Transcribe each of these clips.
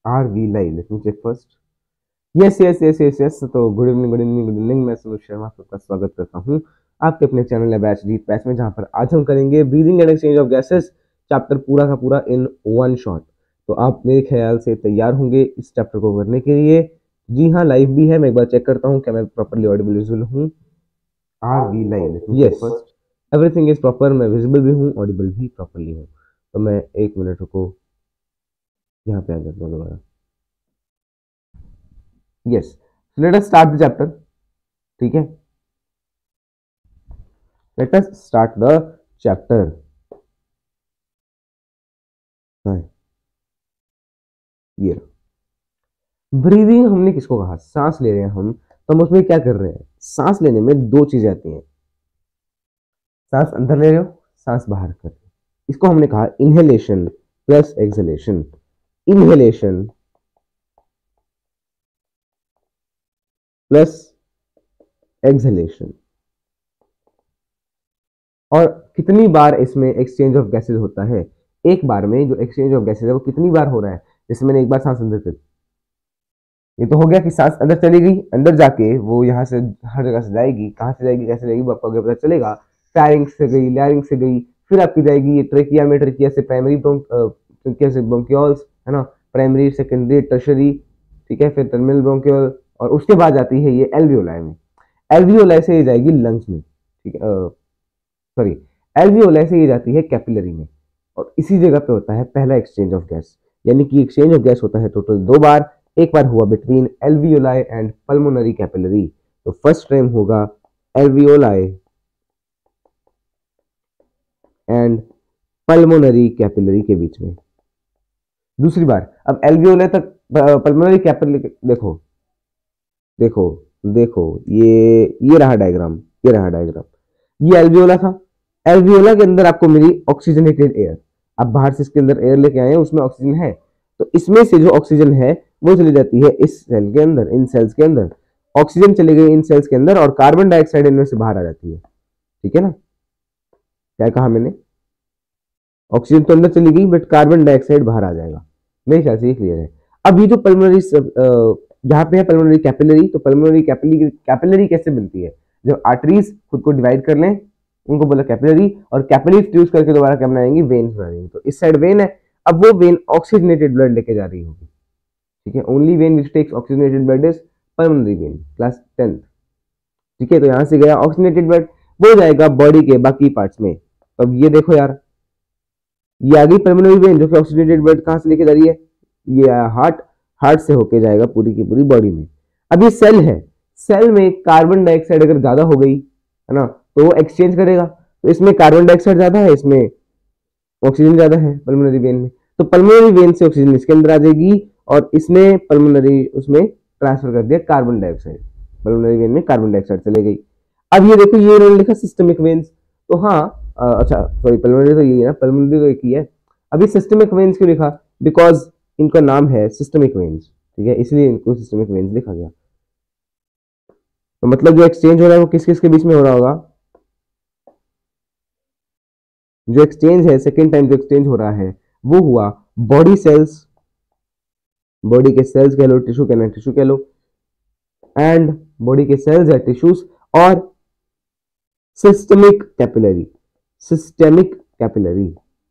Are we live, let me check first. Yes yes yes yes yes. तो good evening good evening good evening, मैं सुनील शर्मा आपका स्वागत करता हूँ आपके अपने चैनल है बैच डीप बैच में, जहाँ पर आज हम करेंगे breathing and exchange of gases chapter पूरा का पूरा इन वन शॉट। तो आप मेरे ख्याल से तैयार होंगे इस चैप्टर को करने के लिए। जी हाँ, लाइव भी है, मैं एक बार चेक करता हूँ क्या मैं प्रॉपरली ऑडिबल विजुअल हूँ। Are we live, yes everything is proper, मैं विजिबल भी हूँ ऑडिबल भी प्रॉपरली हूँ। तो मैं एक मिनट रुको, यहाँ पे आ जाता हूँ दोबारा। Yes, let us start the chapter. ठीक है, let us start the chapter. ये ब्रीदिंग हमने किसको कहा, सांस ले रहे हैं हम, तो हम उसमें क्या कर रहे हैं, सांस लेने में दो चीजें आती हैं, सांस अंदर ले रहे हो, सांस बाहर कर रहे हो। इसको हमने कहा inhalation plus exhalation. Inhalation plus exhalation. और कितनी बार इसमें एक्सचेंज ऑफ गैसेज होता है, एक बार में जो एक्सचेंज ऑफ गैसेज है वो कितनी बार हो रहा है। जैसे मैंने एक बार सांस अंदर कर, ये तो हो गया कि सांस अंदर चली गई, अंदर जाके वो यहाँ से हर जगह से जाएगी, कहाँ से जाएगी कैसे जाएगी वो आपको आगे पता चलेगा। फैरिंग्स से गई, लैरिंग्स से गई, फिर आपकी जाएगी ये ट्रेकिया में, ट्रेकिया से प्राइमरी ट्रेकिया से ब्रोंकियोल्स, है ना, प्राइमरी सेकेंडरी टर्शरी, ठीक है, फिर टर्मिनल ब्रोंकियोल, और उसके बाद जाती है ये एल्वियोलाई में। एल्वियोलाई से ये जाएगी लंग्स में, ठीक है, सॉरी, एल्वियोलाई से ये जाती है कैपिलरी में, और इसी जगह पे होता है पहला एक्सचेंज ऑफ गैस। यानी कि एक्सचेंज ऑफ गैस होता है टोटल दो बार, एक बार हुआ between alveoli and pulmonary capillary. तो फर्स्ट टाइम होगा एल्वियोलाई एंड पल्मोनरी कैपिलरी के बीच में। दूसरी बार अब एल्वियोलाई तक पल्मोनरी कैपिलरी, देखो देखो देखो, ये रहा डायग्राम, ये रहा डायग्राम, ये एल्वियोला था। एल्वियोला के अंदर आपको मिली ऑक्सीजनेटेड एयर, अब बाहर से इसके अंदर एयर लेके आए हैं, उसमें ऑक्सीजन है, तो इसमें से जो ऑक्सीजन है वो चली जाती है इस सेल के अंदर, इन सेल्स के अंदर ऑक्सीजन चली गई इन सेल्स के अंदर, और कार्बन डाइऑक्साइड इनमें से बाहर आ जाती है। ठीक है ना, क्या कहा मैंने, ऑक्सीजन तो अंदर चली गई बट कार्बन डाइऑक्साइड बाहर आ जाएगा। मेरे ख्याल से ये क्लियर है। अब ये जो पल्मोनरी यहाँ पे है पल्मोनरी कैपिलरी, तो पल्मोनरी कैपिलरी कैसे बनती है, जब आर्टरीज खुद को डिवाइड कर लें उनको बोला कैपिलरी, और कैपिलरी फ्यूज करके दोबारा क्या बनाएंगे, वेन्स बनाएंगे। तो इस साइड वेन है, अब वो वेन ऑक्सीजनेटेड ब्लड लेके जा रही होगी। ठीक है, only vein which takes oxygenated blood is pulmonary vein, class 10th। ठीक है, तो यहां से गया ऑक्सीजनेटेड ब्लड, वो जाएगा बॉडी के बाकी पार्ट्स में। तो अब ये देखो यार, ये आ गई पल्मोनरी वेन जो कि ऑक्सीजनेटेड ब्लड कहां से लेके जा रही है, ये हार्ट, हार्ट से होके जाएगा पूरी की पूरी बॉडी में। अब ये सेल है, सेल में कार्बन डाइऑक्साइड अगर ज्यादा हो गई है ना, तो वो एक्सचेंज करेगा। तो इसमें कार्बन डाइऑक्साइड ज्यादा है, इसमें ऑक्सीजन ज्यादा है पल्मोनरी वेन में, तो पल्मोनरी वेन से ऑक्सीजन इसके अंदर आ जाएगी, और इसने पल्मोनरी उसमें ट्रांसफर कर दिया कार्बन डाइऑक्साइड, पल्मोनरी वेन में कार्बन डाइऑक्साइड चले गई। अब ये देखो, ये उन्होंने लिखा सिस्टमिक वेन्स, तो हाँ अच्छा सॉरी, पल्मोनरी तो यही है ना, पल्मोनरी तो एक ही है। अभी सिस्टमिक वेन्स क्यों लिखा, बिकॉज इनका नाम है सिस्टमिक वेन्स, ठीक है, इसलिए इनको सिस्टमिक वेन्स लिखा गया। तो मतलब जो एक्सचेंज हो रहा है वो किस किस के बीच में हो रहा होगा, जो एक्सचेंज है सेकेंड टाइम जो एक्सचेंज हो रहा है वो हुआ बॉडी सेल्स, बॉडी के सेल्स कह लो, टिश्यू कहना टिश्यू कह लो, एंड बॉडी के सेल्स है टिश्यूज, और सिस्टमिक कैपिलरी, सिस्टेमिक कैपिलरी।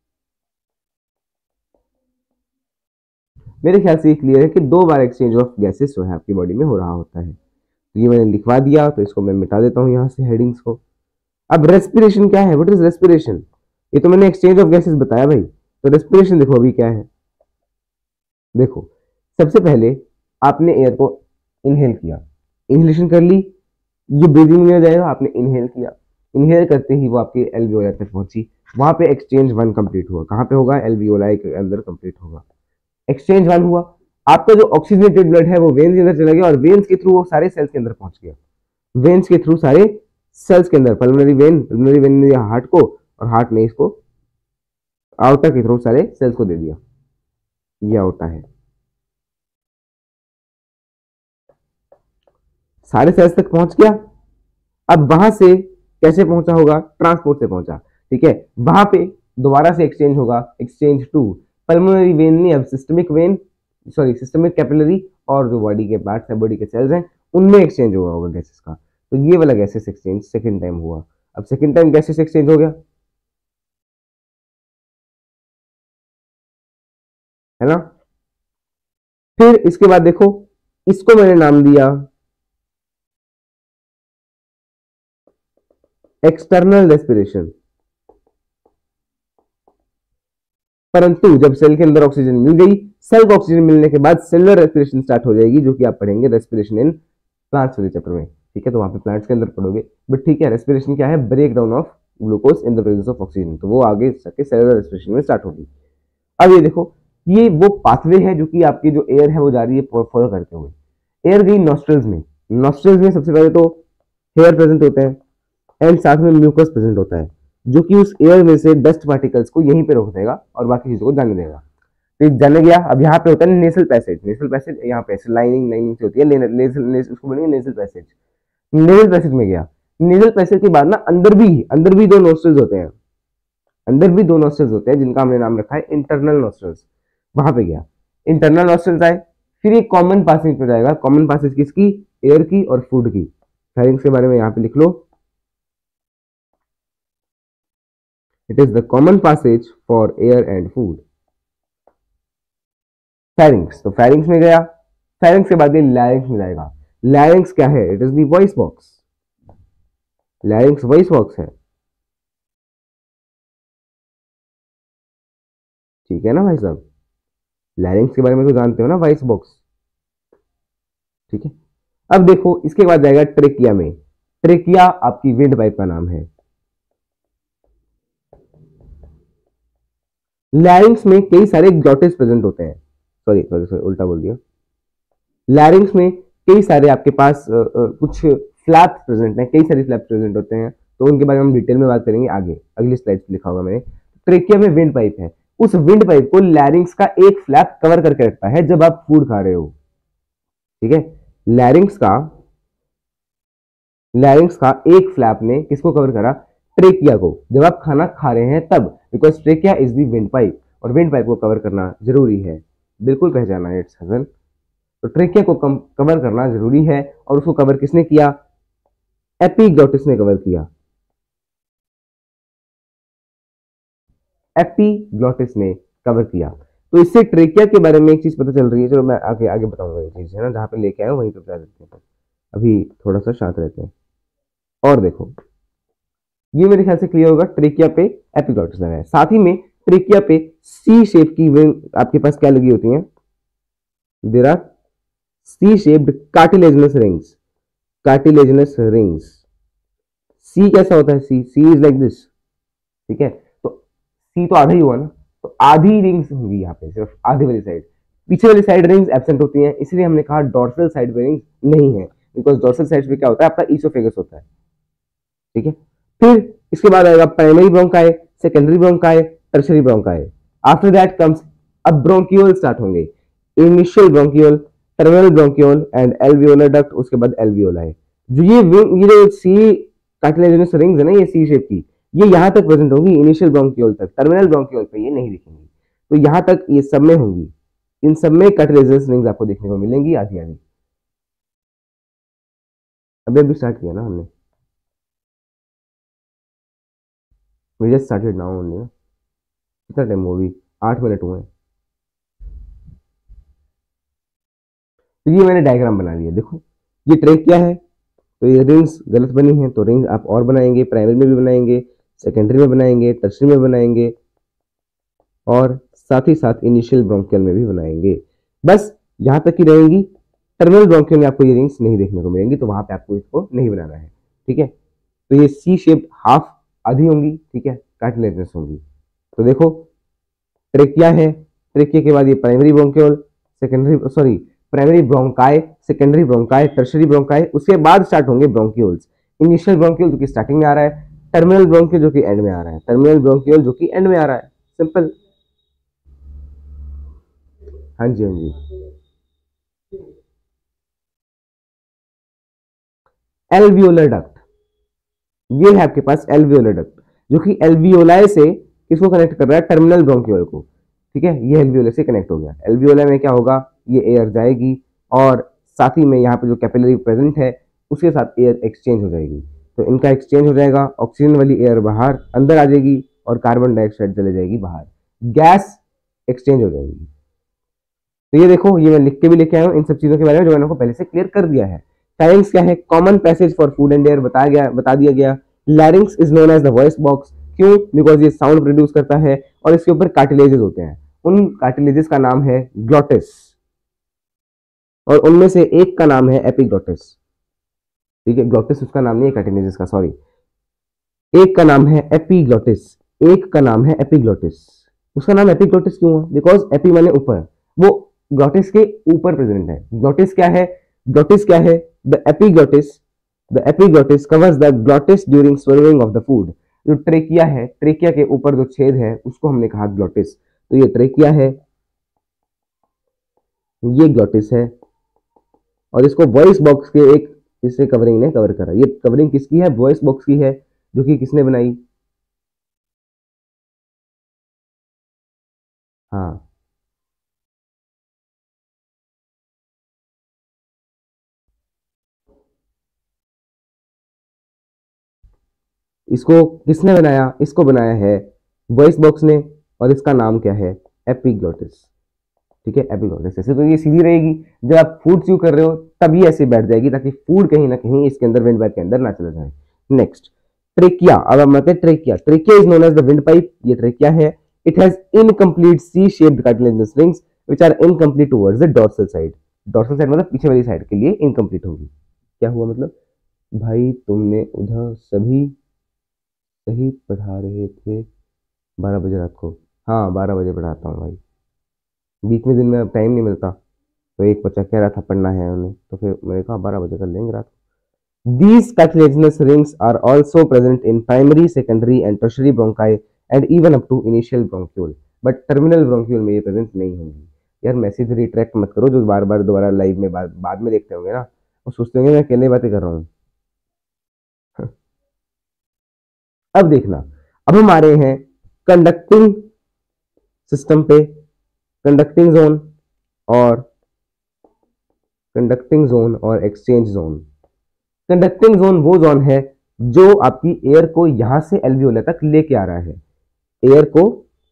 मेरे ख्याल से ये क्लियर है कि दो बार एक्सचेंज ऑफ गैसेस जो है आपकी बॉडी में हो रहा होता है। तो ये मैंने लिखवा दिया, तो इसको मैं मिटा देता हूं यहां से हेडिंग्स को। अब रेस्पिरेशन क्या है, व्हाट इज रेस्पिरेशन, ये तो मैंने एक्सचेंज ऑफ गैसेस बताया भाई। तो रेस्पिरेशन देखो अभी क्या है, देखो सबसे पहले आपने एयर को इनहेल किया, इनहेलेशन कर ली, ये ब्रीदिंग में जाएगा, आपने इनहेल किया, इनहेल करते ही वो आपके एल्वियोलाई तक पहुंची, वहां पे एक्सचेंज वन कंप्लीट हुआ, कहां पे होगा, एल्वियोलाई के अंदर कंप्लीट होगा। एक्सचेंज वन हुआ, आपका जो ऑक्सीजनेटेड ब्लड है वो वेन्स के अंदर चला गया, और वेन्स के थ्रू वो सारे सेल्स के अंदर पहुंच गया, वेन्स के थ्रू सारे सेल्स के अंदर, पल्मोनरी वेन ने हार्ट को, और हार्ट ने इसको आउटर के थ्रू सारे सेल्स को दे दिया, ये होता है, सारे सेल्स तक पहुंच गया। अब वहां से कैसे पहुंचा होगा, ट्रांसपोर्ट से पहुंचा, ठीक है, वहां पे दोबारा से एक्सचेंज होगा, एक्सचेंज टू पल्मोनरी वेन ने अब systemic vein sorry systemic capillary और जो बॉडी के पार्ट्स हैं, बॉडी के सेल्स हैं, उनमें एक्सचेंज हुआ होगा गैसेस का। तो ये वाला गैसेस एक्सचेंज सेकंड टाइम हुआ। अब सेकंड टाइम गैसेस एक्सचेंज हो गया, है ना। फिर इसके बाद देखो, इसको मैंने नाम दिया एक्सटर्नल रेस्पिरेशन। परंतु जब सेल के अंदर ऑक्सीजन मिल गई, सेल को ऑक्सीजन मिलने के बाद सेलुलर रेस्पिरेशन स्टार्ट हो जाएगी, जो कि आप पढ़ेंगे रेस्पिरेशन इन प्लांट्स वाले चैप्टर में, ठीक है। तो वहां पे प्लांट्स के अंदर पढ़ोगे, बट ठीक है, रेस्पिरेशन क्या है, break down of glucose in the presence of oxygen, तो वो आगे जाके सेलुलर रेस्पिरेशन में स्टार्ट होगी। अब ये देखो, ये वो पाथवे है जो कि आपकी जो एयर है वो जा रही है फॉलो करते हुए। एयर गई नॉस्ट्रल्स में, नॉस्ट्रल्स में सबसे पहले तो हेयर प्रेजेंट होते हैं एंड साथ में म्यूकस प्रेजेंट होता है, जो कि उस एयर में से डस्ट पार्टिकल्स को यहीं पे रोक देगा और बाकी चीजों को जाने देगा। तो जाने गया। अब यहाँ पे होता है नेसल पैसेज, नेसल पैसेज यहाँ पे लाइनिंग लाइनिंग से होती है, उसको बोलेंगे नेसल पैसेज। नेसल पैसेज में गया, नेसल पैसेज के बाद ना अंदर भी दो नोस्ट्रल्स होते हैं, अंदर भी दो नोस्ट्रल्स होते हैं जिनका हमने नाम रखा है इंटरनल नोस्ट्रल्स। वहां पे गया, इंटरनल नोस्ट्रल्स आए, फिर एक कॉमन पासेज पे जाएगा। कॉमन पासेज किसकी, एयर की और फूड की। फेरिंग्स के बारे में यहाँ पे लिख लो, it is the common passage for air and food. Pharynx, तो फेरिंग्स में गया, फेरिंग्स के बाद ये लैरिंग्स में जाएगा। लैरिंग्स क्या है, it is the voice box, larynx voice box है, ठीक है ना भाई साहब। लैरिंग्स के बारे में तो जानते हो ना, वॉइस बॉक्स, ठीक है। अब देखो इसके बाद जाएगा ट्रेकिया में। ट्रेकिया आपकी विंड पाइप का नाम है। लैरिंग्स में कई सारे ग्लॉटिस प्रेजेंट होते हैं, सॉरी सॉरी सॉरी उल्टा बोल दिया। लैरिंग्स में कई सारे आपके पास कुछ फ्लैप्स प्रेजेंट हैं, कई सारे फ्लैप्स प्रेजेंट होते हैं, तो उनके बारे में हम डिटेल में बात करेंगे आगे, अगली स्लाइड पे लिखा होगा मैंने। ट्रेकिया में विंड पाइप है, उस विंड पाइप को लैरिंग्स का एक फ्लैप कवर करके रखता है जब आप फूड खा रहे हो, ठीक है। लैरिंग्स का एक फ्लैप ने किसको कवर करा, ट्रेकिया को, जब आप खाना खा रहे हैं तब, because trachea is the wind pipe और विंड पाइप को कवर करना जरूरी है, बिल्कुल पहचाना है इट्स हसन। तो ट्रेकिया को कवर करना जरूरी है और उसको कवर किसने किया, एपिग्लॉटिस ने कवर किया, एपिग्लॉटिस ने कवर किया। तो इससे ट्रेकिया के बारे में एक चीज पता चल रही है, चलो मैं आगे आगे बताऊंगा ये चीज, है ना, जहां पे लेके आया वहीं पे बता देते हैं, अभी थोड़ा सा शांत रहते हैं। और देखो ये मेरे ख्याल से क्लियर होगा, ट्रेकिया पे एपिग्लॉटिस लगा है, साथ ही में ट्रेकिया पे सी शेप की विंग आपके पास क्या लगी होती है, there are C shaped cartilaginous rings, cartilaginous rings. C कैसा होता है, सी इज लाइक दिस, ठीक है। तो सी तो आधा ही हुआ ना, तो आधी रिंग्स होंगी यहाँ पे, सिर्फ आधी वाली साइड, पीछे वाली साइड रिंग्स एब्सेंट होती हैं, इसलिए हमने कहा डॉर्सल साइड पे रिंग्स नहीं है, बिकॉज डॉर्सल साइड पे क्या होता है, आपका ईसोफेगस होता है, ठीक है। फिर इसके बाद आएगा primary bronchi, secondary bronchi, tertiary bronchi. After that comes, अब ब्रोंकियोल स्टार्ट होंगे, initial bronchiole, terminal bronchiole and alveolar duct, उसके बाद एल्वियोलाई। जो ये जो सी कार्टिलेजिनस रिंग्स है ना, ये सी शेप की, ये यहां तक प्रेजेंट होंगी, इनिशियल ब्रोंकियोल तक, टर्मिनल ब्रोंकियोल पे ये नहीं दिखेंगी, तो यहां तक ये सब में होंगी, इन सब में कार्टिलेजिनस रिंग्स आपको देखने को मिलेंगी आधी आधी। अभी स्टार्ट किया ना हमने, we just started now only ना, कितना टाइम हो भी, 8 मिनट हुए। तो ये मैंने डायग्राम बना लिया, देखो ये ट्रेक क्या है, तो ये रिंग्स गलत बनी है, तो रिंग्स आप और बनाएंगे, प्राइमरी में भी बनाएंगे, सेकेंडरी में बनाएंगे, टर्शियरी में बनाएंगे और साथ ही साथ इनिशियल ब्रोंकियल में भी बनाएंगे। बस यहां तक ही रहेंगी, टर्मिनल ब्रोंकियल में आपको ये रिंग्स नहीं देखने को मिलेंगी, तो वहां पे आपको इसको नहीं बनाना है, ठीक है। तो ये सी शेप हाफ आधी होंगी, ठीक है, कार्टिलेजिनस होंगी। तो देखो ट्रेकिया है, ट्रेकिया के बाद ये primary bronchial, secondary sorry primary bronchi, secondary bronchi, tertiary bronchi, उसके बाद स्टार्ट होंगे ब्रोंकियोल्स। इनिशियल ब्रोंकियल जो कि स्टार्टिंग में आ रहा है, टर्मिनल ब्रोंकियल जो कि एंड में आ रहा है, टर्मिनल ब्रोंकियल जो कि एंड में आ रहा है, सिंपल। हाँ जी हाँ जी। एल्वियोलर डक्ट, ये है आपके पास एल्वियोलर डक्ट, जो कि एल्वियोलाई से किसको कनेक्ट कर रहा है, टर्मिनल ब्रोंकियल को, ठीक है। ये एल्वियोलाई से कनेक्ट हो गया। एल्वियोलाई में क्या होगा, ये एयर जाएगी और साथ ही में यहाँ पे जो कैपिलरी प्रेजेंट है उसके साथ एयर एक्सचेंज हो जाएगी। तो इनका एक्सचेंज हो जाएगा, ऑक्सीजन वाली एयर बाहर अंदर आ जाएगी और कार्बन डाइऑक्साइड चले जाएगी बाहर, गैस एक्सचेंज हो जाएगी। तो ये देखो, ये मैं लिख के भी लेके आया हूँ इन सब चीजों के बारे में जो मैंने आपको पहले से क्लियर कर दिया है। फायरिंग्स क्या है? Common passage for food and air बता दिया गया। Larynx is known as the voice box, क्यों? बिकॉज ये साउंड प्रोड्यूस करता है और इसके ऊपर कार्टिलेजेस होते हैं। उन कार्टिलेजेस का नाम है ग्लॉटिस और उनमें से एक का नाम है एपिग्लॉटिस। ठीक है, ग्लॉटिस उसका नाम नहीं है कार्टिलेजेस का, सॉरी। एक का नाम है एपिग्लॉटिस, एक का नाम है एपिग्लॉटिस। उसका नाम एपिग्लॉटिस क्यों हुआ? बिकॉज एपी माने ऊपर, वो ग्लॉटिस के ऊपर प्रेजेंट है। ग्लॉटिस क्या है? ग्लॉटिस क्या है? The epiglottis covers the glottis during swelling of the food. जो ट्रेकिया है, ट्रेकिया के ऊपर जो छेद है उसको हमने कहा ग्लॉटिस। तो ये ट्रेकिया है, ये ग्लॉटिस है और इसको वॉइस बॉक्स के एक इससे कवरिंग ने कवर करा। ये कवरिंग किसकी है? वॉइस बॉक्स की है, जो कि किसने बनाई? हाँ, इसको किसने बनाया? इसको बनाया है वॉइस बॉक्स ने और इसका नाम क्या है? एपिग्लॉटिस। ठीक है, एपिग्लॉटिस। ऐसे तो ये सीधी रहेगी, जब आप फूड च्यू कर रहे हो तभी ऐसे बैठ जाएगी ताकि फूड कहीं ना कहीं इसके अंदर विंड पाइप के अंदर ना चला जाए। Next, trachea. अब हम आते हैं trachea. Trachea is known as the wind pipe, ये ट्रेकिया है। It has incomplete C shaped cartilaginous rings which are incomplete towards the dorsal side. Dorsal side मतलब पीछे वाली साइड के लिए इनकम्प्लीट होगी। क्या हुआ मतलब? भाई तुमने उधर सभी सही पढ़ा रहे थे 12 बजे रात को? हाँ, 12 बजे पढ़ाता हूँ भाई, बीच में दिन में अब टाइम नहीं मिलता। तो एक बच्चा कह रहा था पढ़ना है उन्हें, तो फिर मैंने कहा 12 बजे कर लेंगे रात को। These cartilaginous rings are also present in primary, secondary and tertiary bronchi and even up to initial bronchiole, but terminal bronchiole में ये प्रेजेंट नहीं होंगी। यार मैसेज रिट्रैक्ट मत करो, जो बार बार दोबारा लाइव में बाद में देखते होंगे ना, वो सोचते होंगे मैं अकेले बातें कर रहा हूँ। अब देखना, अब हम आ रहे हैं कंडक्टिंग सिस्टम पे, कंडक्टिंग जोन और कंडक्टिंग जोन और एक्सचेंज जोन। कंडक्टिंग जोन वो जोन है जो आपकी एयर को यहां से एल्वियोला तक लेके आ रहा है, एयर को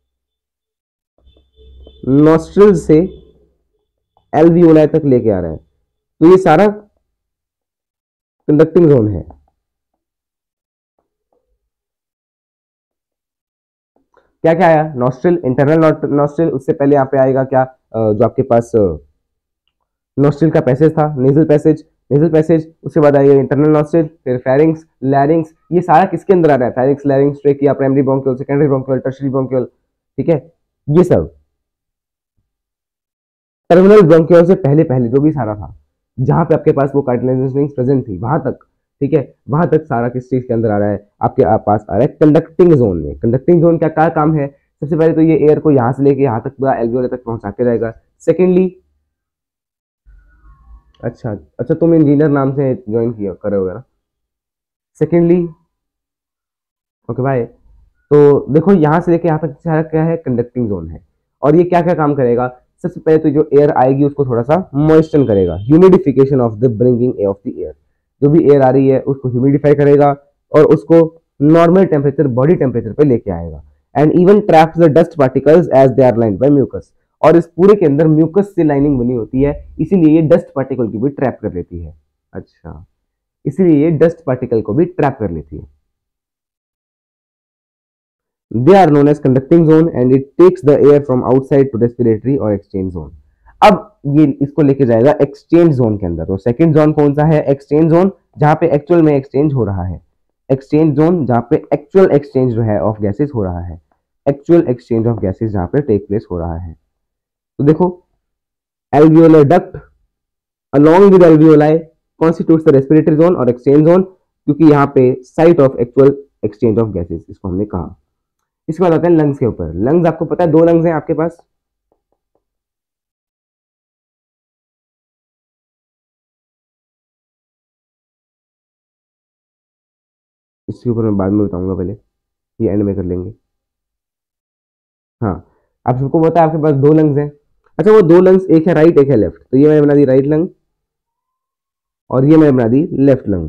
नॉस्ट्रिल से एल्वियोला तक लेके आ रहा है। तो ये सारा कंडक्टिंग जोन है। क्या क्या आया? Nostril, internal nostril. उससे पहले यहाँ पे आएगा क्या, जो आपके पास नॉस्ट्रिल का पैसेज था, नेजल पैसेज, नेजल पैसेज। उसके बाद आएगा इंटरनल नॉस्ट्रिल, फिर फेरिंग्स, लैरिंग्स। ये सारा किसके अंदर आ रहा है? Pharynx, larynx, trachea, primary bronchiole, secondary bronchiole, tertiary bronchiole. ठीक है, ये सब टर्मिनल ब्रोंकियोल से पहले पहले जो भी सारा था, जहां पे आपके पास वो कार्टिलेजिनस रिंग्स प्रेजेंट थी, वहां तक। ठीक है, वहां तक सारा किस चीज के अंदर आ रहा है? आपके पास आ रहा है कंडक्टिंग जोन में। कंडक्टिंग जोन का क्या काम है? सबसे पहले तो ये एयर को यहां से लेके यहां तक पूरा एल्वियोला तक पहुंचा के रहेगा। सेकेंडली, अच्छा अच्छा, तुम इंजीनियर नाम से ज्वाइन किया करे होगा ना। सेकेंडली, ओके भाई, तो देखो यहां से लेके यहां तक सारा क्या है? कंडक्टिंग जोन है। और ये क्या क्या काम करेगा? सबसे पहले तो जो एयर आएगी उसको थोड़ा सा मॉइस्चन करेगा, humidification of the bringing of the air. जो भी एयर आ रही है उसको ह्यूमिडिफाई करेगा और उसको नॉर्मल टेम्परेचर, बॉडी टेम्परेचर पे लेके आएगा। And even traps the dust particles as they are lined by mucus. और इस पूरे के अंदर म्यूकस से लाइनिंग बनी होती है, इसीलिए ये डस्ट पार्टिकल की भी ट्रैप कर लेती है। अच्छा, इसीलिए ये डस्ट पार्टिकल को भी ट्रैप कर लेती है। They are known as conducting zone and it takes the air from outside to respiratory or exchange zone. अब ये इसको लेके जाएगा एक्सचेंज जोन के अंदर। तो सेकंड जोन कौन सा है? एक्सचेंज जोन, जहां पे एक्चुअल में एक्सचेंज हो रहा है। एक्सचेंज जोन जहां पे एक्चुअल एक्सचेंज जो है ऑफ गैसेस हो रहा है, एक्चुअल एक्सचेंज ऑफ गैसेस जहां पे टेक प्लेस हो रहा है। तो देखो, alveolar duct along with alveoli constitutes the respiratory zone और exchange zone, क्योंकि यहाँ पे site of actual exchange of gases इसको हमने कहा। इसके बाद आते हैं लंग्स के ऊपर। लंग्स आपको पता है, दो लंग्स हैं आपके पास। इसके ऊपर मैं बाद में बताऊंगा, पहले ये एंड में कर लेंगे। हाँ, आप सबको पता है आपके पास दो लंग्स हैं। अच्छा वो दो लंग्स, एक है राइट एक है लेफ्ट, तो ये मैंने बना दी राइट लंग और ये मैंने बना दी लेफ्ट लंग।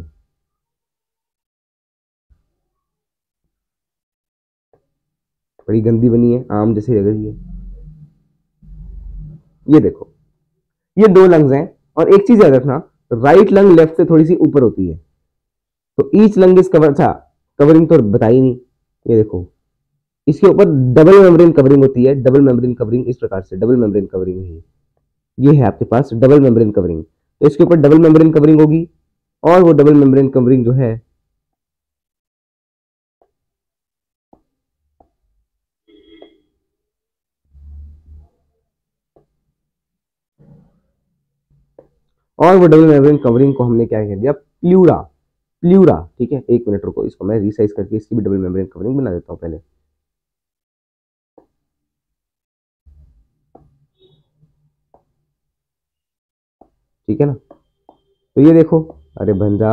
बड़ी गंदी बनी है, आम जैसी लग रही है। ये देखो, ये दो लंग्स हैं और एक चीज याद रखना, राइट लंग लेफ्ट से थोड़ी सी ऊपर होती है, तो ईच लंग इज कवर था, कवरिंग तो बताई नहीं। ये देखो इसके ऊपर डबल मेम्ब्रेन कवरिंग होती है, डबल मेम्ब्रेन कवरिंग इस प्रकार से, डबल मेम्ब्रेन कवरिंग है ये है आपके पास डबल मेम्ब्रेन कवरिंग। तो इसके ऊपर डबल मेम्ब्रेन कवरिंग होगी और वो डबल मेम्ब्रेन कवरिंग जो है और वो डबल मेम्ब्रेन कवरिंग को हमने क्या कह दिया, प्लूरा। प्लूरा, ठीक है, एक मिनट रुको, इसको मैं रिसाइज करके इसकी भी डबल मेम्ब्रेन कवरिंग बना देता हूं पहले। ठीक है ना, तो ये देखो, अरे भंजा,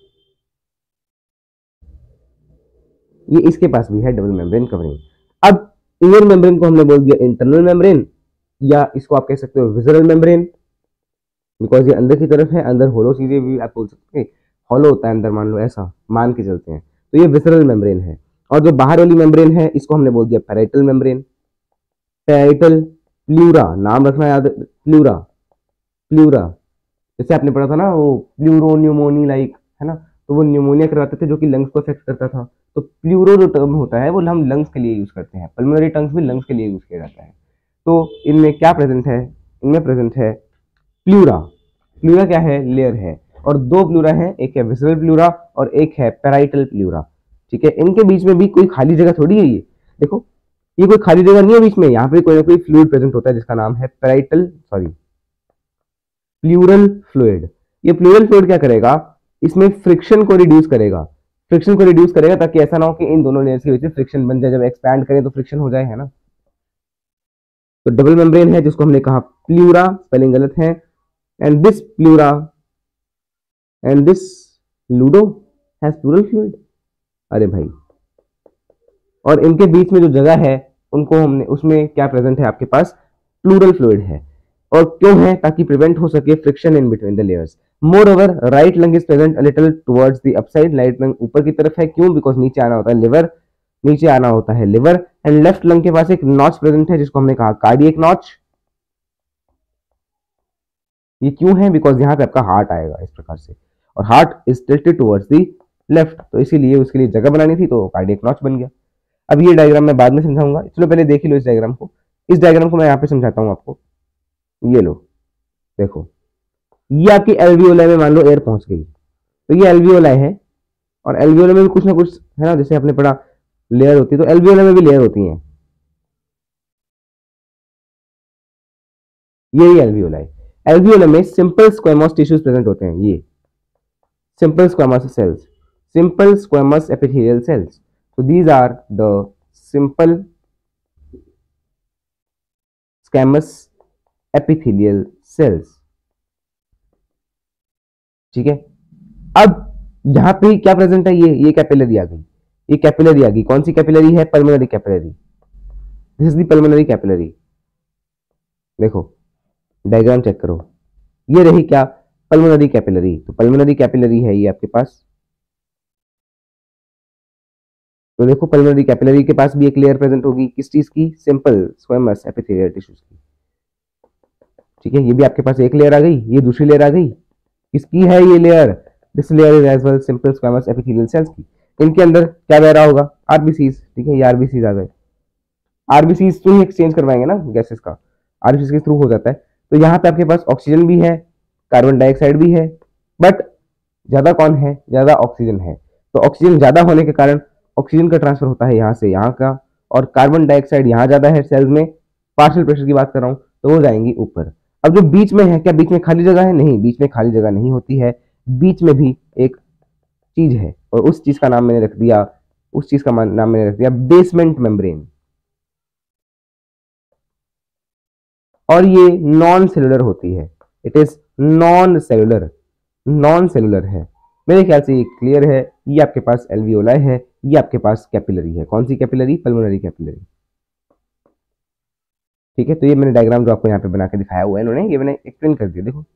ये इसके पास भी है डबल मेम्ब्रेन कवरिंग। अब इनर मेम्ब्रेन को हमने बोल दिया इंटरनल मेम्ब्रेन, या इसको आप कह सकते हो विजरल मेम्ब्रेन, बिकॉज ये अंदर की तरफ है, अंदर होलो चीजें भी आप बोल सकते हैं, हॉलो होता है अंदर, मान लो ऐसा मान के चलते हैं, तो ये विसरल मेम्ब्रेन है। और जो बाहर वाली मेम्ब्रेन है इसको हमने बोल दिया पैराइटल मेम्ब्रेन। पैराइटल प्लूरा, नाम रखना याद, प्लूरा। प्लूरा जैसे आपने पढ़ा था ना वो प्लूरो न्यूमोनी लाइक, है ना, तो वो न्यूमोनिया करवाते थे जो कि लंग्स को अफेक्ट करता था। तो प्लूरो जो टर्म होता है वो हम लंग्स के लिए यूज करते हैं, पल्मोनरी टंग्स भी लंग्स के लिए यूज किया जाता है। तो इनमें क्या प्रेजेंट है, इनमें प्रेजेंट है प्लूरा। प्लूरा क्या है, लेयर है, और दो प्लूरा है, एक है विसरल प्लूरा और एक है पैराइटल प्लूरा। ठीक है, इनके बीच में भी कोई खाली जगह थोड़ी है, ये देखो ये कोई खाली जगह नहीं है बीच में, यहाँ पे कोई ना कोई फ्लूइड प्रेजेंट होता है जिसका नाम है पैराइटल सॉरी प्लूरल फ्लूइड। ये प्लूरल फ्लूइड क्या करेगा, इसमें फ्रिक्शन को रिड्यूस करेगा, फ्रिक्शन को रिड्यूस करेगा ताकि ऐसा ना हो कि इन दोनों लेयर्स के बीच में फ्रिक्शन बन जाए, जब एक्सपैंड करें तो फ्रिक्शन हो जाए, है ना। तो डबल मेम्ब्रेन है जिसको हमने कहा प्लूरा, स्पेलिंग गलत है, and this pleura and this ludo has pleural fluid. अरे भाई, और इनके बीच में जो जगह है उनको हमने, उसमें क्या प्रेजेंट है आपके पास, प्लूरल फ्लूइड है। और क्यों है, ताकि प्रिवेंट हो सके friction in between the layers. Moreover right lung is present a little towards the upside, right lung ऊपर की तरफ है, क्यों, बिकॉज नीचे आना होता है लिवर, नीचे आना होता है लिवर। एंड लेफ्ट लंग के पास एक नॉच प्रेजेंट है जिसको हमने कहा कार्डियक नॉच। ये क्यों है, बिकॉज यहाँ पे आपका हार्ट आएगा इस प्रकार से, और heart is tilted towards the left, तो इसीलिए उसके लिए जगह बनानी थी तो कार्डियक नॉच बन गया। अब ये डायग्राम मैं बाद में समझाऊंगा, चलो पहले देख ही लो इस डायग्राम को। इस डायग्राम को मैं यहाँ पे समझाता हूँ आपको। ये लो, देखो, ये आपकी एल्वियोलाई में मान लो एयर पहुंच गई, तो ये एल्वियोलाई है, और एल्वियोलाई में भी कुछ ना कुछ है ना, जैसे आपने पढ़ा लेयर होती है, तो एल्वियोलाई में भी लेयर होती है, यही एल्वियोलाई। एल्वियोलाई में सिंपल स्क्वेमस टिश्यूज प्रेजेंट होते हैं, ये simple squamous cells, simple squamous epithelial cells. So these are the simple squamous epithelial cells. ठीक है, अब यहां पे क्या प्रेजेंट है, ये कैपिलरी आ गई, ये कैपिलरी आ गई, कौन सी कैपिलरी है, pulmonary capillary. This is the pulmonary capillary. देखो डायग्राम चेक करो, ये रही क्या, पल्मोनरी कैपिलरी। तो पल्मोनरी कैपिलरी है ये आपके पास, तो देखो पल्मोनरी कैपिलरी के पास भी एक लेयर प्रेजेंट होगी, किस चीज की, सिंपल स्क्वेमस एपिथेलियल टिश्यूज की। ठीक है, ये भी आपके पास एक लेयर आ गई, ये दूसरी लेयर आ गई, किसकी है ये layer, this layer is as well simple squamous epithelial cells की। इनके अंदर क्या बह रहा होगा, आरबीसीज। ठीक है, ये आरबीसीज आ गए, आरबीसीज थ्रू ही एक्सचेंज करवाएंगे ना गैसेस का, आरबीसीज के थ्रू हो जाता है। तो यहाँ पे आपके पास ऑक्सीजन भी है, कार्बन डाइऑक्साइड भी है, बट ज्यादा कौन है, ज्यादा ऑक्सीजन है। तो ऑक्सीजन ज्यादा होने के कारण ऑक्सीजन का ट्रांसफर होता है यहाँ से यहाँ का, और कार्बन डाइऑक्साइड यहाँ ज्यादा है सेल्स में, पार्शियल प्रेशर की बात कर रहा हूँ, तो वो जाएंगी ऊपर। अब जो बीच में है, क्या बीच में खाली जगह है, नहीं, बीच में खाली जगह नहीं होती है, बीच में भी एक चीज है, और उस चीज का नाम मैंने रख दिया, उस चीज का नाम मैंने रख दिया बेसमेंट मेम्ब्रेन। और ये नॉन सेलुलर होती है, it is non cellular, non cellular है। मेरे ख्याल से ये क्लियर है। ये आपके पास एल्वियोलाई है, ये आपके पास कैपिलरी है, कौन सी कैपिलरी, पल्मोनरी कैपिलरी। ठीक है, तो ये मैंने डायग्राम जो आपको यहाँ पे बना के दिखाया हुआ है इन्होंने, ये मैंने एक्सप्लेन कर दिया। देखो,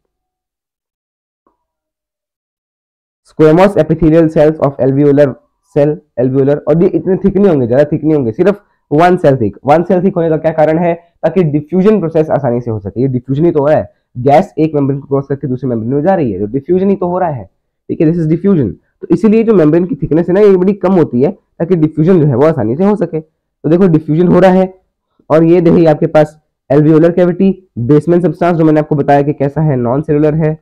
squamous epithelial cells of alveolar cell, alveolar, और ये इतने थिक नहीं होंगे, ज्यादा थिक नहीं होंगे, सिर्फ one cell thick. One cell thick होने का क्या कारण है? ताकि डिफ्यूजन प्रोसेस आसानी से हो सके। ये डिफ्यूजन ही तो हो रहा है, गैस एक मेम्ब्रेन को क्रॉस करके दूसरे मेम्ब्रेन में जा रही है, तो डिफ्यूजन ही तो हो रहा है। ठीक है, दिस इज डिफ्यूजन। तो इसीलिए जो मेम्ब्रेन की थिकनेस है ना, ये बड़ी कम होती है, ताकि डिफ्यूजन जो है वो आसानी से हो सके। तो देखो, डिफ्यूजन हो रहा है, और ये देखिए आपके पास एल्वियोलर कैविटी, बेसमेंट सब्सटेंस जो मैंने आपको बताया कि कैसा है, नॉन सेलुलर है।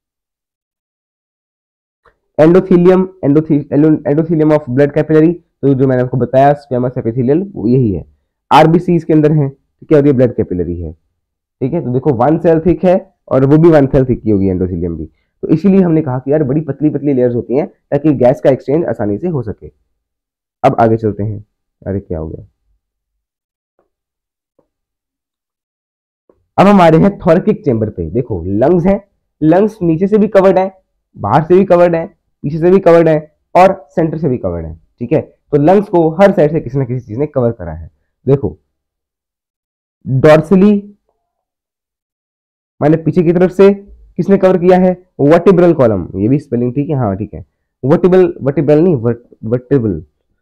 Endothelium, endothelium of blood capillary, तो जो मैंने आपको बताया स्क्वेमस एपिथेलियल, वो यही है। आरबीसी इसके अंदर है, ठीक है, और ये ब्लड कैपिलरी है। ठीक है, तो देखो वन सेल थिक है, और वो भी वन सेल थिक की होगी एंडोथीलियम भी। तो इसीलिए हमने कहा कि यार बड़ी पतली पतली लेयर्स होती हैं, ताकि गैस का एक्सचेंज आसानी से हो सके। अब आगे चलते हैं। अरे क्या हो गया? अब हम आ रहे हैं थोरैकिक चेंबर पे। देखो, लंग्स हैं, लंग्स नीचे से भी कवर्ड है, बाहर से भी कवर्ड है, पीछे से भी कवर्ड है, और सेंटर से भी कवर्ड है। ठीक है, तो लंग्स को हर साइड से किसी ना किसी चीज ने कवर करा है। देखो, डॉर्सली माने पीछे की तरफ से किसने कवर किया है? Vertebral column. ये भी स्पेलिंग ठीक है, हाँ ठीक है, वर्टिबल, वर्टिब्रल नहीं, vertebral,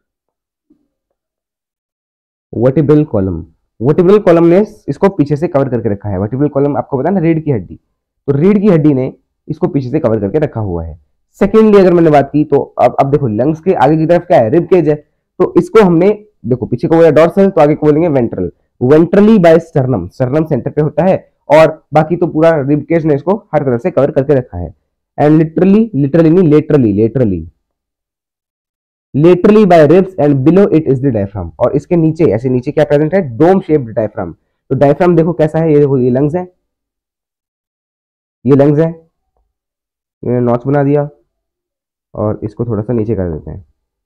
vertebral column. Vertebral column ने इसको पीछे से कवर करके रखा है। वर्टिब्रल कॉलम आपको पता है ना, रीढ़ की हड्डी, तो रीढ़ की हड्डी ने इसको पीछे से कवर करके रखा हुआ है। सेकेंडली अगर मैंने बात की, तो अब देखो, लंग्स के आगे की तरफ क्या है? रिब केज है, तो इसको हमने, देखो पीछे को बोला डॉर्सल, तो आगे को बोलेंगे ventral. Ventrally by sternum, sternum centre पे होता है, और बाकी तो पूरा रिब केज ने इसको हर तरफ से कवर करके रखा है। एंड लिटरली, लिटरली नहीं, laterally, laterally, laterally by ribs and below it is the diaphragm. और इसके नीचे, ऐसे नीचे क्या प्रेजेंट है? Dome shaped diaphragm. तो डायफ्राम देखो कैसा है, ये देखो, ये लंग्स है, ये लंग्स है, मैंने नॉच बना दिया, और इसको थोड़ा सा नीचे कर देते हैं।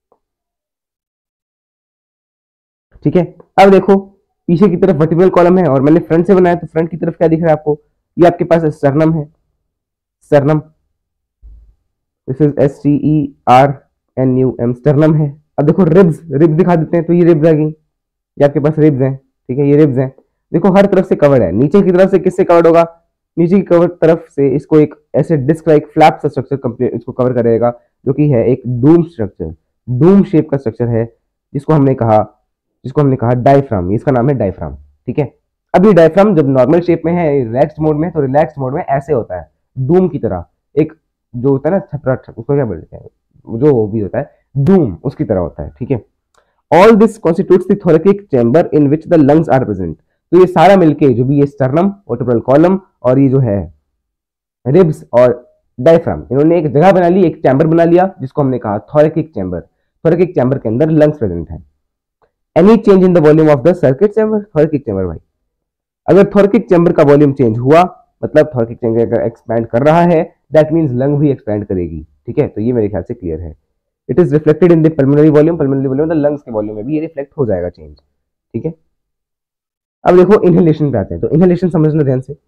ठीक है, अब देखो पीछे की तरफ वर्टिब्रल कॉलम है, और मैंने फ्रंट से बनाया, तो फ्रंट की तरफ क्या दिख रहा है आपको? ये आपके पास स्टर्नम है, sternum, this is STERNUM, sternum है। अब देखो रिब्स, रिब्स दिखा देते हैं, तो ये रिब्स आ गई, ये आपके पास रिब्स हैं। ठीक है, ये रिब्स हैं, देखो हर तरफ से कवर्ड है। नीचे की तरफ से किससे कवर्ड होगा? नीचे की कवर तरफ से इसको एक ऐसे डिस्क लाइक फ्लैप सा स्ट्रक्चर कंप्लीट इसको कवर करेगा, जो कि है एक डूम स्ट्रक्चर, डूम शेप का स्ट्रक्चर है, जिसको हमने कहा डायफ्राम। इसका नाम है डायफ्राम। ठीक है, अब ये डायफ्राम जब नॉर्मल शेप में है, रिलैक्स्ड मोड में, तो रिलैक्स्ड मोड में ऐसे होता है, डूम की तरह, एक जो होता है ना छपरा, उसको क्या बोलते हैं, जो वो भी होता है डूम, उसकी तरह होता है। ठीक है, all this constitutes the thoracic chamber in which the lungs are present. तो ये सारा मिलके, जो भी ये स्टर्नम, वर्टिब्रल कॉलम, और ये जो है रिब्स और डायफ्राम, इन्होंने एक जगह बना ली, एक चैम्बर बना लिया, जिसको हमने कहा थोरैकिक चैम्बर। थोरैकिक चैम्बर के अंदर लंग्स प्रेजेंट है। Any change in the volume of the circuit chamber, thoracic chamber भाई, अगर थोरैकिक चैम्बर का वॉल्यूम चेंज हुआ, मतलब थोरैकिक चैम्बर अगर एक्सपैंड कर रहा है, दैट मींस लंग भी एक्सपैंड करेगी। ठीक है, तो ये मेरे ख्याल से क्लियर है। It is reflected in the pulmonary volume, pulmonary volume मतलब लंग्स के वॉल्यूम में भी ये रिफ्लेक्ट हो जाएगा चेंज। ठीक है, अब देखो इनहेलेशन पे आते हैं, तो इनहेलेशन समझना ध्यान से।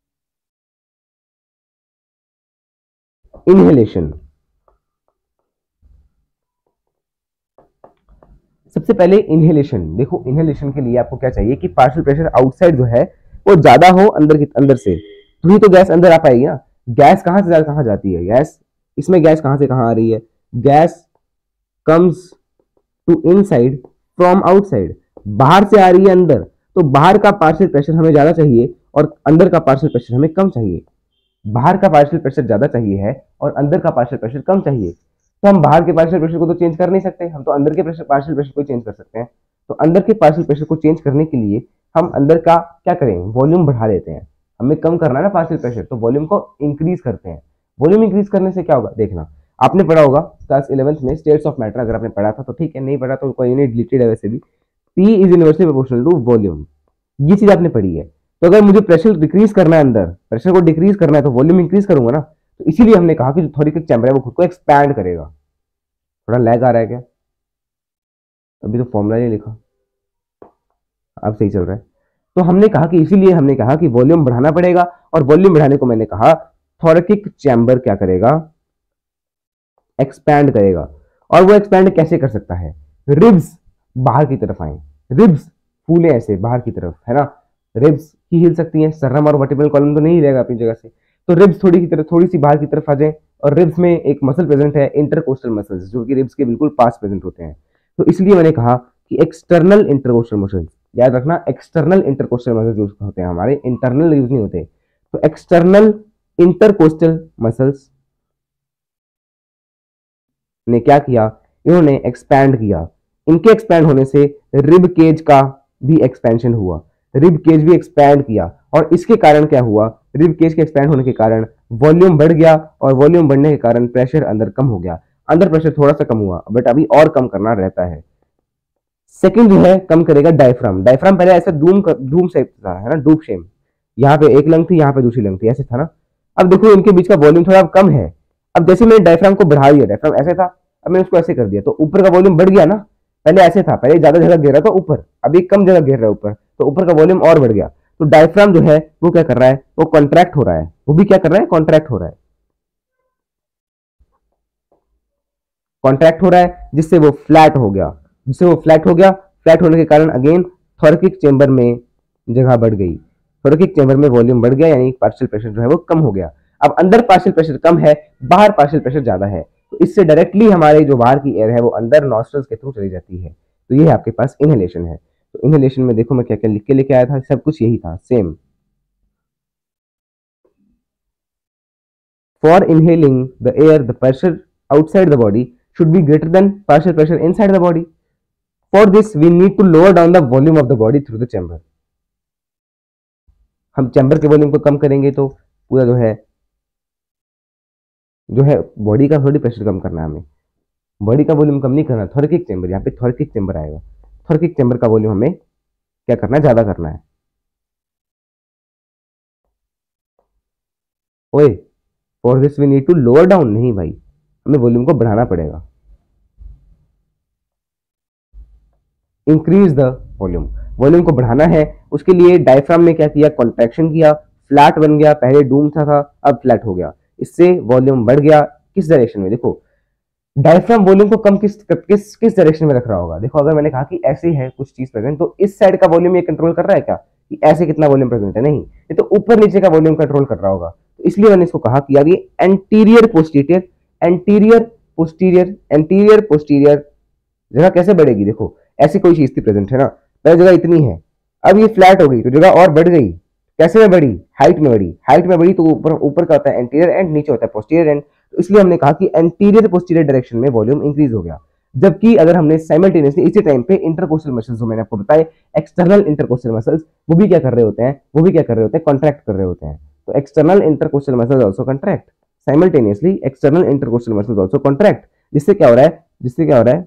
इनहेलेशन, सबसे पहले इनहेलेशन, देखो इनहेलेशन के लिए आपको क्या चाहिए कि पार्शियल प्रेशर आउटसाइड जो है वो ज्यादा हो अंदर से, तो ही तो गैस अंदर आ पाएगी ना। गैस कहां से कहां जाती है? गैस, इसमें गैस कहां से कहां आ रही है? Gas comes to inside from outside, बाहर से आ रही है अंदर, तो बाहर का पार्शियल प्रेशर हमें ज्यादा चाहिए, और अंदर का पार्शियल प्रेशर हमें कम चाहिए। बाहर का पार्शियल प्रेशर ज्यादा चाहिए है, और अंदर का पार्शियल प्रेशर कम चाहिए। तो हम बाहर के पार्शियल प्रेशर को तो चेंज कर नहीं सकते, हम तो अंदर के पार्शियल प्रेशर को चेंज कर सकते हैं। तो अंदर के पार्शियल प्रेशर को चेंज करने के लिए हम अंदर का क्या करें? वॉल्यूम बढ़ा देते हैं। हमें कम करना है ना पार्शियल प्रेशर, तो वॉल्यूम को इंक्रीज करते हैं। वॉल्यूम इंक्रीज करने से क्या होगा? देखना, आपने पढ़ा होगा क्लास 11th में स्टेट्स ऑफ मैटर, अगर आपने पढ़ा था तो ठीक है, नहीं पढ़ा तो कोई यूनिट डिलीटेड है वैसे भी। P is inversely proportional to volume, ये चीज आपने पढ़ी है। तो अगर मुझे प्रेशर डिक्रीज करना है, अंदर प्रेशर को डिक्रीज करना है, तो वॉल्यूम इंक्रीज करूंगा ना। तो इसीलिए हमने कहा कि जो थोरैकिक चैम्बर है वो खुद को एक्सपैंड करेगा। थोड़ा लैग आ रहा है क्या? अभी तो फॉर्मूला नहीं लिखा, अब सही चल रहा है। तो हमने कहा कि इसीलिए हमने कहा कि वॉल्यूम बढ़ाना पड़ेगा, और वॉल्यूम बढ़ाने को मैंने कहा थोरैकिक चैम्बर क्या करेगा? एक्सपैंड करेगा। और वो एक्सपैंड कैसे कर सकता है? रिब्स बाहर की तरफ आए, रिब्स फूले ऐसे बाहर की तरफ, है ना, रिब्स ही हिल सकती हैं, स्टर्नम और वर्टिब्रल कॉलम तो नहीं हिलेगा अपनी जगह से। तो रिब्स थोड़ी सी बाहर की तरफ आ जाए, और रिब्स में एक मसल प्रेजेंट है इंटरकोस्टल मसल्स, जो कि रिब्स के बिल्कुल पास प्रेजेंट होते हैं। तो इसलिए मैंने कहा कि एक्सटर्नल इंटरकोस्टल मसल्स, याद रखना एक्सटर्नल इंटरकोस्टल मसल्स यूज होते हैं हमारे, इंटरनल यूज नहीं होते। तो एक्सटर्नल इंटरकोस्टल मसल्स ने क्या किया, इन्होंने एक्सपैंड किया। इनके एक्सपैंड होने से रिब केज का भी एक्सपेंशन हुआ, रिब केज भी एक्सपैंड किया, और इसके कारण क्या हुआ, रिब केज के एक्सपैंड होने के कारण वॉल्यूम बढ़ गया, और वॉल्यूम बढ़ने के कारण प्रेशर अंदर कम हो गया। अंदर प्रेशर थोड़ा सा कम हुआ, बट अभी और कम करना रहता है। सेकंड जो है कम करेगा डायफ्राम। डायफ्राम पहले ऐसा डूम शेप था, है ना, डूब शेप, यहाँ पे एक लंग थी, यहाँ पे दूसरी लंग थी, ऐसे था ना। अब देखो इनके बीच का वॉल्यूम थोड़ा कम है। अब जैसे मैंने डायफ्राम को बढ़ा दिया, डायफ्राम ऐसे था, अब मैंने उसको ऐसे कर दिया, तो ऊपर का वॉल्यूम बढ़ गया ना। पहले ऐसे था, पहले ज्यादा जगह घेर रहा था ऊपर, अभी कम जगह घेर रहा है ऊपर, तो ऊपर का वॉल्यूम और बढ़ गया। तो डायफ्राम जो है वो क्या कर रहा है, वो कॉन्ट्रैक्ट हो रहा है, वो भी क्या कर रहा है, कॉन्ट्रैक्ट हो रहा है, कॉन्ट्रैक्ट हो रहा है, जिससे वो फ्लैट हो गया, जिससे वो फ्लैट हो गया। फ्लैट होने के कारण अगेन थोरैकिक चेंबर में जगह बढ़ गई, थोरैकिक चेंबर में वॉल्यूम बढ़ गया, यानी पार्शियल प्रेशर जो है वो कम हो गया। अब अंदर पार्शियल प्रेशर कम है, बाहर पार्शियल प्रेशर ज्यादा है, तो इससे डायरेक्टली हमारे जो बाहर की एयर है वो अंदर नॉस्ट्रल्स के थ्रू चली जाती है। तो ये आपके पास इनहेलेशन है। तो इनहेलेशन में देखो मैं क्या क्या लिख के लेके आया था, सब कुछ यही था same. For inhaling the air the pressure outside the body should be greater than partial pressure inside the body. For this we need to lower down the volume of the body through the chamber. हम chamber के volume को कम करेंगे तो पूरा जो है body का थोड़ी प्रेशर कम करना है हमें, बॉडी का वॉल्यूम कम नहीं करना। थोरैकिक चैम्बर, यहाँ पे थोरैकिक चैम्बर आएगा, थोरैकिक चैम्बर का वॉल्यूम हमें क्या करना है, ज्यादा करना है। ओए, for this we need to lower down, नहीं भाई, हमें वॉल्यूम को बढ़ाना पड़ेगा। इंक्रीज द वॉल्यूम, वॉल्यूम को बढ़ाना है, उसके लिए डायफ्राम ने क्या किया, कॉन्ट्रैक्शन किया, फ्लैट बन गया, पहले डूम था अब फ्लैट हो गया, इससे वॉल्यूम बढ़ गया। किस डायरेक्शन में, देखो डायफ्राम वॉल्यूम को कम किस किस किस डायरेक्शन में रख रहा होगा। देखो अगर मैंने कहा कि ऐसे है कुछ चीज प्रेजेंट, तो इस साइड का वॉल्यूम ये कंट्रोल कर रहा है क्या, कि ऐसे कितना वॉल्यूम प्रेजेंट है, नहीं, ये तो ऊपर नीचे का वॉल्यूम कंट्रोल कर रहा होगा। तो इसलिए मैंने इसको कहा कि यार ये anterior posterior, anterior posterior, anterior posterior जगह कैसे बढ़ेगी। देखो ऐसी कोई चीज थी प्रेजेंट, है ना, पहले जगह इतनी है, अब ये फ्लैट हो गई तो जगह और बढ़ गई। कैसे में बढ़ी, हाइट में बढ़ी, हाइट में बढ़ी तो ऊपर ऊपर का होता है एंटीरियर एंड, नीचे होता है पोस्टीरियर एंड। तो इसलिए हमने कहा कि एंटीरियर पोस्टीरियर डायरेक्शन में वॉल्यूम इंक्रीज हो गया। जबकि अगर हमने साइमल्टेनियसली इसी टाइम पे इंटरकोस्टल मसल्स जो मैंने आपको बताए, एक्सटर्नल इंटरकोस्टल मसल्स, वो भी क्या कर रहे होते हैं, वो भी क्या कर रहे होते हैं, कॉन्ट्रैक्ट कर रहे होते हैं। तो external intercostal muscles also contract simultaneously, external intercostal muscles also contract, जिससे क्या हो रहा है, जिससे क्या हो रहा है,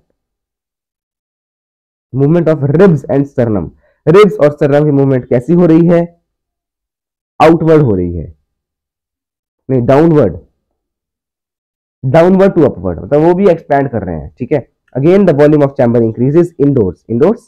movement of ribs and sternum. Ribs और स्टर्नम की मूवमेंट कैसी हो रही है, आउटवर्ड हो रही है, नहीं डाउनवर्ड, डाउनवर्ड टू अपवर्ड, मतलब वो भी एक्सपैंड कर रहे हैं, ठीक है। Again the volume of chamber increases indoors, इनडोर्स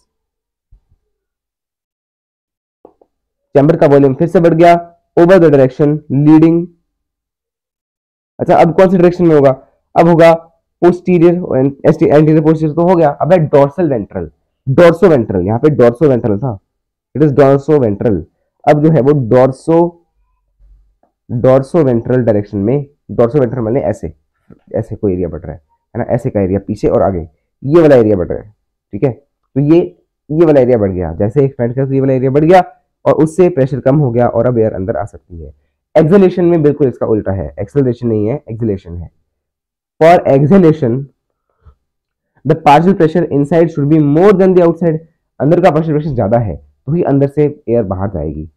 चैम्बर का वॉल्यूम फिर से बढ़ गया, ओवर द डायरेक्शन लीडिंग। अच्छा अब कौन सी डायरेक्शन में होगा, अब होगा पोस्टीरियर, एंटीरियर पोस्टीरियर तो हो गया, अब है डोर्सल वेंट्रल, डोर्सो वेंट्रल, यहाँ पे डोर्सो वेंट्रल था, इट इज डोर्सो वेंट्रल। अब जो है वो डोर्सो, डोर्सो वेंट्रल डायरेक्शन में, डोर्सो वेंट्रल मैंने ऐसे ऐसे कोई एरिया बढ़ रहा है ना, ऐसे का एरिया पीछे और आगे, ये वाला एरिया बढ़ रहा है, ठीक है। तो ये वाला एरिया बढ़ गया, जैसे एक्सपेंड कर तो ये वाला एरिया बढ़ गया, और उससे प्रेशर कम हो गया, और अब एयर अंदर आ सकती है। एक्सेलेशन में बिल्कुल इसका उल्टा है, एक्सेलरेशन नहीं है, एक्सेलेशन है। For exhalation the partial pressure inside should be more than the outside, अंदर का पार्शियल प्रेशर ज्यादा है तो ही अंदर से एयर बाहर जाएगी।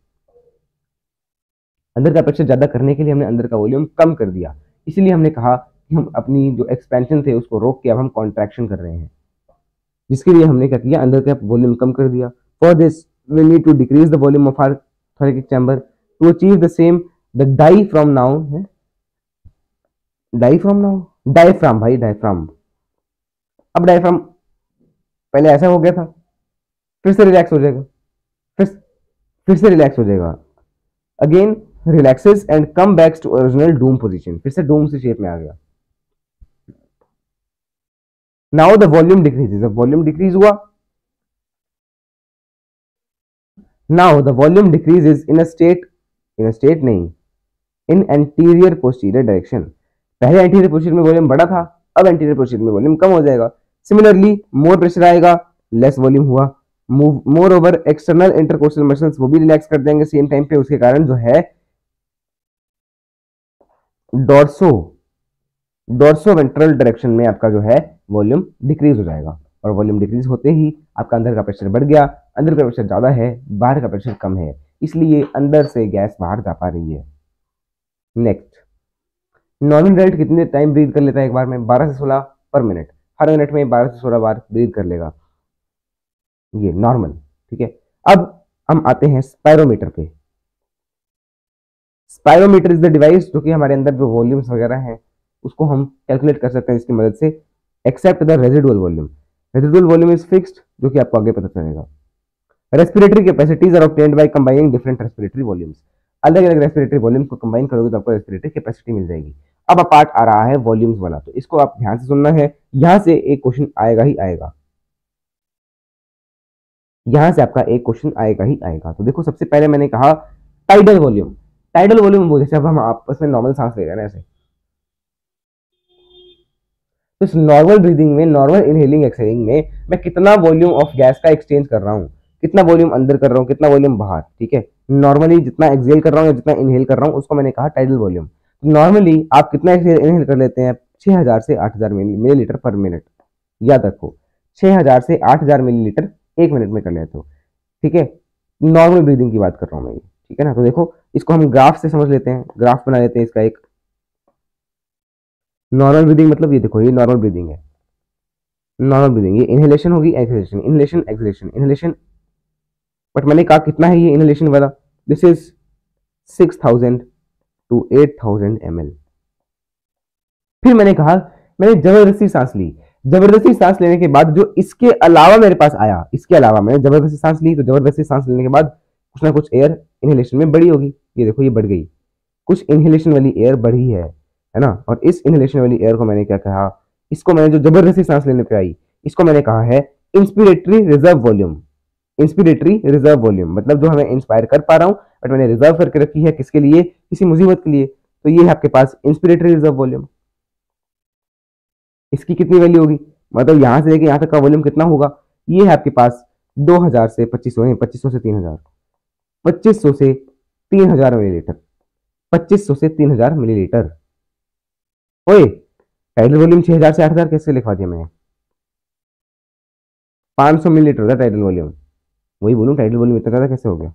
अंदर का प्रेशर ज्यादा करने के लिए हमने अंदर का वॉल्यूम कम कर दिया, इसलिए हमने कहा कि हम अपनी जो एक्सपेंशन थे उसको रोक के अब हम कॉन्ट्रैक्शन कर रहे हैं, जिसके लिए हमने क्या किया, अंदर का वॉल्यूम कम कर दिया। For this we need to decrease the volume of our thoracic chamber to achieve the same. The diaphragm now है, डाई फ्रॉम नाउ, डायफ्राम भाई, डायफ्राम। अब डायफ्राम पहले ऐसा हो गया था, फिर से रिलैक्स हो जाएगा, फिर फिर से रिलैक्स हो जाएगा, again relaxes and come backs to original dome position, फिर से डूम से शेप में आ गया। नाउ द वॉल्यूम डिक्रीजेस, अब वॉल्यूम डिक्रीज हुआ, now the volume decreases in state नहीं, इन एंटीरियर पोस्टीरियर डायरेक्शन। पहले एंटीरियर पोस्टीरियर में वॉल्यूम बड़ा था, अब एंटीरियर पोस्टीरियर में वॉल्यूम कम हो जाएगा। सिमिलरली मोर प्रेशर आएगा, लेस वॉल्यूम हुआ। Moreover external intercostal muscles वो भी रिलैक्स कर देंगे सेम टाइम पे, उसके कारण जो है डोर्सो वेंट्रल डायरेक्शन में आपका जो है वॉल्यूम डिक्रीज हो जाएगा। और वॉल्यूम डिक्रीज होते ही आपका अंदर का प्रेशर बढ़ गया, अंदर का प्रेशर ज्यादा है, बाहर का प्रेशर कम है, इसलिए अंदर से गैस बाहर जा पा रही है। नेक्स्ट, नॉर्मल एडल्ट कितने टाइम ब्रीथ कर लेता है एक बार में? 12 से 16 पर मिनट। हर मिनट में 12 से 16 बार ब्रीथ कर लेगा, ये नॉर्मल। ठीक है, अब हम आते हैं स्पायरोमीटर पे। स्पायरोमीटर इज द डिवाइस जो कि हमारे अंदर जो वॉल्यूम्स वगैरह हैं उसको हम कैलकुलेट कर सकते हैं इसकी मदद से, except the residual volume. Residual volume is fixed, जो कि आपको आगे पता चलेगा। Respiratory capacities are obtained by combining different respiratory volumes. अलग अलग रेस्पिरेटरी वॉल्यूम्स को कंबाइन करोगे तो आपको रेस्पिरेटरी कैपेसिटी मिल जाएगी। अब पार्ट आ रहा है वॉल्यूम्स वाला, तो इसको आप ध्यान से सुनना है, यहां से एक क्वेश्चन आएगा ही आएगा, यहां से आपका एक क्वेश्चन आएगा ही आएगा। तो देखो, सबसे पहले मैंने कहा टाइडल वॉल्यूम। टाइडल वॉल्यूम वो जैसे अब हम आपस में नॉर्मल सांस ले रहे हैं ना, ऐसे। तो इस नॉर्मल ब्रीदिंग में, नॉर्मल इनहेलिंग एक्सहेलिंग में मैं कितना वॉल्यूम ऑफ गैस का एक्सचेंज कर रहा हूँ, कितना वॉल्यूम अंदर कर रहा हूँ, कितना वॉल्यूम बाहर। ठीक है, नॉर्मली जितना एक्सहेल कर रहा हूँ या जितना इनहेल कर रहा हूँ उसको मैंने कहा टाइडल वॉल्यूम। नॉर्मली आप कितना इनहेल कर लेते हैं? 6000 से 8000 मिलीलीटर पर मिनट। याद रखो, 6000 से 8000 मिलीलीटर एक मिनट में कर लेते हो। ठीक है, नॉर्मल ब्रीदिंग की बात कर रहा हूँ मैं ये। ठीक है ना, तो देखो इसको हम ग्राफ से समझ लेते हैं, ग्राफ बना लेते हैं इसका एक। नॉर्मल ब्रीदिंग मतलब ये देखो, ये नॉर्मल ब्रीदिंग है। नॉर्मल ब्रीदिंग ये इनहेलेशन होगी, exhalation, inhalation exhalation, inhalation. But मैंने कहा कितना है ये इनहेलेशन वाला? This is 6000 to 8000 ml। फिर मैंने कहा, मैंने जबरदस्ती सांस ली। जबरदस्ती सांस लेने के बाद जो इसके अलावा मेरे पास आया, इसके अलावा मैंने जबरदस्ती सांस ली, तो जबरदस्ती सांस लेने के बाद कुछ ना कुछ एयर इनहेलेशन में बढ़ी होगी। ये देखो, ये बढ़ गई, कुछ इनहेलेशन वाली एयर बढ़ी है ना। और इस इनहेलेशन वाली एयर को मैंने क्या कहा? इसको मैंने जो जबरदस्ती सांस लेने पे आई, इसको मैंने कहा है inspiratory reserve volume. Inspiratory reserve volume मतलब जो हमें इंस्पायर कर पा रहा हूं बट मैंने रिजर्व करके रखी है, किसके लिए? किसी मुसीबत के लिए। तो ये है आपके पास इंस्पिरेटरी रिजर्व वॉल्यूम। इसकी कितनी वैल्यू होगी? मतलब यहां से लेके यहां तक का वॉल्यूम कितना होगा? ये है आपके पास 2000 से 2500, 2500 से 3000, 2500 से 3000 मिलीलीटर, 2500 से 3000 मिलीलीटर। ओए, टाइडल वॉल्यूम 6000 से 8000 कैसे लिखवा दिया मैंने? 500 मिलीलीटर होता है टाइडल वॉल्यूम। वही बोलूं, टाइडल वॉल्यूम इतना ज्यादा कैसे हो गया?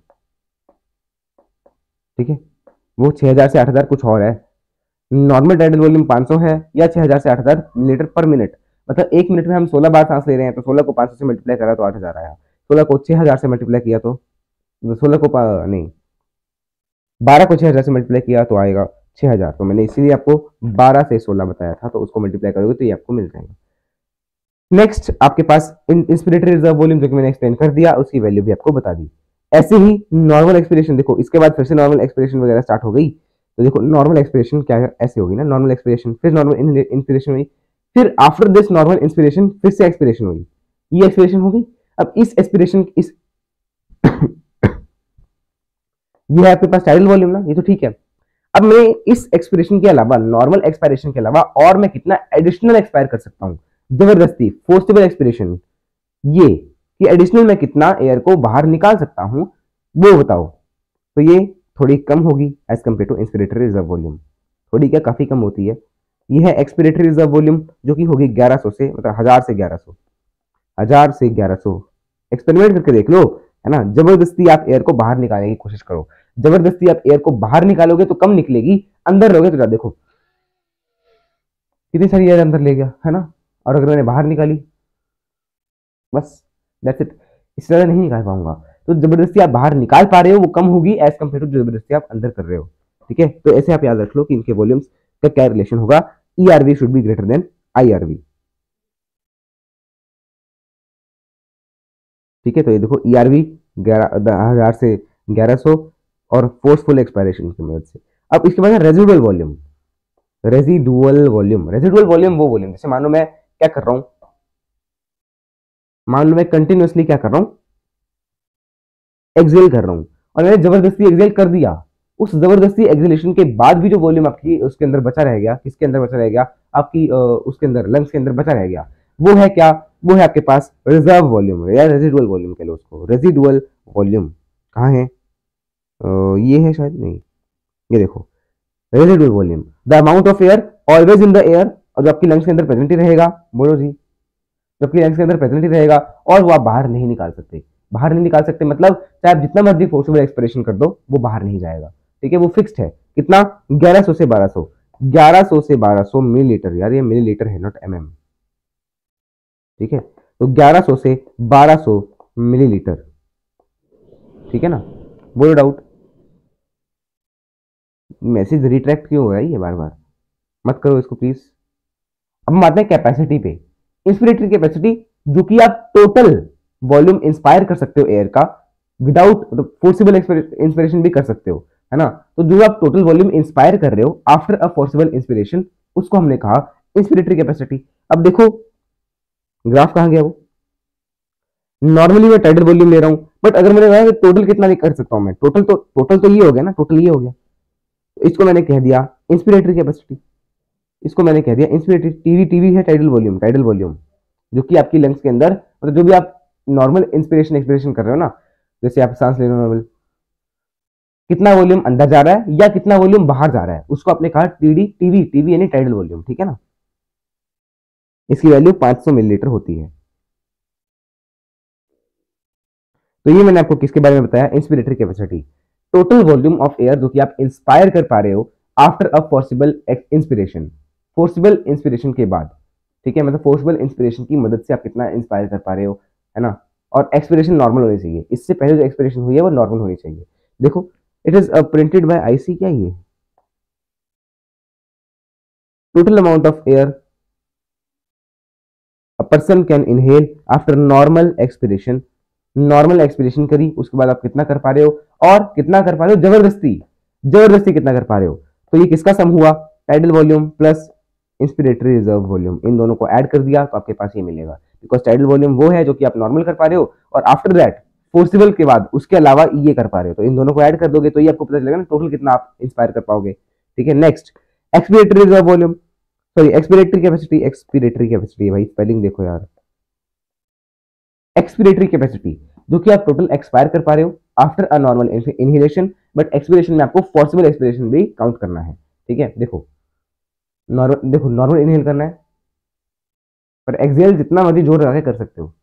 ठीक है, वो 6000 से 8000 कुछ और है। नॉर्मल टाइडल वॉल्यूम 500 है या 6000 से 8000 मिलीलीटर पर मिनट। मतलब एक मिनट में हम 16 बार सांस ले रहे हैं, तो 16 को 500 से मल्टीप्लाई करा तो 8000 आया। 16 को 6000 से मल्टीप्लाई किया तो 16 को नहीं, 12 को 6000 से मल्टीप्लाई किया तो आएगा 6000। तो मैंने इसीलिए आपको 12 से 16 बताया था, तो उसको मल्टीप्लाई करोगे तो ये आपको मिल जाएगा। नेक्स्ट आपके पास इंस्पिरेटरी रिजर्व वॉल्यूम, जो कि मैंने एक्सप्लेन कर दिया, उसकी वैल्यू भी आपको बता दी। ऐसे ही नॉर्मल एक्सपिरेशन, देखो इसके बाद फिर से नॉर्मल एक्सपिरेशन वगैरह स्टार्ट हो गई। तो देखो नॉर्मल एक्सपिरेशन क्या है, ऐसे होगी ना, नॉर्मल एक्सपिरेशन, फिर नॉर्मल इंस्पिरेशन हुई, फिर आफ्टर दिस नॉर्मल इंस्पिरेशन फिर से एक्सपिरेशन हुई, ये एक्सपिरेशन होगी। अब इस एक्सपिरेशन इस ये है आपके पास टाइडल वॉल्यूम ना, ये तो ठीक है। अब मैं इस एक्सपिरेशन के अलावा, नॉर्मल एक्सपायरेशन के अलावा और मैं कितना एडिशनल एक्सपायर कर सकता हूं? जबरदस्ती फोर्सेबल एक्सपिरेशन, ये कि एडिशनल मैं कितना एयर को बाहर निकाल सकता हूं, वो बताओ। तो ये थोड़ी कम होगी as compare to inspiratory reserve volume. थोड़ी क्या, काफी कम होती है। ये है एक्सपिरेटरी रिजर्व वॉल्यूम, जो कि होगी 1100 से, मतलब 1000 से 1100, 1000 से 1100। एक्सपेरिमेंट करके देख लो, है ना। जबरदस्ती आप एयर को बाहर निकालने की कोशिश करो। जबरदस्ती आप एयर को बाहर निकालोगे तो कम निकलेगी, अंदर रहोगे तो देखो कितनी सारी एयर अंदर ले गया, है ना। और अगर मैंने बाहर निकाली, बस दैट्स इट, इससे ज्यादा नहीं निकाल पाऊंगा। तो जबरदस्ती आप बाहर निकाल पा रहे हो वो कम होगी एज कम्पेयर टू जबरदस्ती आप अंदर कर रहे हो। ठीक है, तो ऐसे आप याद रख लो कि इनके वॉल्यूम्स का क्या रिलेशन होगा। ERV should be greater than IRV। ठीक है, तो ये देखो ERV 1000 से 1100 और फोर्सफुल एक्सपायरेशन की मदद से। अब इसके बाद residual volume. Residual volume, residual volume वो वॉल्यूम, जैसे मान लो मैं क्या कर रहा हूं, मान लो मैं कंटिन्यूअसली क्या कर रहा हूं, एक्सेल कर रहा हूँ और मैंने जबरदस्ती एक्सेल कर दिया, उस जबरदस्ती एक्सेलेशन के बाद भी जो वॉल्यूम आपकी उसके अंदर बचा रह गया, किसके अंदर बचा रह गया, आपकी उसके अंदर लंग्स के अंदर बचा रह गया, वो है क्या, वो है आपके पास रिजर्व वॉल्यूम या रेजिडुअल वॉल्यूम कह लो उसको, रेजिडुअल वॉल्यूम कहाँ है, ये है शायद, नहीं, ये देखो residual volume, the amount of air always in the air, और जो आपकी लंग्स के अंदर प्रेजेंट ही रहेगा, बोलो जी, जो आपकी लंग्स के अंदर प्रेजेंट ही रहेगा और वो आप बाहर नहीं निकाल सकते, बाहर नहीं निकाल सकते मतलब चाहे आप जितना मर्जी फोर्सिबल एक्सपिरेशन कर दो वो बाहर नहीं जाएगा, ठीक है, वो फिक्स्ड है, कितना, 1100 से 1200, 1100 से 1200 मिलीलीटर, यार ये मिलीलीटर है नॉट एमएम, ठीक है, तो 1100 से 1200 मिलीलीटर, ठीक है ना, बोलो डाउट, मैसेज रिट्रैक्ट क्यों हो रहा है ये बार बार, मत करो इसको प्लीज। अब हम आते हैं कैपेसिटी पे, इंस्पिरेटरी कैपेसिटी, जो कि आप टोटल वॉल्यूम इंस्पायर कर सकते हो एयर का विदाउट फोर्सिबल इंस्पिरेशन भी कर सकते हो, है ना, तो जो आप टोटल वॉल्यूम इंस्पायर कर रहे हो आफ्टर अ फोर्सिबल इंस्पिरेशन, उसको हमने कहा इंस्पिरेटरी कैपेसिटी। अब देखो ग्राफ कहां गया, वो नॉर्मली मैं टाइडल वॉल्यूम ले रहा हूं, बट अगर मैंने कहा टोटल कितना नहीं कर सकता हूं मैं, टोटल तो ये हो गया ना, टोटल ये हो गया, तो इसको मैंने कह दिया इंस्पिरेटरी कैपेसिटी, इसको मैंने कह दिया इंस्पिरेटरी, टीवी टीवी है टाइडल वॉल्यूम, टाइडल वॉल्यूम जो कि आपकी लंग्स के अंदर मतलब जो भी आप नॉर्मल इंस्पिरेशन एक्सपिरेशन कर रहे हो ना, जैसे आप सांस ले रहे हो नॉर्मल, कितना वॉल्यूम अंदर जा रहा है या कितना वॉल्यूम बाहर जा रहा है, उसको आपने कहा टीडी टीवी, टीवी यानी टाइडल वॉल्यूम, ठीक है ना, इसकी वैल्यू 500 मिलीलीटर होती है। तो ये मैंने आपको किसके बारे में बताया, inspiratory capacity, total volume of air जो कि आप इंस्पायर कर पा रहे हो after a forcible inspiration, forcible inspiration के बाद, ठीक है, मतलब फोर्सिबल इंस्पिरेशन की मदद से आप कितना इंस्पायर कर पा रहे हो, है ना, और एक्सपिरेशन नॉर्मल होनी चाहिए, इससे पहले जो एक्सपिरेशन हुई है वो नॉर्मल होनी चाहिए। देखो it is printed by IC, क्या ये total amount of air a person can inhale after normal expiration, normal expiration करी उसके बाद आप कितना कर पा रहे हो, और कितना कर पा रहे हो जबरदस्ती, जबरदस्ती कितना कर पा रहे हो, तो ये किसका सम हुआ, tidal volume plus inspiratory reserve volume, इन दोनों को ऐड कर दिया तो आपके पास ये मिलेगा, बिकॉज टाइडल वॉल्यूम वो है जो कि आप नॉर्मल कर पा रहे हो और आफ्टर दैट फोर्सिबल के बाद उसके अलावा ये कर पा रहे हो, तो इन दोनों को ऐड कर दोगे तो ये आपको पता चलेगा ना टोटल कितना आप इंस्पायर कर पाओगे, ठीक है। Next expiratory reserve volume, sorry expiratory capacity, expiratory capacity भाई स्पेलिंग देखो यार, एक्सपिरेटरी कैपेसिटी जो कि आप टोटल एक्सपायर कर पा रहे हो after a normal inhalation, but expiration में आपको फॉर्सिबल एक्सपिरेशन भी काउंट करना है, ठीक है, देखो नॉर्मल इनहेल करना है पर एक्सहेल जितना मर्जी जोर लगा के कर सकते हो,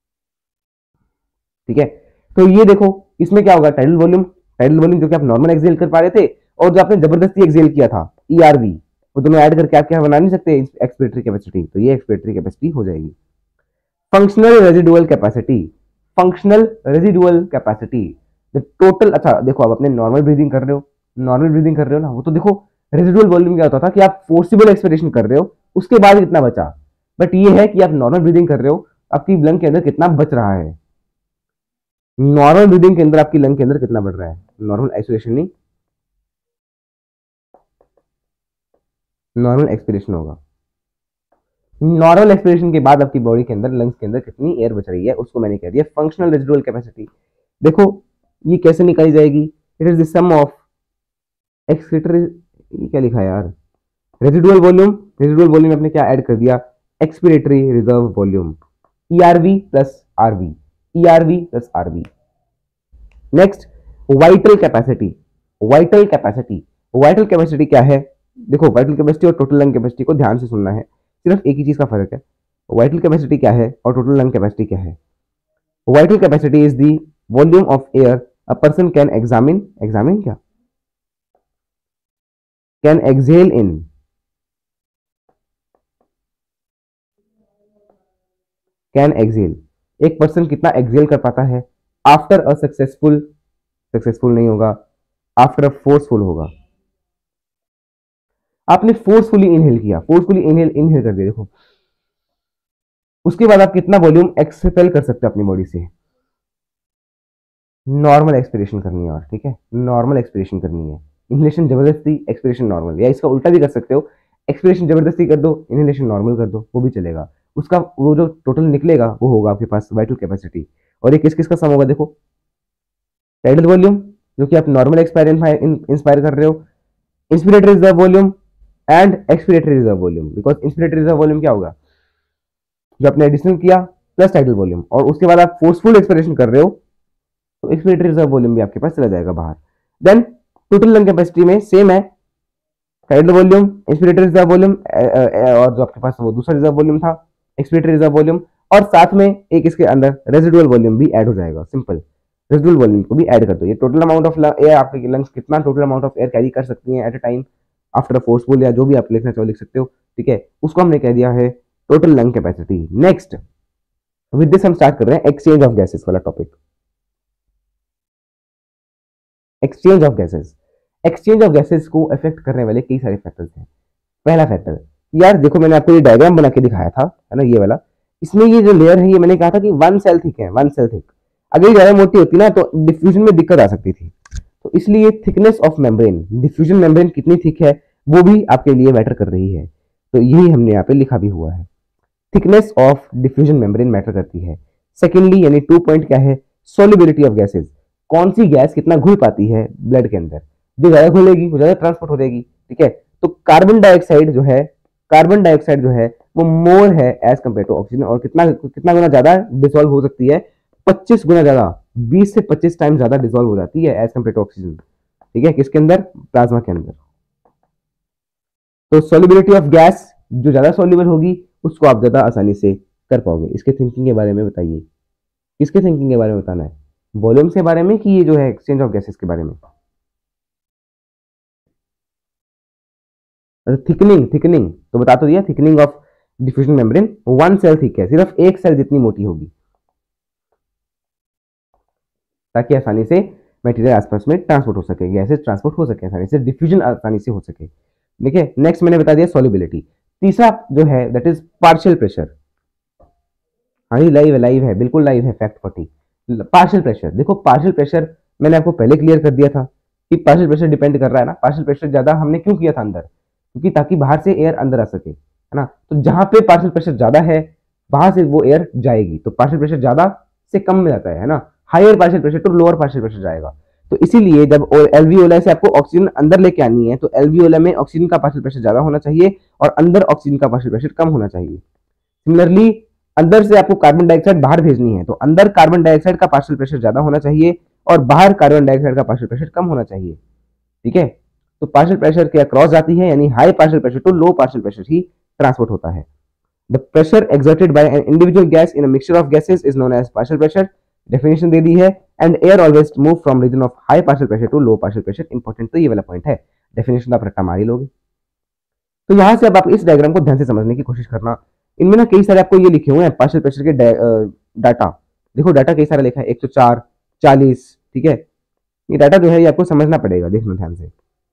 ठीक है, तो ये देखो इसमें क्या होगा, टाइडल वॉल्यूम, टाइडल वॉल्यूम जो कि आप नॉर्मल एक्सहेल कर पा रहे थे और जो आपने जबरदस्ती एक्सहेल किया था ईआरवी, वो दोनों ऐड करके आप क्या बना नहीं सकते एक्सपिरेटरी कैपेसिटी, तो ये एक्सपिरेटरी कैपेसिटी हो जाएगी। Functional residual capacity, functional residual capacity, the total, अच्छा देखो आप अपने नॉर्मल ब्रीदिंग कर रहे हो, नॉर्मल ब्रीदिंग कर रहे हो ना, वो तो देखो रेजिडुअल वॉल्यूम क्या होता था कि आप फोर्सिबल एक्सपिरेशन कर रहे हो उसके बाद कितना बचा, बट ये है कि आप नॉर्मल ब्रीदिंग कर रहे हो आपकी लंग के अंदर कितना बच रहा है, नॉर्मल ब्रीदिंग के अंदर आपकी लंग के अंदर कितना बढ़ रहा है, नॉर्मल आइसोलेशन नहीं, नॉर्मल एक्सपिरेशन होगा, नॉर्मल एक्सपिरेशन के बाद आपकी बॉडी के अंदर लंग्स के अंदर कितनी एयर बच रही है उसको मैंने कह दिया फंक्शनल रेजिडुअल कैपेसिटी। देखो ये कैसे निकाली जाएगी, it is the sum of excretory, ये क्या लिखा है यार, रेजिडुअल वॉल्यूम, रेजिडुअल वॉल्यूम आपने क्या ऐड कर दिया, expiratory reserve volume, ERV plus RV, ERV plus RV. Next vital capacity, vital capacity, vital capacity क्या है, देखो वाइटल कैपेसिटी और टोटल लंग कैपेसिटी को ध्यान से सुनना है, सिर्फ एक ही चीज का फर्क है, वाइटल कैपेसिटी क्या है और टोटल लंग कैपेसिटी क्या है। Vital capacity is the volume of air a person can examine, examine क्या, can exhale in, can exhale, एक पर्सन कितना एक्सहेल कर पाता है आफ्टर अ सक्सेसफुल, सक्सेसफुल नहीं होगा, आफ्टर अ फोर्सफुल होगा, आपने फोर्सफुली इनहेल किया, फोर्सफुली इनहेल इनहेल कर दिया, देखो उसके बाद आप कितना वॉल्यूम एक्सपेल कर सकते हो अपनी बॉडी से, नॉर्मल एक्सपिरेशन करनी है, और ठीक है नॉर्मल एक्सपिरेशन करनी है, इनहेलेशन जबरदस्ती, एक्सपिरेशन नॉर्मल, या इसका उल्टा भी कर सकते हो, एक्सपिरेशन जबरदस्ती कर दो, इनहेलेशन नॉर्मल कर दो, वो भी चलेगा, उसका वो जो टोटल निकलेगा वो होगा आपके पास वाइटल कैपेसिटी। और ये किस किस का सम होगा देखो, टाइडल वॉल्यूम जो कि आप नॉर्मल इंस्पायर कर रहे हो, inspiratory reserve volume and expiratory reserve volume. Because inspiratory reserve volume क्या होगा, जो आपने एडिशन किया प्लस टाइडल वॉल्यूम, और उसके बाद आप फोर्सफुल एक्सपिरेशन कर रहे हो तो एक्सपिरेटरी रिजर्व वॉल्यूम भी आपके पास चला जाएगा बाहर। देन टोटल लंग कैपेसिटी में सेम है, tidal volume, inspiratory reserve volume, और जो आपके पास वो दूसरा रिजर्व वॉल्यूम था एक्सपिरेटरी रिजर्व वॉल्यूम, और साथ में एक इसके अंदर रेजिडुअल वॉल्यूम भी ऐड हो जाएगा। सिंपल, रेजिडुअल वॉल्यूम को भी ऐड कर दो। ये टोटल अमाउंट ऑफ एयर, आपके लंग्स कितना total amount of air carry कर सकती हैं at a time after forceful, या जो भी आप लिखना चाहो लिख सकते हो, ठीक है, उसको हमने कह दिया है total lung capacity. Next with this हम स्टार्ट कर रहे हैं एक्सचेंज ऑफ गैसेस वाला topic. Exchange of gases, exchange of gases को अफेक्ट करने वाले कई सारे फैक्टर्स हैं। पहला फैक्टर, यार देखो मैंने आपको ये डायग्राम बना के दिखाया था, है ना, ये वाला, इसमें ये जो लेयर है ये मैंने कहा था कि वन सेल थिक है, वन सेल थिक। अगर ये ज्यादा मोटी होती ना तो डिफ्यूजन में दिक्कत आ सकती थी, तो इसलिए thickness of membrane, diffusion membrane कितनी थिक है वो भी आपके लिए मैटर कर रही है। तो यही हमने यहाँ पे लिखा भी हुआ है, thickness of diffusion membrane matter करती है। सेकेंडली यानी 2 पॉइंट क्या है, सोल्युबिलिटी ऑफ गैसेस, कौन सी गैस कितना घुल पाती है ब्लड के अंदर, जो ज्यादा घुलेगी वो ज्यादा ट्रांसपोर्ट हो जाएगी, ठीक है। तो कार्बन डाइऑक्साइड जो है, कार्बन डाइऑक्साइड जो है वो मोर है एज कंपेयर टू ऑक्सीजन, और कितना कितना गुना ज्यादा डिसॉल्व हो सकती है, 25 गुना ज्यादा, 20 से 25 टाइम ज्यादा डिसॉल्व हो जाती है एज कंपेयर टू ऑक्सीजन, ठीक है, किसके अंदर, प्लाज्मा के अंदर। तो सोल्युबिलिटी ऑफ गैस, जो ज्यादा सोल्यूबल होगी उसको आप ज्यादा आसानी से कर पाओगे। इसके थिंकिंग के बारे में बताइए, किसके थिंकिंग के बारे में बताना है, वॉल्यूम्स के बारे में कि ये जो है एक्सचेंज ऑफ गैसेस के बारे में। थिकनिंग, थिकनिंग तो बता तो दिया, thickening of diffusion membrane, one cell thick है, सिर्फ एक सेल जितनी मोटी होगी, ताकि आसानी से मटेरियल आसपास में ट्रांसपोर्ट हो सके, गैसेस ट्रांसपोर्ट हो सके आसानी से, डिफ्यूजन आसानी से हो सके, ठीक है। नेक्स्ट मैंने बता दिया सॉल्युबिलिटी। तीसरा जो है दैट इज पार्शियल प्रेशर। हाँ जी लाइव है, बिल्कुल लाइव है, फैक्ट 40। पार्शियल प्रेशर, देखो पार्शियल प्रेशर मैंने आपको पहले क्लियर कर दिया था कि पार्शियल प्रेशर डिपेंड कर रहा है ना, पार्शियल प्रेशर ज्यादा हमने क्यों किया था अंदर, क्योंकि ताकि बाहर से एयर अंदर आ सके, है ना। तो जहां पे पार्शियल प्रेशर ज्यादा है वहां से वो एयर जाएगी, तो पार्शियल प्रेशर ज्यादा से कम में जाता है ना, higher partial pressure to lower partial pressure जाएगा। तो इसीलिए जब एल्वियोला से आपको ऑक्सीजन अंदर लेके आनी है तो एल्वियोला में ऑक्सीजन का पार्शियल प्रेशर ज्यादा होना चाहिए और अंदर ऑक्सीजन का पार्शियल प्रेशर कम होना चाहिए। सिमिलरली अंदर से आपको कार्बन डाइऑक्साइड बाहर भेजनी है तो अंदर कार्बन डाइऑक्साइड का पार्शियल प्रेशर ज्यादा होना चाहिए और बाहर कार्बन डाइऑक्साइड का पार्शियल प्रेशर कम होना चाहिए, ठीक है। तो पार्शियल प्रेशर के अक्रॉस जाती है, यानी high partial pressure to low partial pressure ही ट्रांसपोर्ट होता है। The pressure exerted by an individual gas in a mixture of gases is known as partial pressure. Definition दे दी है, and air always move from region of high partial pressure to low partial pressure. Important तो ये वाला point है, definition आप रट्टा मार ही लोगे। तो यहां से अब आप इस डायग्राम को ध्यान से समझने की कोशिश करना। इनमें ना कई सारे आपको ये लिखे हुए हैं पार्शियल प्रेशर के डाटा, देखो डाटा कई सारा लिखा है, 104, 40, ठीक है। ये डाटा जो है ये आपको समझना पड़ेगा, देखना ध्यान से।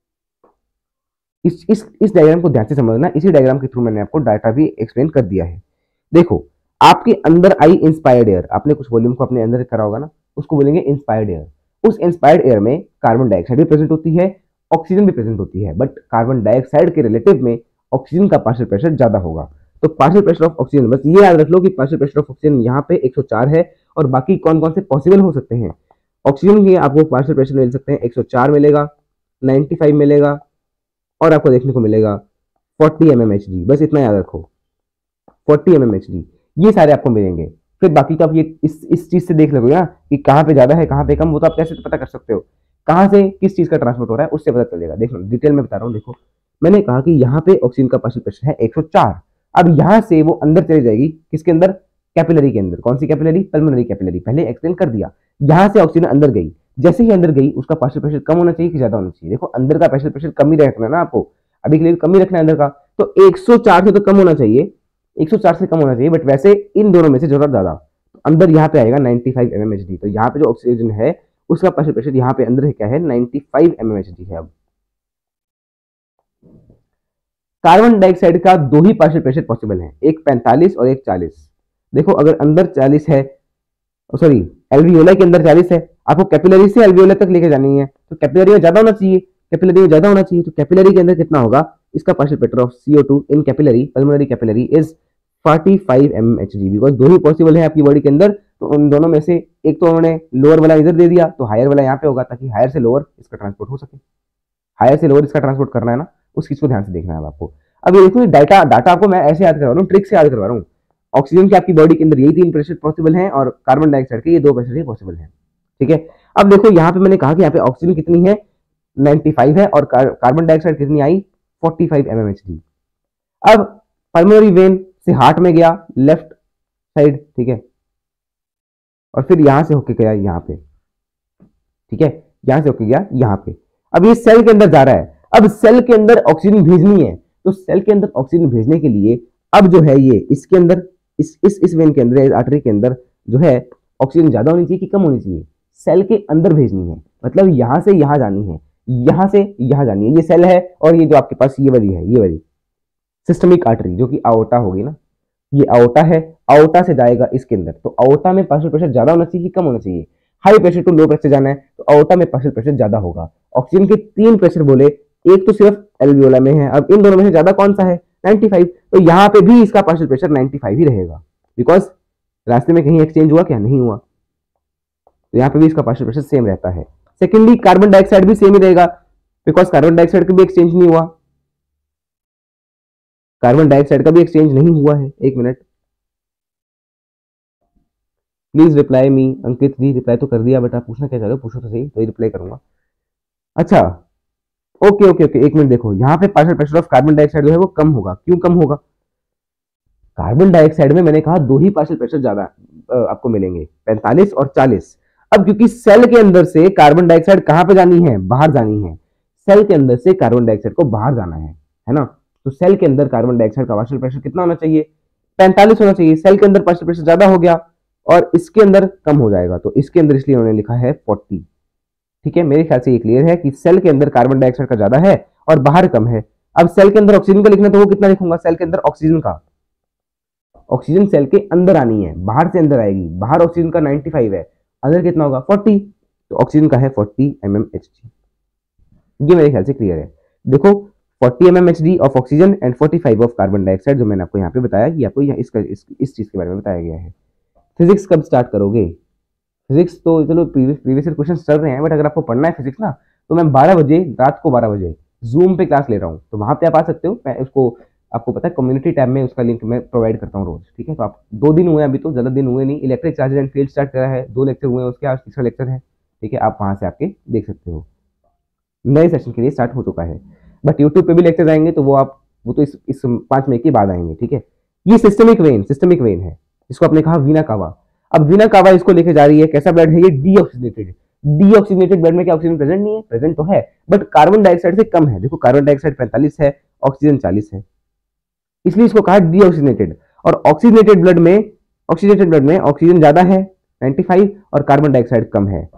इस डायग्राम को ध्यान से समझना, इसी डायग्राम के थ्रू मैंने आपको डाटा भी एक्सप्लेन कर दिया है। देखो आपके अंदर आई इंस्पायर्ड एयर, आपने कुछ वॉल्यूम को अपने अंदर करा होगा ना, उसको बोलेंगे इंस्पायर्ड एयर। उस इंस्पायर्ड एयर में कार्बन डाइऑक्साइड भी प्रेजेंट होती है, ऑक्सीजन भी प्रेजेंट होती है, बट कार्बन डाइऑक्साइड के रिलेटिव में ऑक्सीजन का पार्शियल प्रेशर ज्यादा होगा। तो पार्शियल प्रेशर ऑफ ऑक्सीजन, बस ये याद रख लो कि पार्शियल प्रेशर ऑफ ऑक्सीजन यहाँ पे 104 है, और बाकी कौन कौन से पॉसिबल हो सकते हैं। ऑक्सीजन के आपको पार्शियल प्रेशर मिल सकते हैं, 104 मिलेगा, 95 मिलेगा, और आपको देखने को मिलेगा 40 mmHg, बस इतना याद रखो, 40 mmHg, ये सारे आपको मिलेंगे। फिर बाकी का आप ये इस चीज से देख लोगे ना कि कहाँ पे ज्यादा है कहाँ पे कम, वो तो आप कैसे पता कर सकते हो, कहाँ से किस चीज का ट्रांसपोर्ट हो रहा है उससे पता चलेगा। देखो डिटेल में बता रहा हूँ, देखो मैंने कहा कि यहाँ पे ऑक्सीजन का पार्शियल प्रेशर है 104, अब यहाँ से वो अंदर चली जाएगी, किसके अंदर, कैपिलरी के अंदर। कौन सी कैपिलरी, पल्मोनरी कैपिलरी, पहले एक्सप्लेन कर दिया। यहाँ से ऑक्सीजन अंदर गई, जैसे ही अंदर गई उसका पार्शियल प्रेशर कम होना चाहिए कि ज्यादा होना चाहिए। देखो अंदर का पार्शियल प्रेशर कम ही रखना है ना आपको, अभी के लिए कम ही रखना है अंदर का, तो 104 से तो कम होना चाहिए, 104 से कम होना चाहिए, बट वैसे इन दोनों में से जरूरत ज्यादा। तो अंदर यहाँ पे आएगा 95 mmHg, तो यहाँ पे जो ऑक्सीजन है उसका पार्शियल प्रेशर यहाँ पे अंदर क्या है, 95 mmHg है। अब कार्बन डाइऑक्साइड का दो ही पार्शियल प्रेशर पॉसिबल है, एक 45 और एक 40। देखो अगर अंदर 40 है, सॉरी एल्वियोला के अंदर 40 है, आपको कैपिलरी से एल्वियोला तक लेके जानी है, तो कैपिलरी में ज्यादा होना चाहिए, कैपिलरी में ज्यादा होना चाहिए, तो कैपिलरी के अंदर कितना होगा, इसका partial pressure of CO2 in capillary, pulmonary capillary is 45 mmHg, because दो ही पॉसिबल है आपकी बॉडी के अंदर, तो उन दोनों में से एक तो उन्होंने लोअर वाला इधर दे दिया, तो हायर वाला यहाँ पे होगा, ताकि हायर से लोअर इसका ट्रांसपोर्ट हो सके। हायर से लोअर इसका ट्रांसपोर्ट करना है ना, उस चीज को ध्यान से देखना है आपको। अब ये देखो, डाटा डाटा आपको मैं ऐसे याद करवा रहा हूँ, ट्रिक से याद करवा रहा हूँ। ऑक्सीजन की आपकी बॉडी के अंदर यही 3 प्रेशर पॉसिबल है, और कार्बन डाइऑक्साइड के ये 2 प्रेशर ही पॉसिबल है। ठीक है, अब देखो यहाँ पे मैंने कहा कि यहाँ पे ऑक्सीजन कितनी है, 95 है, और कार्बन डाइऑक्साइड कितनी आई, 45 mmHg। अब पल्मोनरी वेन से हार्ट में गया लेफ्ट साइड, ठीक है, और फिर यहां से होके गया यहाँ पे, ठीक है, यहां से होके गया यहाँ पे। अब ये सेल के अंदर जा रहा है, अब सेल के अंदर ऑक्सीजन भेजनी है, तो सेल के अंदर ऑक्सीजन भेजने के लिए अब जो है ये इसके अंदर, इस वेन के अंदर, आर्टरी के अंदर जो है ऑक्सीजन ज्यादा होनी चाहिए कि कम होनी चाहिए, सेल के अंदर भेजनी है, मतलब यहां से यहां जानी है, यहां से यहां जानी है। ये सेल है, और ये जो आपके पास ये वाली है, ये वाली सिस्टमिक आर्टरी जो कि आओटा होगी ना, ये आओटा है, आओटा से जाएगा इसके अंदर, तो आओटा में पार्शियल प्रेशर ज्यादा होना चाहिए कि कम होना चाहिए, high pressure to low pressure जाना है, तो आओटा में पार्शियल प्रेशर ज्यादा होगा। ऑक्सीजन के 3 प्रेशर बोले, एक तो सिर्फ एल्वियोला में है, अब इन दोनों में से ज्यादा कौन सा है, 95, तो यहाँ पे भी इसका पार्शियल प्रेशर 95 ही रहेगा, बिकॉज रास्ते में कहीं एक्सचेंज हुआ क्या, नहीं हुआ, तो यहाँ पे भी इसका पार्शियल प्रेशर सेम रहता है। सेकेंडली कार्बन डाइऑक्साइड भी सेम ही रहेगा, बिकॉज कार्बन डाइऑक्साइड का भी एक्सचेंज नहीं हुआ, कार्बन डाइऑक्साइड का भी एक्सचेंज नहीं हुआ है। एक minute, please reply me. Ankit ji reply तो कर दिया, बट आप पूछना क्या चाह रहे हो, पूछो तो सही, तो ही रिप्लाई करूंगा। अच्छा, ओके ओके ओके, एक मिनट देखो, यहाँ पे partial pressure of carbon dioxide जो है वो कम होगा। क्यों कम होगा, कार्बन डाइऑक्साइड में मैंने कहा 2 ही पार्शियल प्रेशर ज्यादा आपको मिलेंगे, 45 और 40। अब क्योंकि सेल के अंदर से कार्बन डाइऑक्साइड कहां पे जानी है, बाहर जानी है, सेल के अंदर से कार्बन डाइऑक्साइड को बाहर जाना है ना, तो सेल के अंदर कार्बन डाइऑक्साइड का पार्शियल प्रेशर कितना होना चाहिए, 45 होना चाहिए। सेल के अंदर पार्शियल प्रेशर ज्यादा हो गया और इसके अंदर कम हो जाएगा, तो इसके अंदर इसलिए उन्होंने लिखा है 40। ठीक है, मेरे ख्याल से ये क्लियर है कि सेल के अंदर कार्बन डाइऑक्साइड का ज्यादा है और बाहर कम है। अब सेल के अंदर ऑक्सीजन का लिखना, तो वो कितना लिखूंगा, सेल के अंदर ऑक्सीजन का, ऑक्सीजन सेल के अंदर आनी है, बाहर से अंदर आएगी, बाहर ऑक्सीजन का 95 है, अंदर कितना होगा 40, तो ऑक्सीजन का है 40 mmHg। ये मेरे ख्याल से क्लियर है। देखो 40 mmHg of oxygen and 45 of carbon dioxide, जो मैंने आपको यहाँ पे बताया कि आपको इसका इस चीज के बारे में बताया गया है। फिजिक्स कब स्टार्ट करोगे, फिजिक्स तो चलो प्रीवियस क्वेश्चन चल रहे हैं, बट अगर आपको पढ़ना है फिजिक्स ना, तो मैं 12 बजे, रात को 12 बजे जूम पे क्लास ले रहा हूँ, तो वहां पे आप आ सकते हो। मैं उसको, आपको पता है कम्युनिटी टैब में उसका लिंक मैं प्रोवाइड करता हूँ रोज। ठीक है, तो आप 2 दिन हुए, अभी तो ज्यादा दिन हुए नहीं, electric charges and field start करा है, 2 लेक्चर हुए हैं, उसके आज तीसरा लेक्चर है। ठीक है, आप वहां से आपके देख सकते हो, नए सेशन के लिए स्टार्ट हो चुका है। बट यूट्यूब पे भी लेक्चर आएंगे, तो वो तो इस 5 मई के बाद आएंगे। ठीक है, ये सिस्टमिक वेन है, जिसको आपने कहा वीना कावा। अब वीना कावा इसको लेके जा रही है, कैसा ब्लड है ये, डीऑक्सीजनेटेड ब्लड में क्या ऑक्सीजन प्रेजेंट नहीं है, प्रेजेंट तो है, बट कार्बन डाइऑक्साइड से कम है। देखो कार्बन डाइऑक्साइड 45 है, ऑक्सीजन 40 है, इसलिए इसको कहा डीऑक्सीजनेटेड। और ऑक्सीजनेटेड ब्लड में ऑक्सीजन ज्यादा है 95 और कार्बन डाइऑक्साइड कम है,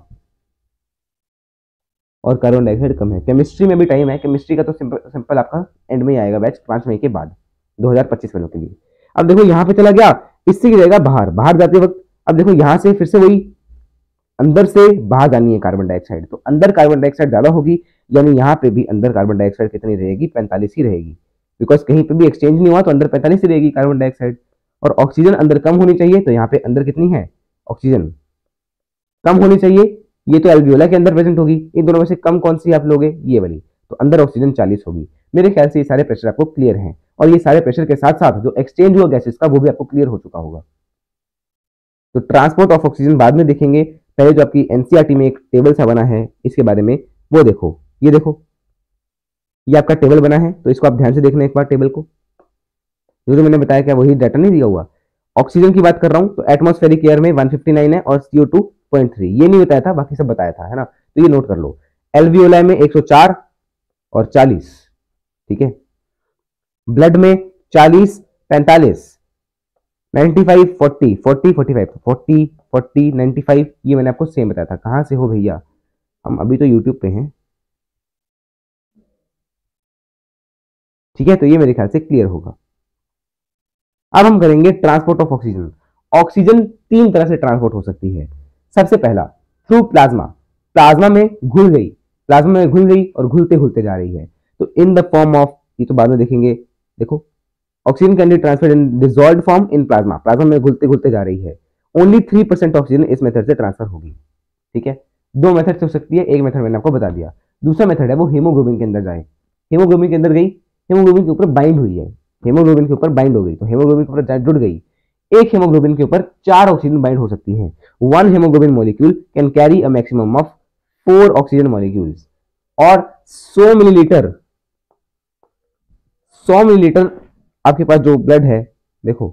केमिस्ट्री में भी टाइम है, केमिस्ट्री का तो सिंपल आपका एंड में ही आएगा बैच 5 मई के बाद 2025 वालों के लिए। अब देखो यहाँ पे चला गया, इससे क्या जाएगा बाहर जाते वक्त। अब देखो यहाँ से फिर से वही अंदर से बाहर जानी है कार्बन डाइऑक्साइड, तो अंदर कार्बन डाइऑक्साइड ज्यादा होगी, यानी यहाँ पे भी अंदर कार्बन डाइऑक्साइड कितनी रहेगी, 45 ही रहेगी, बिकॉज कहीं पे भी एक्सचेंज नहीं हुआ, तो अंदर 45 ही रहेगी कार्बन डाइऑक्साइड। और ऑक्सीजन अंदर कम होनी चाहिए, तो यहाँ पे अंदर कितनी है, ऑक्सीजन कम होनी चाहिए, ये तो एल्वियोला के अंदर प्रेजेंट होगी। इन दोनों में से कम कौन सी आप लोगे, ये वाली, तो अंदर ऑक्सीजन 40 होगी। मेरे ख्याल से ये सारे प्रेशर आपको क्लियर हैं, और ये सारे प्रेशर के साथ साथ जो एक्सचेंज हुआ गैसेस का, वो भी आपको क्लियर हो चुका होगा। तो ट्रांसपोर्ट ऑफ ऑक्सीजन बाद में देखेंगे, पहले जो आपकी एनसीईआरटी में एक टेबल सा बना है इसके बारे में, वो देखो। ये देखो, ये आपका टेबल बना है, तो इसको आप ध्यान से देखना एक बार टेबल को। जो मैंने बताया क्या वही डाटा नहीं दिया हुआ। ऑक्सीजन की बात कर रहा हूं, तो एटमॉस्फेरिक एयर में 159 है और CO2 0.3, ये नहीं बताया था, बाकी सब बताया था, है ना, तो ये नोट कर लो। एल्वियोलाई में 104 और 40, ठीक है, ब्लड में 40 45 95 40 40 45 40 40 95, ये मैंने आपको सेम बताया था। कहां से हो भैया, हम अभी तो यूट्यूब पे हैं। ठीक है, तो ये मेरे ख्याल से क्लियर होगा। अब हम करेंगे ट्रांसपोर्ट ऑफ ऑक्सीजन। ऑक्सीजन 3 तरह से ट्रांसपोर्ट हो सकती है। सबसे पहला थ्रू प्लाज्मा, प्लाज्मा में घुल गई और घुलते घुलते जा रही है, तो इन द फॉर्म ऑफ, ये तो बाद में देखेंगे। देखो oxygen can be transferred in dissolved form in plasma, plasma में घुलते घुलते जा रही है। ओनली 3% ऑक्सीजन इस मेथड से ट्रांसफर होगी। ठीक है, दो मेथड से हो सकती है, एक मेथड मैंने आपको बता दिया। दूसरा मेथड है वो हीमोग्लोबिन के अंदर जाए, हीमोग्लोबिन के अंदर गई, हीमोग्लोबिन के ऊपर बाइंड हुई है, हीमोग्लोबिन के ऊपर बाइंड हो गई, तो हीमोग्लोबिन के ऊपर जुड़ गई। एक हीमोग्लोबिन के ऊपर 4 ऑक्सीजन बाइंड हो सकती हैं। One haemoglobin molecule can carry a maximum of 4 oxygen molecules. और 100 मिलीलीटर, 100 मिलीलीटर आपके पास जो ब्लड है, देखो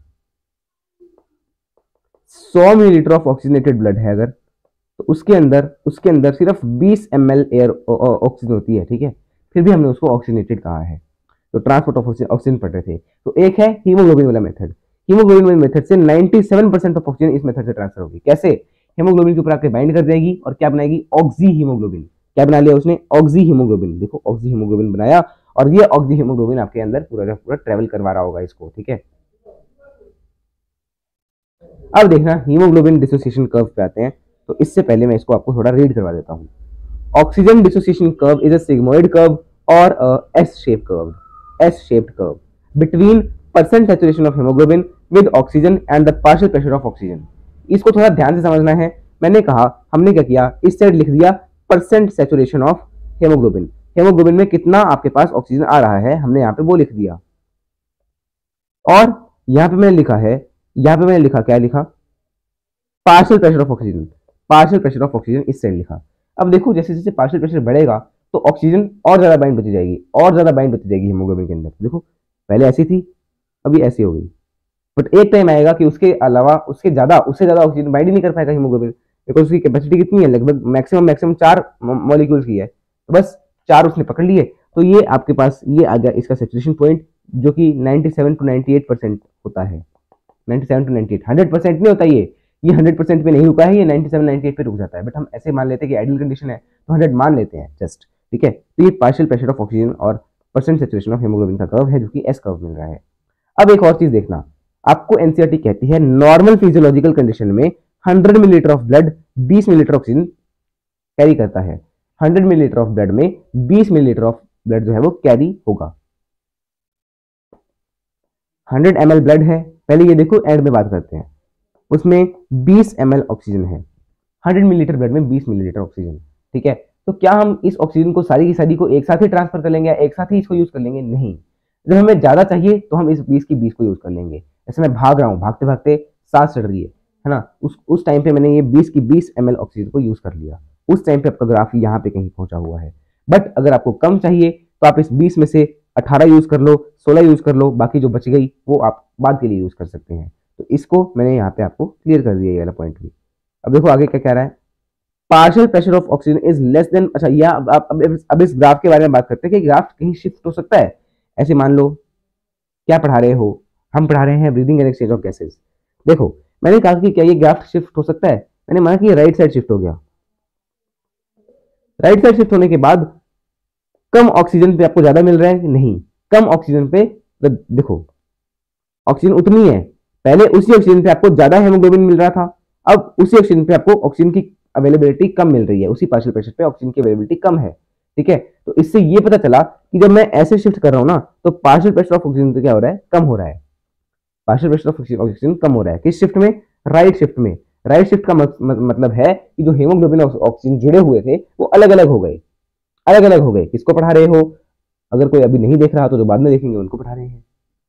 100 मिलीलीटर ऑफ ऑक्सीजनेटेड ब्लड है अगर, तो उसके अंदर सिर्फ 20 ml एयर ऑक्सीजन होती है। ठीक है, फिर भी हमने उसको ऑक्सीजनेटेड कहा है। तो ट्रांसपोर्ट ऑफ ऑक्सीजन पढ़ रहे थे। तो एक है हीमोग्लोबिन वाला मेथड, हीमोग्लोबिन वाले मेथड से 97% ऑफ ऑक्सीजन इस मेथड से ट्रांसफर होगी। कैसे? हीमोग्लोबिन के ऊपर आके बाइंड कर जाएगी और क्या बनाएगी? Oxyhaemoglobin. क्या बना लिया उसने? Oxyhaemoglobin. देखो ऑक्सी हीमोग्लोबिन बनाया और ये ऑक्सी हीमोग्लोबिन आपके अंदर पूरा का पूरा ट्रेवल करवा रहा होगा इसको। ठीक है, अब देखना हीमोग्लोबिन डिसोसिएशन कर्व पे आते हैं। तो इससे पहले मैं इसको आपको थोड़ा रीड करवा देता हूँ। Oxygen dissociation curve is a sigmoid curve और S shape curve, S shaped curve between percent saturation of haemoglobin with oxygen and the partial pressure of oxygen. इसको थोड़ा ध्यान से समझना है। मैंने कहा, हमने क्या किया, इस साइड लिख दिया percent saturation of haemoglobin, haemoglobin में कितना आपके पास ऑक्सीजन आ रहा है हमने यहाँ पे वो लिख दिया। और यहाँ पे मैंने लिखा है, यहाँ पे मैंने लिखा, क्या लिखा? Partial pressure of oxygen, partial pressure of oxygen इस साइड लिखा। अब देखो जैसे जैसे पार्शियल प्रेशर बढ़ेगा तो ऑक्सीजन और ज्यादा बाइंड होती जाएगी, और ज्यादा बाइंड होती जाएगी हीमोग्लोबिन के अंदर। देखो पहले ऐसी थी, अभी ऐसी हो गई, बट एक टाइम आएगा कि उसके अलावा उससे ज्यादा ऑक्सीजन बाइंड ही नहीं कर पाएगा हीमोग्लोबिन, बिकॉज उसकी कैपेसिटी कितनी है? लगभग मैक्सिमम 4 मॉलिक्यूल्स की है, तो बस 4 उसने पकड़ लिए। तो ये आपके पास ये आ गया इसका सैचुरेशन पॉइंट, जो कि 97 to 98% होता है। 97 to 98, 100% नहीं होता ये 100% पे नहीं रुका है, ये 97-98 पे रुक जाता है। बट हम ऐसे मान लेते हैं कि आइडियल कंडीशन है तो 100 मान लेते हैं जस्ट। ठीक है, तो ये पार्शियल प्रेशर ऑफ ऑक्सीजन और परसेंट सैचुरेशन ऑफ हीमोग्लोबिन का कर्व है, जो कि एस कर्व मिल रहा है। अब एक और चीज देखना, आपको एनसीईआरटी कहती है नॉर्मल फिजियोलॉजिकल कंडीशन में 100 millilitre of blood 20 millilitre oxygen carry करता है। 100 मिलीलीटर ऑफ ब्लड में 20 मिलीलीटर ऑफ ब्लड जो है वो कैरी होगा। 100 ml ब्लड है, पहले ये देखो एंड में बात करते हैं, उसमें 20 ml ऑक्सीजन है। 100 मिलीलीटर ब्लड में 20 मिलीलीटर ऑक्सीजन। ठीक है, तो क्या हम इस ऑक्सीजन को सारी की सारी को एक साथ ही ट्रांसफर कर लेंगे या एक साथ ही इसको यूज कर लेंगे? नहीं, जब हमें ज्यादा चाहिए तो हम इस 20 की 20 को यूज कर लेंगे। जैसे मैं भाग रहा हूँ, भागते भागते सांस चढ़ रही है ना, उस टाइम पे मैंने ये 20 की 20 ml ऑक्सीजन को यूज कर लिया। उस टाइम पे आपका ग्राफ यहाँ पे कहीं पहुंचा हुआ है। बट अगर आपको कम चाहिए तो आप इस 20 में से 18 यूज कर लो, 16 यूज कर लो, बाकी जो बच गई वो आप बाद के लिए यूज कर सकते हैं। तो इसको मैंने यहाँ पे आपको क्लियर कर दिया ये वाला पॉइंट भी। अब देखो आगे क्या कह रहा है, partial pressure of oxygen is less than. अच्छा, या अब इस ग्राफ के बारे में बात करते हैं कि ग्राफ कहीं शिफ्ट हो सकता है। ऐसे मान लो, क्या पढ़ा रहे हो? हम पढ़ा रहे हैं breathing and exchange of gases. देखो मैंने कहा कि क्या ये ग्राफ शिफ्ट हो सकता है? मैंने माना कि राइट साइड शिफ्ट हो गया। राइट साइड शिफ्ट होने के बाद कम ऑक्सीजन पे आपको ज्यादा मिल रहा है कि नहीं? कम ऑक्सीजन पे देखो ऑक्सीजन उतनी है, पहले उसी ऑक्सीजन पे आपको ज्यादा हेमोग्लोबिन मिल रहा था, अब उसी ऑक्सीजन पे आपको ऑक्सीजन की अवेलेबिलिटी कम मिल रही है, उसी पार्शियल प्रेशर पे ऑक्सीजन की अवेलेबिलिटी कम है। ठीक है, तो इससे ये पता चला कि जब मैं ऐसे शिफ्ट कर रहा हूं ना तो पार्शियल प्रेशर ऑफ ऑक्सीजन तो क्या हो रहा है? कम हो रहा है। पार्शियल प्रेशर ऑफ ऑक्सीजन कम हो रहा है किस शिफ्ट में? राइट शिफ्ट में। राइट शिफ्ट का मतलब है कि जो हेमोग्लोबिन और ऑक्सीजन जुड़े हुए थे वो अलग अलग हो गए, अलग अलग हो गए। किसको पढ़ा रहे हो? अगर कोई अभी नहीं देख रहा तो जो बाद में देखेंगे उनको पढ़ा रहे हैं।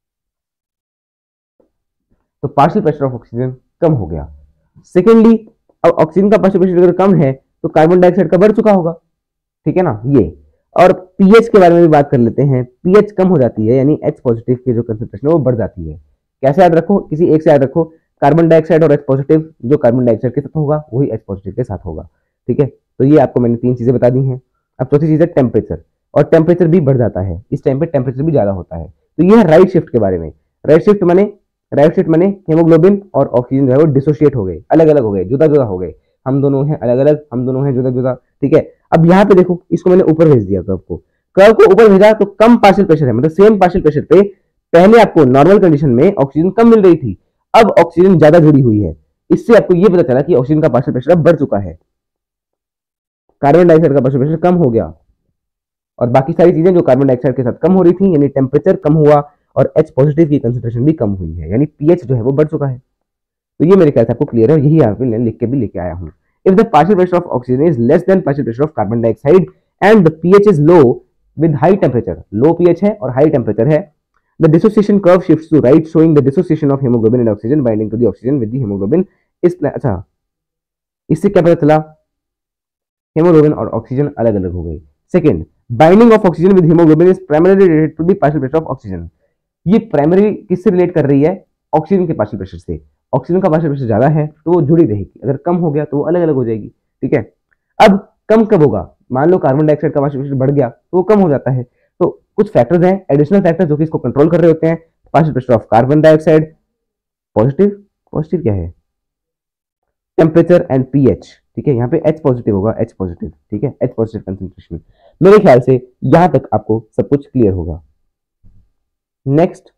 तो पार्शियल प्रेशर ऑफ ऑक्सीजन कम हो गया। सेकेंडली, अब ऑक्सीजन का पार्शियल प्रेशर अगर कम है तो कार्बन डाइऑक्साइड का बढ़ चुका होगा। ठीक है ना ये। और पीएच के बारे में भी बात कर लेते हैं। पीएच कम हो जाती है, यानी एच पॉजिटिव की जो कंसंट्रेशन है वो बढ़ जाती है। कैसे याद रखो? किसी एक से याद रखो, कार्बन डाइऑक्साइड और एच पॉजिटिव, जो कार्बन डाइऑक्साइड के साथ होगा वही एच पॉजिटिव के साथ होगा। ठीक है, तो ये आपको मैंने 3 चीजें बता दी हैं। अब चौथी चीज है टेम्परेचर, और टेम्परेचर भी बढ़ जाता है। इस टाइम पे टेम्परेचर भी ज्यादा होता है। तो ये है राइट शिफ्ट के बारे में। राइट शिफ्ट माने हेमोग्लोबिन और ऑक्सीजन जो है वो डिसोशिएट हो गए, अलग अलग हो गए, जुदा जुदा हो गए। हम दोनों हैं अलग अलग, हम दोनों हैं जुदा जुदा। ठीक है, अब यहाँ पे देखो, इसको मैंने ऊपर भेज दिया कर्व को ऊपर भेजा तो कम पार्शियल प्रेशर है, मतलब सेम पार्शियल प्रेशर पे पहले आपको नॉर्मल कंडीशन में ऑक्सीजन कम मिल रही थी, अब ऑक्सीजन ज्यादा जुड़ी हुई है। इससे आपको यह पता चला कि ऑक्सीजन का पार्शियल प्रेशर अब बढ़ चुका है, कार्बन डाइऑक्साइड का पार्शियल प्रेशर कम हो गया, और बाकी सारी चीजें जो कार्बन डाइऑक्साइड के साथ कम हो रही थी, यानी टेम्परेचर कम हुआ और एच पॉजिटिव की कंसंट्रेशन भी कम हुई है, यानी पीएच जो है वो बढ़ चुका है। तो ये मेरे ख्याल से आपको क्लियर है, यही यहाँ पे लिख के भी लेके आया हूँ। If the partial pressure of oxygen is less than partial pressure of carbon dioxide and the pH is low with high temperature, low pH है और हाई टेम्परेचर है, the dissociation curve shifts to right showing the dissociation of haemoglobin and oxygen binding to the oxygen with the haemoglobin. अच्छा, इससे क्या पता चला, haemoglobin और oxygen अलग अलग हो गई। Second, binding of oxygen with haemoglobin is primarily related to the partial pressure of oxygen. ये प्राइमरी किससे रिलेट कर रही है, ऑक्सीजन के पार्शियल प्रेशर से। ऑक्सीजन का पार्शियल प्रेशर ज्यादा है तो वो जुड़ी रहेगी, अगर कम हो गया तो वो अलग अलग हो जाएगी, ठीक है। अब कम कब होगा, मान लो कार्बन डाइऑक्साइड का पार्शियल प्रेशर बढ़ गया तो वो कम हो जाता है। तो कुछ फैक्टर्स हैं, एडिशनल फैक्टर्स जो कि इसको कंट्रोल कर रहे होते हैं। Partial pressure of carbon dioxide, positive, positive क्या है, टेम्परेचर एंड पीएच, ठीक है। यहाँ पे H पॉजिटिव होगा, H पॉजिटिव, ठीक है, H पॉजिटिव कंसंट्रेशन। मेरे ख्याल से यहां तक आपको सब कुछ क्लियर होगा। नेक्स्ट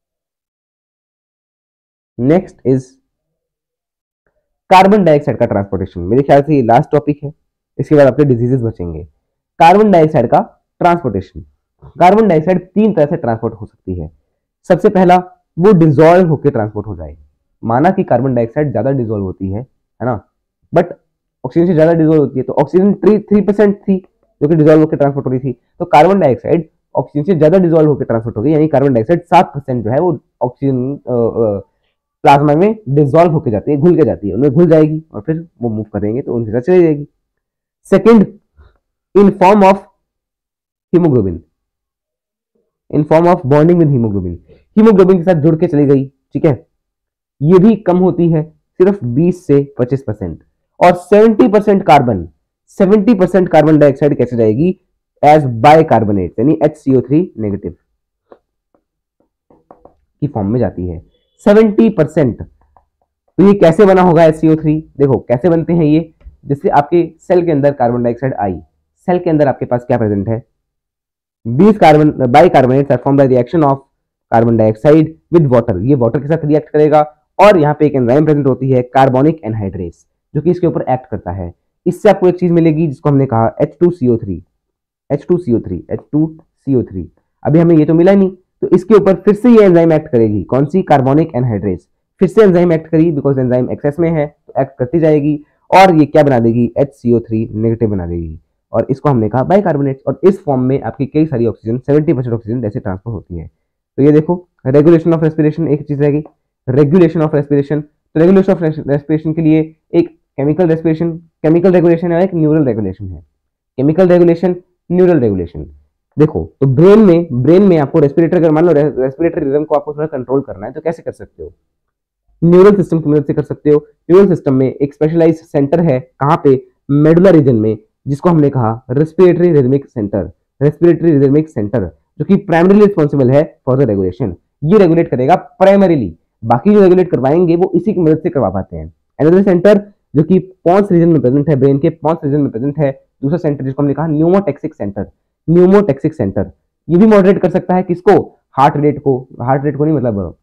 इज कार्बन डाइऑक्साइड का ट्रांसपोर्टेशन। मेरे ख्याल से ये लास्ट टॉपिक है, इसके बाद आपके डिजीजेस बचेंगे। कार्बन डाइऑक्साइड का ट्रांसपोर्टेशन। कार्बन डाइऑक्साइड तीन तरह से ट्रांसपोर्ट हो सकती है। सबसे पहला, वो डिजोल्व होकर ट्रांसपोर्ट हो जाए। माना कि कार्बन डाइऑक्साइड ज्यादा डिजोल्व होती है ना, बट ऑक्सीजन से ज्यादा डिजोल्व होती है, तो ऑक्सीजन 3% थी जो कि डिजोल्व होकर ट्रांसपोर्ट हो रही थी, तो कार्बन डाइऑक्साइड ऑक्सीजन से ज्यादा डिजोल्व होकर ट्रांसपोर्ट हो गई, यानी कार्बन डाइऑक्साइड 7% जो है वो ऑक्सीजन प्लाज्मा में डिजोल्व होकर जाती है, घुल के जाती है, उनमें घुल जाएगी और फिर वो मूव करेंगे तो उनके साथ चली जाएगी। Second, in form of haemoglobin, in form of bonding with haemoglobin, haemoglobin के साथ जुड़ के चली गई, ठीक है। ये भी कम होती है, सिर्फ 20 से 25%। और 70% कार्बन डाइऑक्साइड कैसे जाएगी, एज बाइकार्बोनेट, यानी HCO3 नेगेटिव की फॉर्म में जाती है 70%। तो ये कैसे बना होगा HCO3, देखो कैसे बनते हैं ये। जिससे आपके सेल के अंदर कार्बन डाइऑक्साइड आई, सेल के अंदर आपके पास क्या प्रेजेंट है, 20 carbon bicarbonates are formed by reaction of carbon dioxide with water. ये वाटर के साथ रिएक्ट करेगा और यहाँ पे एक एंजाइम प्रेजेंट होती है कार्बोनिक एनहाइड्रेस, जो कि इसके ऊपर एक्ट करता है। इससे आपको एक चीज मिलेगी जिसको हमने कहा H2CO3। अभी हमें ये तो मिला नहीं, तो इसके ऊपर फिर से ये एंजाइम एक्ट करेगी, कौन सी, कार्बोनिक एनहाइड्रेस। फिर से एंजाइम एक्ट करेगी, बिकॉज एंजाइम एक्सेस में है तो एक्ट करती जाएगी और ये क्या बना देगी, HCO3 नेगेटिव बना देगी। और इसको हमने कहा बाइकार्बोनेट। और इस फॉर्म में आपकी कई सारी ऑक्सीजन, 70% ऑक्सीजन ऐसे ट्रांसफर होती है। तो ये देखो, रेगुलेशन ऑफ रेस्पिरेशन एक चीज रहेगी, रेगुलेशन ऑफ रेस्पिरेशन। तो रेगुलेशन ऑफ रेस्पिरेशन के लिए एक केमिकल रेगुलेशन है, एक न्यूरल रेगुलेशन है। Chemical regulation, neural regulation. देखो, तो ब्रेन में आपको रेस्पिरेटर, अगर मान लो रेस्पिरेटरी रिदम को आपको थोड़ा कंट्रोल करना है तो कैसे कर सकते हो, न्यूरल सिस्टम की मदद से कर सकते हो। न्यूरल सिस्टम में एक स्पेशलाइज सेंटर है, कहाँ पे, मेडुला रीजन में, जिसको हमने कहा रेस्पिरेटरी रिदमिक सेंटर, जो कि प्राइमरीली रिस्पॉन्सिबल है फॉर द रेगुलेशन। ये रेगुलेट करेगा प्राइमरीली, बाकी जो रेगुलेट करवाएंगे वो इसी की मदद से करवा पाते हैं। अनदर सेंटर जो कि पॉन्स रीजन में प्रेजेंट है, ब्रेन के पॉन्स रीजन में प्रेजेंट है। दूसरा सेंटर जिसको हमने कहा न्यूमोटेक्सिक सेंटर, ये भी मॉडरेट कर सकता है किसको, हार्ट रेट को नहीं, मतलब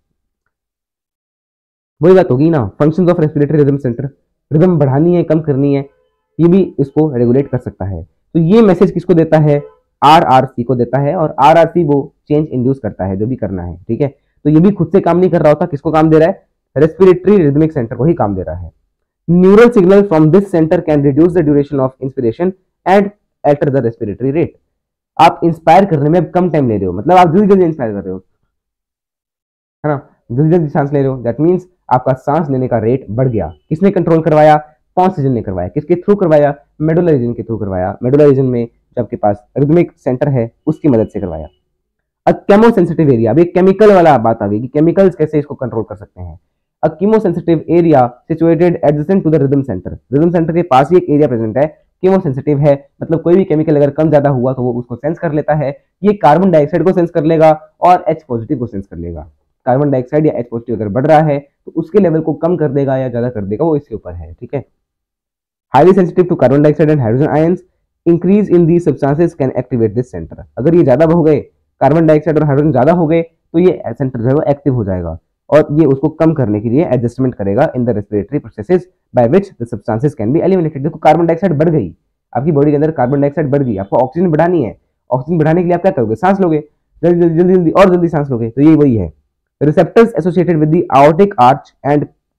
वही बात होगी ना, functions of respiratory rhythm centre, rhythm बढ़ानी है कम करनी है, ये भी इसको रेगुलेट कर सकता है। तो ये मैसेज किसको देता है, RRC को देता है, और RRC वो चेंज इंड्यूस करता है जो भी करना है, ठीक है। तो ये भी खुद से काम नहीं कर रहा होता, किसको काम दे रहा है, रेस्पिरेटरी रिदमिक सेंटर को ही काम दे रहा है। Neural signal from this centre can reduce the duration of inspiration and alter the respiratory rate. आप इंस्पायर करने में अब कम टाइम ले रहे हो, मतलब आप जल्दी जल्दी इंस्पायर कर रहे हो, है ना, जल्दी जल्दी सांस ले रहे हो, दैट मीन्स आपका सांस लेने का रेट बढ़ गया। किसने कंट्रोल करवाया, पॉन्स रीजन ने करवाया। किसके थ्रू करवाया, मेडुला रीजन के थ्रू करवाया। मेडुला रीजन में जो आपके पास रिदमिक सेंटर है उसकी मदद से करवाया। अब केमोसेंसिटिव एरिया, अब एक केमिकल वाला बात आ गई कि केमिकल्स कैसे इसको कंट्रोल कर सकते हैं। A chemosensitive area situated adjacent to the rhythm centre के पास ही एक एरिया प्रेजेंट है, कीमोसेंसिटिव है, मतलब कोई भी केमिकल अगर कम ज्यादा हुआ तो वो उसको सेंस कर लेता है। ये कार्बन डाइऑक्साइड को सेंस कर लेगा और H पॉजिटिव को सेंस कर लेगा। कार्बन डाइऑक्साइड या H पॉजिटिव अगर बढ़ रहा है तो उसके लेवल को कम कर देगा या ज्यादा कर देगा, वो इसके ऊपर है, ठीक है। Highly sensitive to carbon dioxide and hydrogen ions, increase in these substances can activate this centre. अगर ये ज्यादा हो गए, कार्बन डाइऑक्साइड और हाइड्रोजन ज्यादा हो गए, तो ये सेंटर जो है वो एक्टिव हो जाएगा और ये उसको कम करने के लिए एडजस्टमेंट करेगा in the respiratory processes by which the substances can be eliminated. देखो, कार्बन डाइऑक्साइड बढ़ गई, आपकी बॉडी के अंदर कार्बन डाइऑक्साइड बढ़ गई, आपको ऑक्सीजन बढ़ानी है। ऑक्सीजन बढ़ाने के लिए आप क्या करोगे, सांस लोगे, जल्दी जल्दी जल्दी और जल्दी सांस लोगे। तो ये वही है, receptors associated with the aortic arch and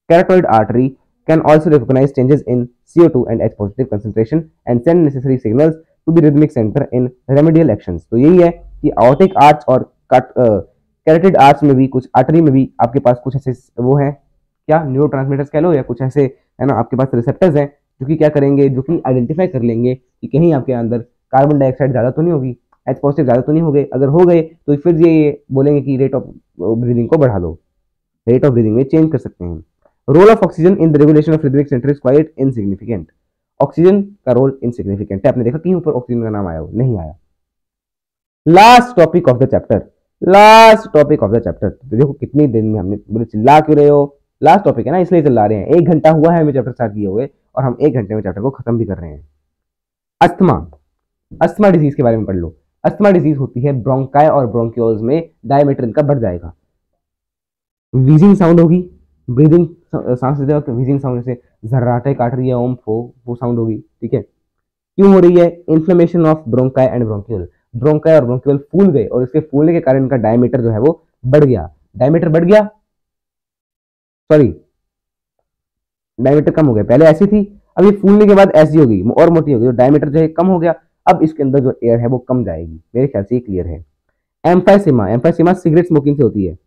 Carotid artery can also recognize changes in CO2 and H positive concentration and send necessary signals to the rhythmic center in remedial actions. तो यही है कि aortic arch और carotid arch में भी, कुछ artery में भी आपके पास कुछ ऐसे वो है, क्या न्यूरोट्रांसमीटर्स कह लो या कुछ ऐसे है ना, आपके पास रिसेप्टर्स हैं जो कि क्या करेंगे, जो कि आइडेंटिफाई कर लेंगे कि कहीं आपके अंदर कार्बन डाइऑक्साइड ज़्यादा तो नहीं होगी, एच पॉजिटिव ज़्यादा तो नहीं हो गए। अगर हो गए तो फिर ये बोलेंगे कि रेट ऑफ ब्रीदिंग को बढ़ा लो, रेट ऑफ ब्रीदिंग में चेंज कर सकते हैं। Role of oxygen in the regulation of rhythmic centre is quite insignificant. Oxygen का रोल इनसिग्निफिकेंट है। आपने देखा कहीं ऊपर ऑक्सीजन का नाम आया हो, नहीं आया। Last topic of the chapter, last topic of the chapter. तो देखो कितनी देर में हमने, बोले चिल्ला क्यों रहे हो, लास्ट टॉपिक है ना इसलिए चिल्ला रहे हैं। 1 घंटा हुआ है हमें चैप्टर स्टार्ट किए हुए और हम 1 घंटे में चैप्टर को खत्म भी कर रहे हैं। अस्थमा, अस्थमा डिजीज के बारे में पढ़ लो। अस्थमा डिजीज होती है ब्रोंकाई और ब्रोंक्यूल्स में डायमीटर इनका बढ़ जाएगा, वीजिंग साउंड होगी, ब्रीदिंग सांस लेते वक्त वीजिंग साउंड, जैसे झर्राटे काट रही है ओम फो, वो साउंड होगी, ठीक है। क्यों हो रही है? Inflammation of bronchi and bronchiole, bronchi और ब्रोंक्यूल फूल गए और इसके फूलने के कारण इनका डायमीटर जो है वो बढ़ गया, डायमीटर बढ़ गया, सॉरी डायमीटर कम हो गया, पहले ऐसी थी, अब ये फूलने के बाद ऐसी होगी और मोटी होगी, तो डायमीटर जो है कम हो गया, अब इसके अंदर जो एयर है वो कम जाएगी, मेरे ख्याल से ये क्लियर है। एम्फाइसेमा, एम्फाइसेमा सिगरेट स्मोकिंग से होती है,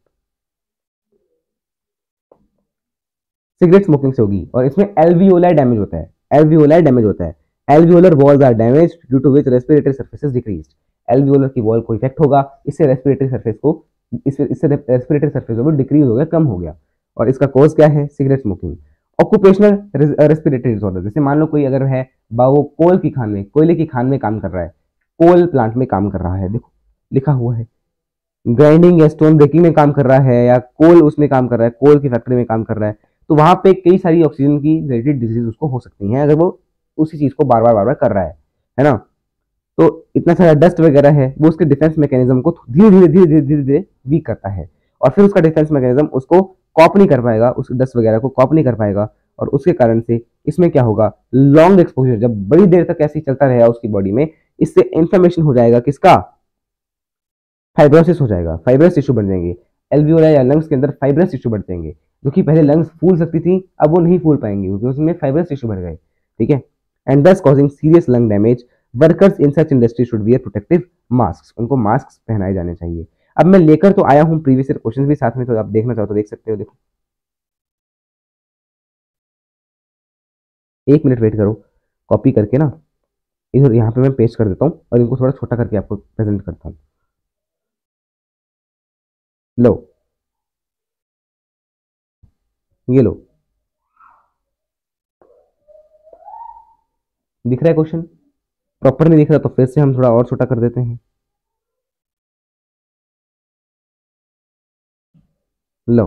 सिगरेट स्मोकिंग से होगी और इसमें एल्वियोलाई डैमेज होता है, एल्वियोलाई डैमेज होता है, alveolar walls are damage due to which respiratory surfaces decreased, alveolar की वॉल को इफेक्ट होगा, इससे रेस्पिरेटरी सर्फेस को, इससे रेस्पिरेटरी सर्फेस जो डिक्रीज हो गया, कम हो गया, और इसका कॉज क्या है? Cigarette smoking. Occupational respiratory disorder, जैसे मान लो कोई अगर है वो कोल की खान में, कोयले की खान में काम कर रहा है, कोल प्लांट में काम कर रहा है, देखो लिखा हुआ है, ग्राइंडिंग या स्टोन ब्रेकिंग में काम कर रहा है, या कोल उसमें काम कर रहा है, कोल की फैक्ट्री में काम कर रहा है, तो वहां पे कई सारी ऑक्सीजन की रिलेटेड डिजीज उसको हो सकती हैं अगर वो उसी चीज को बार बार कर रहा है ना। तो इतना सारा डस्ट वगैरह है, वो उसके डिफेंस मैकेनिज्म को धीरे धीरे धीरे धीरे धीरे धीरे वीक करता है, और फिर उसका डिफेंस मैकेनिज्म उसको कॉप नहीं कर पाएगा, उस डस्ट वगैरह को कॉप नहीं कर पाएगा, और उसके कारण से इसमें क्या होगा, लॉन्ग एक्सपोजर जब बड़ी देर तक ऐसे ही चलता रहेगा उसकी बॉडी में, इससे इन्फ्लेमेशन हो जाएगा, किसका? फाइब्रोसिस हो जाएगा, फाइब्रस टिश्यू बन जाएंगे, एल्वियोलाई या लंग्स के अंदर फाइब्रस टिश्यू बढ़ जाएंगे, जो कि पहले लंग्स फूल सकती थी अब वो नहीं फूल पाएंगी क्योंकि उसमें फाइब्रस टिश्यू बढ़ गए, ठीक है। And this causing serious lung damage. Workers in such industry should wear protective mask, उनको मास्क पहनाए जाने चाहिए। अब मैं लेकर तो आया हूं प्रीवियस ईयर क्वेश्चन भी साथ में, तो आप देखना चाहो तो देख सकते हो, देखो 1 मिनट वेट करो, कॉपी करके ना इधर यहाँ पे मैं पेस्ट कर देता हूँ और इनको थोड़ा छोटा करके आपको प्रेजेंट करता हूँ। लो ये लो, दिख रहा है क्वेश्चन? प्रॉपर नहीं दिख रहा तो फिर से हम थोड़ा और छोटा कर देते हैं। लो,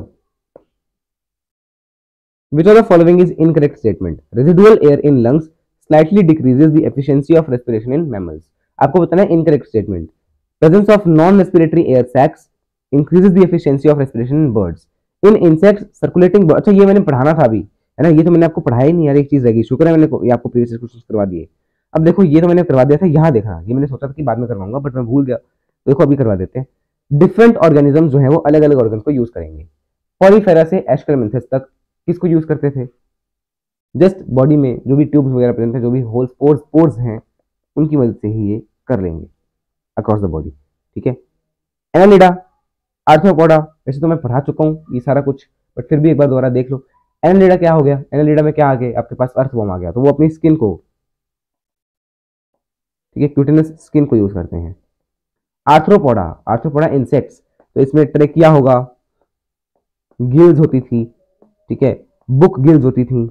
which of the following is incorrect statement? Residual air in lungs slightly decreases the efficiency of respiration in mammals. आपको बताना है incorrect statement. Presence of non-respiratory air sacs increases the efficiency of respiration in birds. In insects, circulating, अच्छा ये मैंने पढ़ाना था अभी, है ना, ये तो मैंने आपको पढ़ाया ही नहीं यार, एक चीज रहेगी, शुक्र है मैंने ये आपको प्रीवियस क्वेश्चन करवा दिए। अब देखो ये तो मैंने करवा दिया था, यहाँ देखना, ये मैंने सोचा था कि बाद में करवाऊंगा बट मैं भूल गया, तो देखो अभी करवा देते हैं। डिफरेंट ऑर्गेनिज्म जो है वो अलग अलग ऑर्गन को यूज करेंगे। पॉलीफेरा से एस्करमेंथिस तक किसको यूज करते थे? जस्ट बॉडी में जो भी ट्यूब्स वगैरह प्रेजेंट है, जो भी होल्स पोर्स हैं, उनकी मदद से ही ये कर लेंगे अक्रॉस द बॉडी, ठीक है। एनालिडा, आर्थ्रोपोडा, वैसे तो मैं पढ़ा चुका हूँ ये सारा कुछ, बट फिर भी एक बार दोबारा देख लो। एनालिडा क्या हो गया? एनालिडा में क्या आ गया आपके पास? अर्थवॉर्म आ गया, तो वो अपनी स्किन को, ठीक है, क्यूटिनस स्किन को यूज करते हैं। आर्थ्रोपोडा, आर्थ्रोपोडा इंसेक्ट्स, तो इसमें ट्रेकिया होगा, गिल्स होती थी, ठीक है, बुक गिल्स होती थी,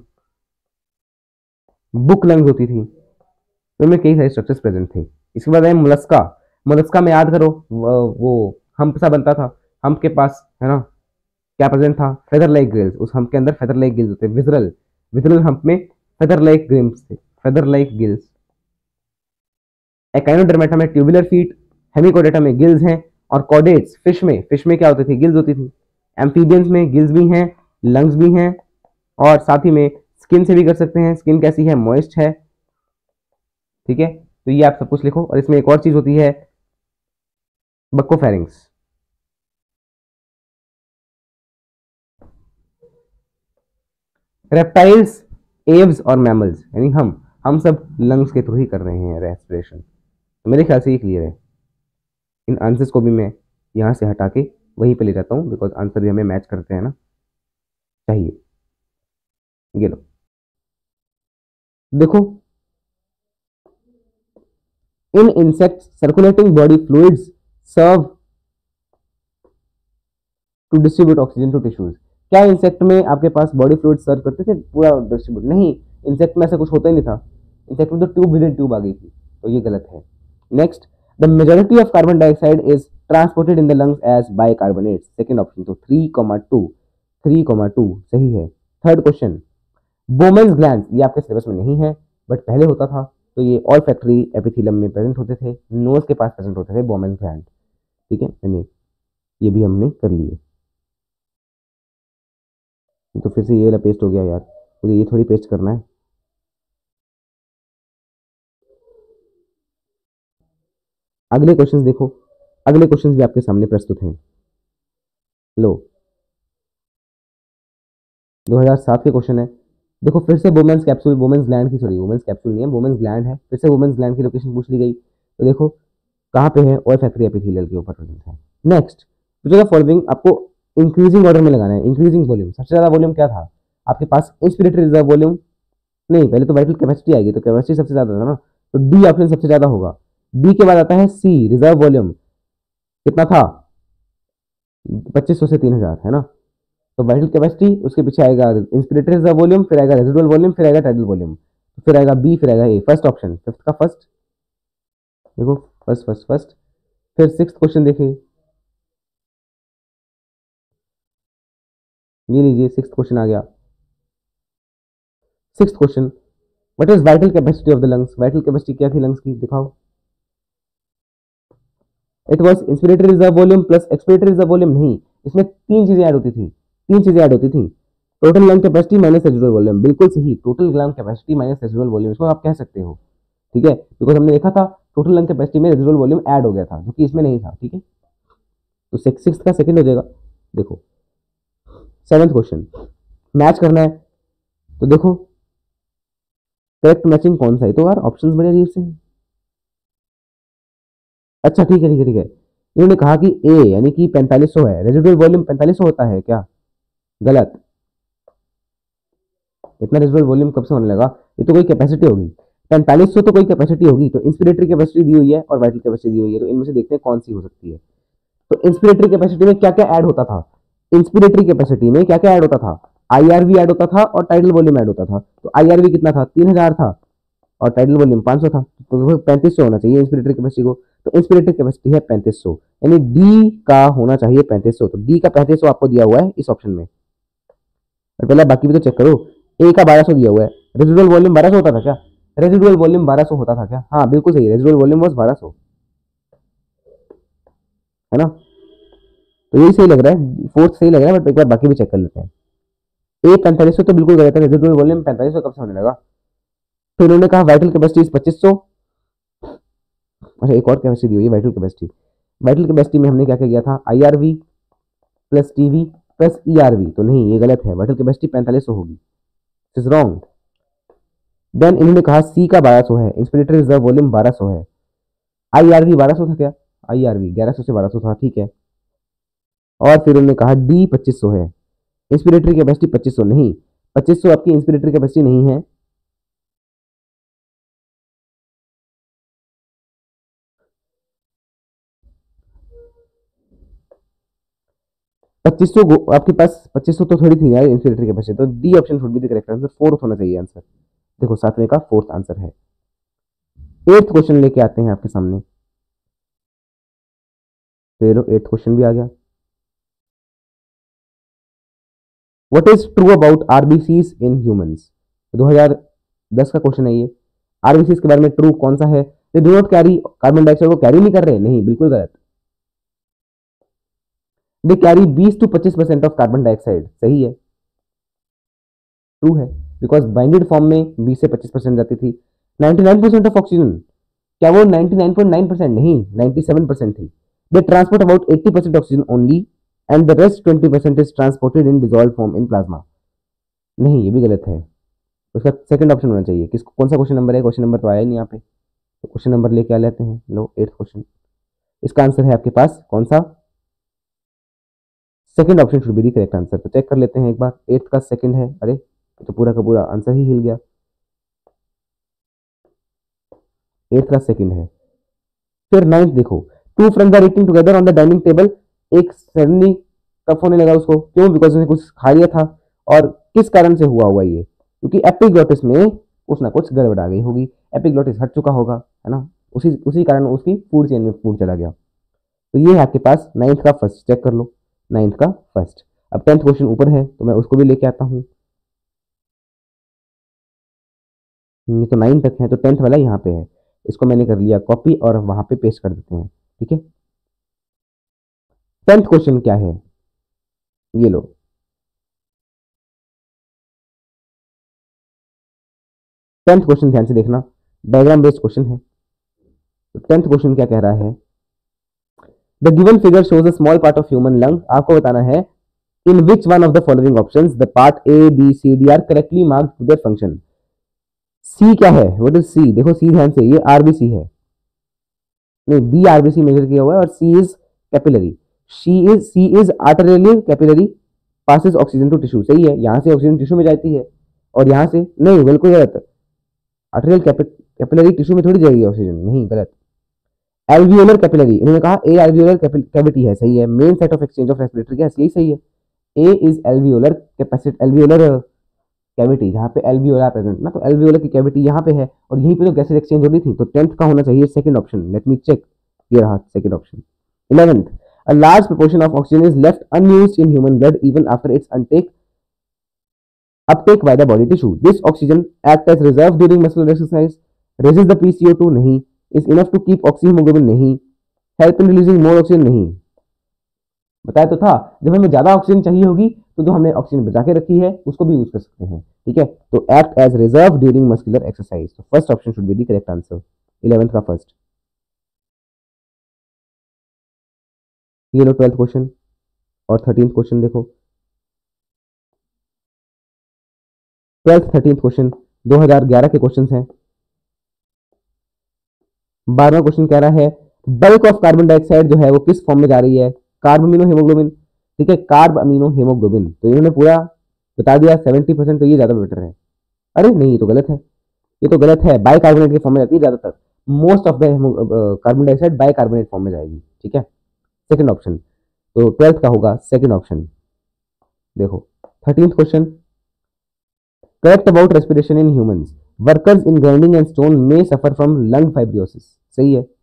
बुक लंग्स होती थी, तो इनमें कई सारे स्ट्रक्चर्स प्रेजेंट थे। इसके बाद है मोलस्का, मोलस्का में याद करो वो हम्प सा बनता था, हम्प के पास है ना क्या प्रेजेंट था? फेदर लाइक गिल्स, उस हम्प के अंदर फेदर लाइक गिल्स होते, विजरल, विजरल हम्प में फेदर लाइक गिल्स थे, फेदर लाइक गिल्स। एकाइनोडर्मेटा में ट्यूबुलर फीट, हेमिकोडेटा में गिल्स हैं, और कॉडेट्स फिश में क्या होती थी? गिल्स होती थी। एम्फीबियंस में गिल्स भी हैं, लंग्स भी हैं, और साथ ही में स्किन से भी कर सकते हैं, स्किन कैसी है? मॉइस्ट है, ठीक है। तो ये आप सब कुछ लिखो, और इसमें एक और चीज होती है बक्कोफेरिंग्स, रेप्टाइल्स, एव्स और मैमल्स, यानी हम सब लंग्स के थ्रू ही कर रहे हैं रेस्पिरेशन। तो मेरे ख्याल से ये क्लियर है। इन आंसर्स को भी मैं यहाँ से हटा के वहीं पे ले जाता हूँ, बिकॉज आंसर भी हमें मैच करते हैं ना, चाहिए। ये लो, देखो, in insects circulating body fluids serve to distribute oxygen to tissues. क्या इंसेक्ट में आपके पास बॉडी फ्लूइड सर्व करते थे पूरा डिस्ट्रीब्यूट? नहीं, इंसेक्ट में ऐसा कुछ होता ही नहीं था। इंसेक्ट में तो ट्यूब विद इन ट्यूब आ गई थी, तो ये गलत है। Next, the majority of carbon dioxide is transported in the lungs as bicarbonates. Second option, तो 3,2 सही है। थर्ड क्वेश्चन, बोमेन्स ग्लैंड, ये आपके सिलेबस में नहीं है बट पहले होता था। तो ये ऑल फैक्ट्री एपिथेलियम में प्रेजेंट होते थे, नोज के पास प्रेजेंट होते थे बोमेन्स ग्लैंड। ठीक है, मैंने ये भी हमने कर लिए। तो फिर से ये वाला पेस्ट हो गया यार, मुझे ये थोड़ी पेस्ट करना है। अगले क्वेश्चंस देखो, अगले क्वेश्चंस भी आपके सामने प्रस्तुत हैं। लो, 2007 के क्वेश्चन है। देखो फिर से वुमेन्स कैप्सूल, वुमेन्स ग्लैंड की, सॉरी वुमेन्स कैप्सूल नहीं है, वुमेन्स ग्लैंड है। फिर से वुमेन्स ग्लैंड की लोकेशन पूछ ली गई। तो देखो कहाँ पे है, ऑयल फैक्ट्री एपिथेलियल के ऊपर प्रेजेंट है। नेक्स्ट, जो फॉलोइंग आपको इंक्रीजिंग ऑर्डर में लगाना है। इंक्रीजिंग वॉल्यूम, सबसे ज्यादा वॉल्यूम क्या था आपके पास? इंस्पिरेटरी रिजर्व वॉल्यूम नहीं, पहले तो वाइटल कैपेसिटी आएगी, तो कैपेसिटी सबसे ज्यादा था ना, तो डी ऑप्शन सबसे ज्यादा होगा। डी के बाद आता है सी, रिजर्व वॉल्यूम कितना था? 2500 से 3000 है ना। तो वाइटल कैपेसिटी, उसके पीछे आएगा इंस्पिरेटरी रिजर्व वॉल्यूम, फिर आएगा रेजिडुअल वॉल्यूम, फिर आएगा टाइडल वॉल्यूम, फिर आएगा बी, फिर आएगा ए। फर्स्ट ऑप्शन, फिफ्थ का फर्स्ट, देखो फर्स्ट। फिर सिक्स्थ क्वेश्चन देखिए, ये लीजिए सिक्स्थ क्वेश्चन आ गया। Sixth question, what is vital capacity of the lungs? Vital capacity क्या थी लंग्स की, दिखाओ। It was inspiratory reserve volume plus expiratory reserve volume. नहीं, इसमें तीन चीजें ऐड होती थी। Total lung capacity minus residual volume, बिल्कुल सही, total lung capacity minus residual volume, इसको आप कह सकते हो। ठीक है, बिकॉज हमने देखा था टोटल लंग कैपेसिटी में रेजिडुअल वॉल्यूम ऐड हो गया था, जो कि इसमें नहीं था। ठीक है, तो सिक्स का सेकंड हो जाएगा। देखो सेवंथ क्वेश्चन, मैच करना है। तो देखो करेक्ट मैचिंग कौन सा है, तो यार ऑप्शंस बड़े अजीब से हैं। अच्छा ठीक है। इन्होंने कहा कि ए यानी कि 4500 है, रेजिडुअल वॉल्यूम 4500 होता है क्या? गलत। इतना रेजिडुअल वॉल्यूम कब से होने लगा? ये तो कोई कैपेसिटी होगी, 4500 तो कोई कैपेसिटी होगी। तो इंस्पिरेटरी कैपेसिटी दी हुई है और वाइटल कैपेसिटी दी हुई है, तो इनमें से देखते हैं कौन सी हो सकती है। तो इंस्पिरेटरी कैपेसिटी में क्या क्या ऐड होता था? इंस्पिरेटरी कैपेसिटी में क्या क्या ऐड होता था? आईआरवी ऐड होता था और टाइडल वॉल्यूम ऐड होता था। तो आईआरवी कितना था? 3000 था, और टाइडल वॉल्यूम 500 था, तो 3500 होना चाहिए इंस्पिरेटरी कैपेसिटी को। तो इंस्पिरेटरी कैपेसिटी है 3500, यानी डी का होना चाहिए 3500। तो डी का 3500 आपको दिया हुआ है इस ऑप्शन में। और पहले बाकी भी तो चेक करो, ए का 1200 दिया हुआ है, रेजिडुअल वॉल्यूम 1200 होता था क्या? रेजिडुअल वॉल्यूम 1200 होता था क्या? हाँ बिल्कुल सही, रेजिडुअल वॉल्यूम वाज 1200, है ना। तो यही सही लग रहा है, फोर्थ सही लग रहा है, बट एक बार बाकी भी चेक कर लेते हैं। ए 4500 तो बिल्कुल गलत है, रेजिडुअल वॉल्यूम 4500 कब से होने लगा? तो इन्होंने कहा वाइटल कैपेसिटी 2500। अच्छा एक और कैपेसिटी दी हुई है वाइटल कैपेसिटी। वाइटल कैपेसिटी में हमने क्या क्या किया था? IRV plus TV plus ERV, तो नहीं ये गलत है, वाइटल कैपेसिटी 4500 होगी, इज रॉन्ग। देन इन्होंने कहा सी का 1200 है, इंस्पिरेटरी रिजर्व वॉल्यूम 1200 है। आईआरवी 1200 था क्या? आईआरवी 1100 से 1200 था, ठीक है। और फिर उन्होंने कहा डी 2500 है, इंस्पिरेटरी कैपेसिटी 2500 नहीं, 2500 आपकी इंस्पिरेटरी कैपेसिटी नहीं है। पच्चीस सौ आपके पास 2500 तो थोड़ी थी यार इंस्पिरेटरी कैपेसिटी, तो D option should be the correct answer, fourth होना चाहिए आंसर। देखो सातवें का फोर्थ आंसर है। एट्थ क्वेश्चन लेके आते हैं आपके सामने, चलो एट्थ क्वेश्चन भी आ गया। What is true about RBCs in humans? 2010 का क्वेश्चन है ये। आरबीसीज के बारे में ट्रू कौन सा है? They do not carry carbon dioxide, को कैरी नहीं कर रहे, नहीं बिल्कुल गलत। They carry 20 to 25% of carbon dioxide, सही है, ट्रू है, बिकॉज बाइंडेड फॉर्म में 20 से 25% जाती थी। 99% ऑफ ऑक्सीजन, क्या वो 99.9%? नहीं, 97% थी। They transport about 80% oxygen only and the rest 20% is transported in dissolve form in plasma. नहीं, ये भी गलत है। उसका सेकंड ऑप्शन होना चाहिए। किस कौन सा क्वेश्चन नंबर है? क्वेश्चन नंबर तो आया ही नहीं यहाँ पे, तो क्वेश्चन नंबर लेके आ लेते हैं। लो 8th क्वेश्चन, इसका आंसर है आपके पास कौन सा? Second option should be the correct answer. तो चेक कर लेते हैं एक बार, 8th का सेकंड है। अरे तो पूरा का पूरा आंसर ही हिल गया। 8th का सेकंड है। फिर 9th देखो, two friends are eating together on the dining table. एक सडनली कफ होने लगा उसको, क्यों? बिकॉज उसने कुछ खा लिया था। और किस कारण से हुआ हुआ ये? क्योंकि एपिग्लोटिस में कुछ ना कुछ गड़बड़ आ गई होगी, एपिग्लोटिस हट चुका होगा, है ना, उसी उसी कारण उसकी फूड चेन में फूड चला गया। तो ये है आपके पास 9th का फर्स्ट, चेक कर लो 9th का फर्स्ट। अब 10th क्वेश्चन ऊपर है तो मैं उसको भी लेके आता हूँ। ये तो 9 तक है, तो 10th वाला यहाँ पे है। इसको मैंने कर लिया कॉपी और वहां पे पेस्ट कर देते हैं, ठीक है। 10th क्वेश्चन क्या है? ये लो, 10th क्वेश्चन ध्यान से देखना, डायग्राम बेस्ड क्वेश्चन है। तो 10th क्वेश्चन क्या कह रहा है? The given figure shows a small part of human lung. आपको बताना है in which one of the following options the part A B C D are correctly marked to their function. C क्या है? What is C? देखो C ध्यान से, ये RBC है, नहीं बी आरबीसी मेजर किया हुआ है, और C is capillary. C is arterial capillary, passes oxygen to tissue. सही है, यहाँ से ऑक्सीजन टिश्यू में जाती है, और यहाँ से नहीं, बिल्कुल गलत। आर्टेरियल कैपिलरी टिश्यू में थोड़ी जाएगी ऑक्सीजन, नहीं, गलत। एल्वियोलर कैपिलरी, इन्होंने कहा ए एल्वियोलर कैविटी है, सही है। Main site of exchange of respiratory gas, यही सही है। A is alveolar capacity, alveolar cavity, जहाँ पे एल्वियोला प्रेजेंट ना, तो एल्वियोलर की कैविटी यहाँ पे है, और यहीं पे तो गैसेज एक्सचेंज हो रही थी। तो 10th का होना चाहिए second option. Let me check, ये रहा second option. 11th, a large proportion of oxygen is left unused in human blood even after its uptake by the body tissue. This oxygen act as reserve during muscular exercise, raises the PCO2 नहीं, is enough to keep oxyhemoglobin नहीं, help in releasing more oxygen नहीं। बताया तो था, जब हमें ज्यादा oxygen चाहिए होगी तो जो हमने ऑक्सीजन बचा के रखी है उसको भी यूज कर सकते हैं, ठीक है। तो act as reserve during muscular exercise. तो first option should be the correct answer, 11th का फर्स्ट। ये लो 12th क्वेश्चन और 13th क्वेश्चन देखो। 12th 13th क्वेश्चन 2011 के क्वेश्चन हैं। 12वां क्वेश्चन कह रहा है बल्क ऑफ कार्बन डाइऑक्साइड जो है वो किस फॉर्म में जा रही है? कार्ब अमीनो हेमोग्लोबिन, ठीक है, कार्ब अमीनो हेमोग्लोबिन। तो इन्होंने पूरा बता दिया 70%, तो ये ज्यादा बेटर है। अरे नहीं, ये तो गलत है, ये तो गलत है। बाइकार्बोनेट के फॉर्म में जाती है ज्यादातर, most of the carbon dioxide bicarbonate form में जाएगी, ठीक है। सेकंड ऑप्शन, तो 12th का होगा सेकंड ऑप्शन। देखो 13th क्वेश्चन, correct about respiration in humans, workers in grinding and stone may suffer from lung fibrosis. सही है।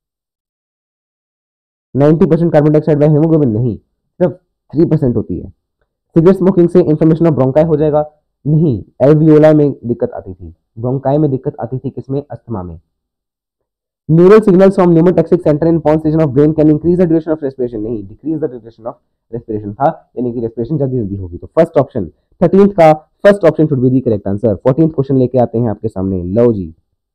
90% कार्बन डाइऑक्साइड बाय हेमोग्लोबिन नहीं, सिर्फ 3% होती है। सिगरेट स्मोकिंग से इन्फ्लेमेशन ऑफ ब्रोंकाई हो जाएगा नहीं, एल्वियोला में दिक्कत आती थी, ब्रोंकाई में दिक्कत आती थी, किसमें? अस्थमा में। Neural signals from pneumotaxic centre in pons region of brain can increase the duration of respiration नहीं, decrease the duration of respiration था, यानी कि रेस्पिरेशन जल्दी जल्दी होगी। तो फर्स्ट ऑप्शन 13th का first option should be the correct answer. 14th question लेके आते हैं आपके सामने, लो जी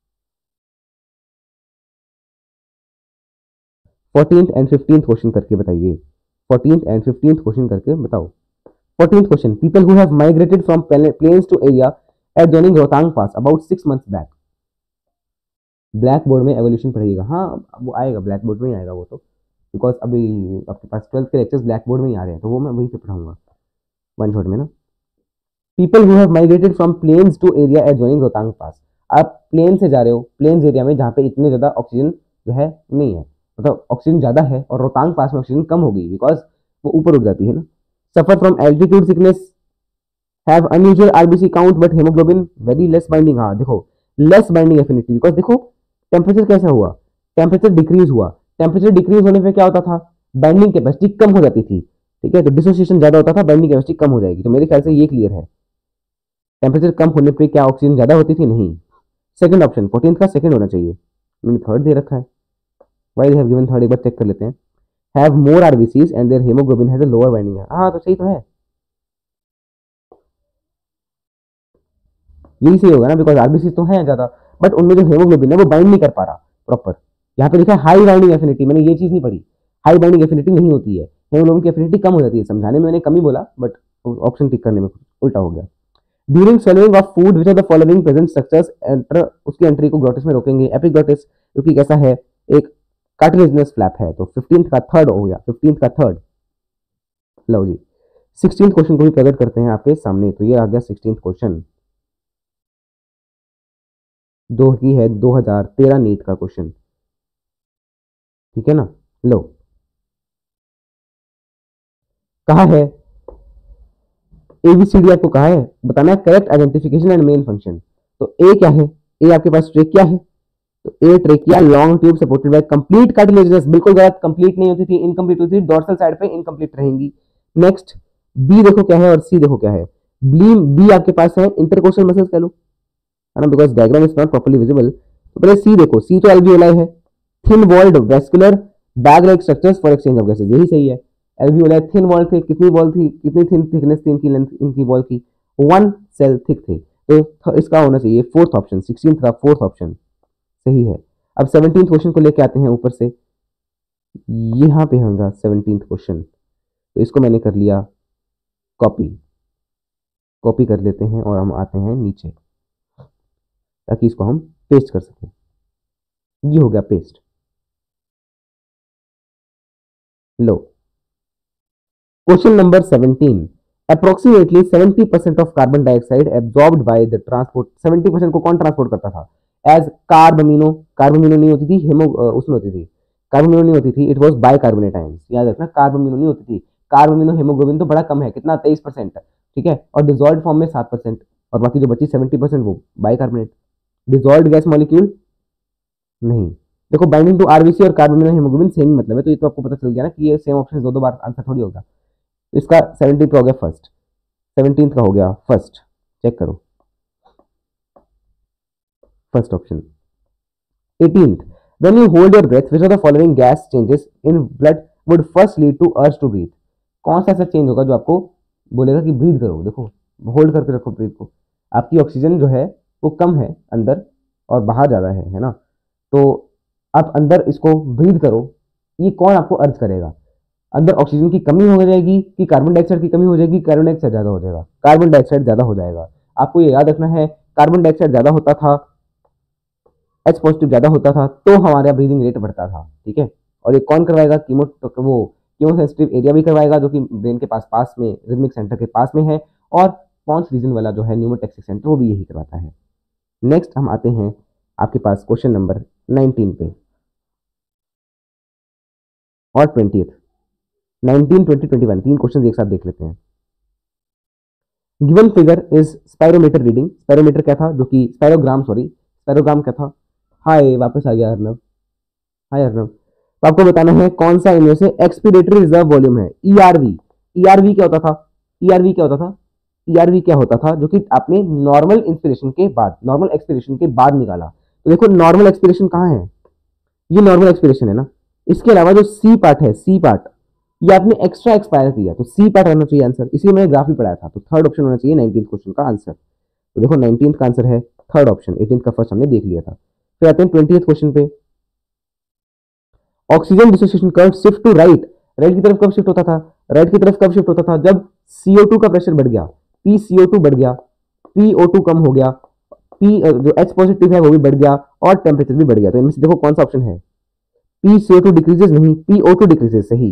14th एंड 15th क्वेश्चन करके बताइए। 14th एंड 15th क्वेश्चन करके बताओ। 14th question, people who have migrated from plains to area adjoining Rohtang pass about 6 months back. Black board में एवोल्यूशन पढ़िएगा, हाँ वो आएगा, ब्लैक बोर्ड में ही आएगा वो तो, बिकॉज अभी आपके पास 12th के लेक्चर्स ब्लैक बोर्ड में ही आ रहे हैं, तो वो मैं वहीं पे पढ़ाऊंगा वन शॉट में ना। People who have migrated from plains to area adjoining Rohtang pass. आप प्लेन से जा रहे हो, प्लेन्स एरिया में जहाँ पे इतने ज्यादा ऑक्सीजन जो है नहीं है, मतलब ऑक्सीजन ज्यादा है, और रोहतांग पास में ऑक्सीजन कम होगी बिकॉज वो ऊपर उठ जाती है ना। Suffer from altitude sickness, have unusual RBC count but haemoglobin very less binding. हाँ देखो, लेस बाइंडिंग एफिनिटी, बिकॉज देखो टेम्परेचर कैसा हुआ, टेम्परेचर डिक्रीज हुआ, टेम्परेचर डिक्रीज होने पे क्या होता था? बाइंडिंग कैपेसिटी कम हो जाती थी, ठीक है, तो डिसोसिएशन ज्यादा होता था, बाइंडिंग कैपेसिटी कम हो जाएगी। तो मेरे ख्याल से ये क्लियर है, टेम्परेचर कम होने पे क्या ऑक्सीजन ज्यादा होती थी? नहीं। सेकंड ऑप्शन 14th का सेकंड होना चाहिए, मैंने थर्ड दे रखा है, why they have given third, एक बार चेक कर लेते हैं। Have more RBCs and their haemoglobin has a lower binding. हाँ तो सही तो है, यही सही होगा ना, बिकॉज आरबीसी तो है ज्यादा, बट उनमें जो हेमोग्लोबिन है वो बाइंड नहीं कर पा रहा प्रॉपर। यहाँ पे लिखा है हाई बाइंडिंग एफिनिटी, मैंने ये चीज नहीं पढ़ी, हाई बाइंडिंग एफिनिटी नहीं होती है, हेमोग्लोबिन की एफिनिटी कम हो जाती है। समझाने में मैंने कम ही बोला, बट ऑप्शन टिक करने में उल्टा हो गया। During swelling of food which are the following present structures enter, उसकी एंट्री को ग्लॉटिस में रोकेंगे। एपिग्लॉटिस जो कि कैसा है, एक कार्टिलेजिनस फ्लैप है। तो 15th का थर्ड हो गया, 15th का थर्ड। लो जी 16th क्वेश्चन को भी प्रकट करते हैं आपके सामने। तो ये आ गया 16th क्वेश्चन, जो की है 2013 नीट का क्वेश्चन, ठीक है ना। लो कहा है एबीसीडी, आपको कहा है बताना है correct identification and main function. तो ए क्या है, ए आपके पास ट्रेकिया है। तो A trachea long tube supported by complete cartilaginous, बिल्कुल गलत, कंप्लीट नहीं होती थी, इनकम्प्लीट होती थी, डोर्सल साइड पे इनकम्प्लीट रहेंगी। नेक्स्ट बी देखो क्या है और सी देखो क्या है। बी आपके पास है इंटरकोस्टल मसल्स कह लो, है ना, because diagram is not properly visible. तो पहले सी देखो, सी तो एल्वियोलाई है, thin walled vascular bag like structures for exchange of gases, यही सही है। एल्वियोलाई थिन वॉल थे, कितनी वॉल थी, कितनी थिन थिकनेस थी इनकी, लेंथ इनकी वॉल की 1 सेल थिक थे। तो इसका होना चाहिए फोर्थ ऑप्शन, 16th का फोर्थ ऑप्शन सही है। अब 17th क्वेश्चन को लेके आते हैं ऊपर से, यहां पे होगा 17th क्वेश्चन। तो इसको मैंने कर लिया कॉपी, कॉपी कर लेते हैं और हम आते हैं नीचे ताकि इसको हम पेस्ट कर सकें। ये हो गया पेस्ट। लो question number 17, approximately 70% of carbon dioxide absorbed by the transport, 70% को कौन ट्रांसपोर्ट करता था, एज कार्बमिनो, कार्बमिनो नहीं होती थी, हेमो उसमें होती थी, कार्बमिनो नहीं होती थी, इट वाज बाइकार्बोनेट आयंस, याद रखना, कार्बमिनो नहीं होती थी। कार्बमिनो हेमोग्लोबिन तो बड़ा कम है, कितना 23%, ठीक है, और डिजॉल्व फॉर्म में 7%, और बाकी जो बची 70% वो बाइकार्बोनेट। डिजॉल्व गैस मॉलिक्यूल नहीं, देखो बाइंडिंग टू आरबीसी और कार्बोमिनो हेमोग्लोबिन सेम मतलब है, तो ये तो आपको पता चल गया ना कि ये सेम ऑप्शन दो दो बार आंसर थोड़ी होगा। तो इसका 17th का हो गया फर्स्ट, 17th का हो गया फर्स्ट, चेक करो first option. 18th, when you hold your breath which of the following gas changes in blood would first lead to urge to breathe, कौन सा ऐसा चेंज होगा जो आपको बोलेगा कि ब्रीथ करो। देखो होल्ड करके रखो ब्रीथ को, आपकी ऑक्सीजन जो है वो कम है अंदर और बाहर ज़्यादा है ना, तो आप अंदर इसको ब्रीथ करो, ये कौन आपको अर्ज करेगा। अंदर ऑक्सीजन की कमी हो जाएगी कि कार्बन डाइऑक्साइड की कमी हो जाएगी, कार्बन डाइऑक्साइड ज़्यादा हो जाएगा, कार्बन डाइऑक्साइड ज़्यादा हो जाएगा। आपको ये याद रखना है, कार्बन डाइऑक्साइड ज़्यादा होता था, एच पॉजिटिव ज़्यादा होता था तो हमारा ब्रीदिंग रेट बढ़ता था, ठीक है। और ये कौन करवाएगा, कीमो, तो वो कीमोसेंसिटिव एरिया भी करवाएगा जो कि ब्रेन के पास में रिदमिक सेंटर के पास में है, और पॉन्स रीजन वाला जो है न्यूमोटेक्सिक सेंटर वो भी यही करवाता है। नेक्स्ट हम आते हैं आपके पास क्वेश्चन नंबर 19 पे और 20th, 19, 20, 21 तीन क्वेश्चन एक साथ देख लेते हैं। Given figure is spirometer reading, spirometer क्या था, जो कि स्पायरोग्राम, सॉरी स्पायरोग्राम क्या था। हाय वापस आ गया अर्नब, हाय अर्नब। तो आपको बताना है कौन सा इनमें से एक्सपीरेटरी रिजर्व वॉल्यूम है, ईआरवी। ईआरवी क्या होता था, ईआरवी क्या होता था, ईआरवी क्या होता था, जो कि आपने नॉर्मल इंस्पिरेशन के बाद, नॉर्मल एक्सपिरेशन के बाद निकाला। तो देखो नॉर्मल एक्सपिरेशन कहाँ है, ये नॉर्मल एक्सपिरेशन है ना, इसके अलावा जो सी पार्ट है, सी पार्ट ये आपने एक्स्ट्रा एक्सपायर किया, तो सी पार्ट रहना चाहिए आंसर, इसलिए मैंने ग्राफ भी पढ़ाया था। तो थर्ड ऑप्शन होना चाहिए 19th क्वेश्चन का आंसर। तो देखो 19th का आंसर है थर्ड ऑप्शन, 18th का फर्स्ट हमने देख लिया था। फिर आते हैं 20th क्वेश्चन पे, oxygen dissociation curve shift to right, right की तरफ कब शिफ्ट होता था, राइट की तरफ कब शिफ्ट होता था, जब CO2 का प्रेशर बढ़ गया, PCO2 बढ़ गया, PO2 कम हो गया, P जो H पॉजिटिव है वो भी बढ़ गया, और टेम्परेचर भी बढ़ गया। तो इनमें से देखो कौन सा ऑप्शन है, PCO2 डिक्रीजेस नहीं, PO2 डिक्रीजेस, सही।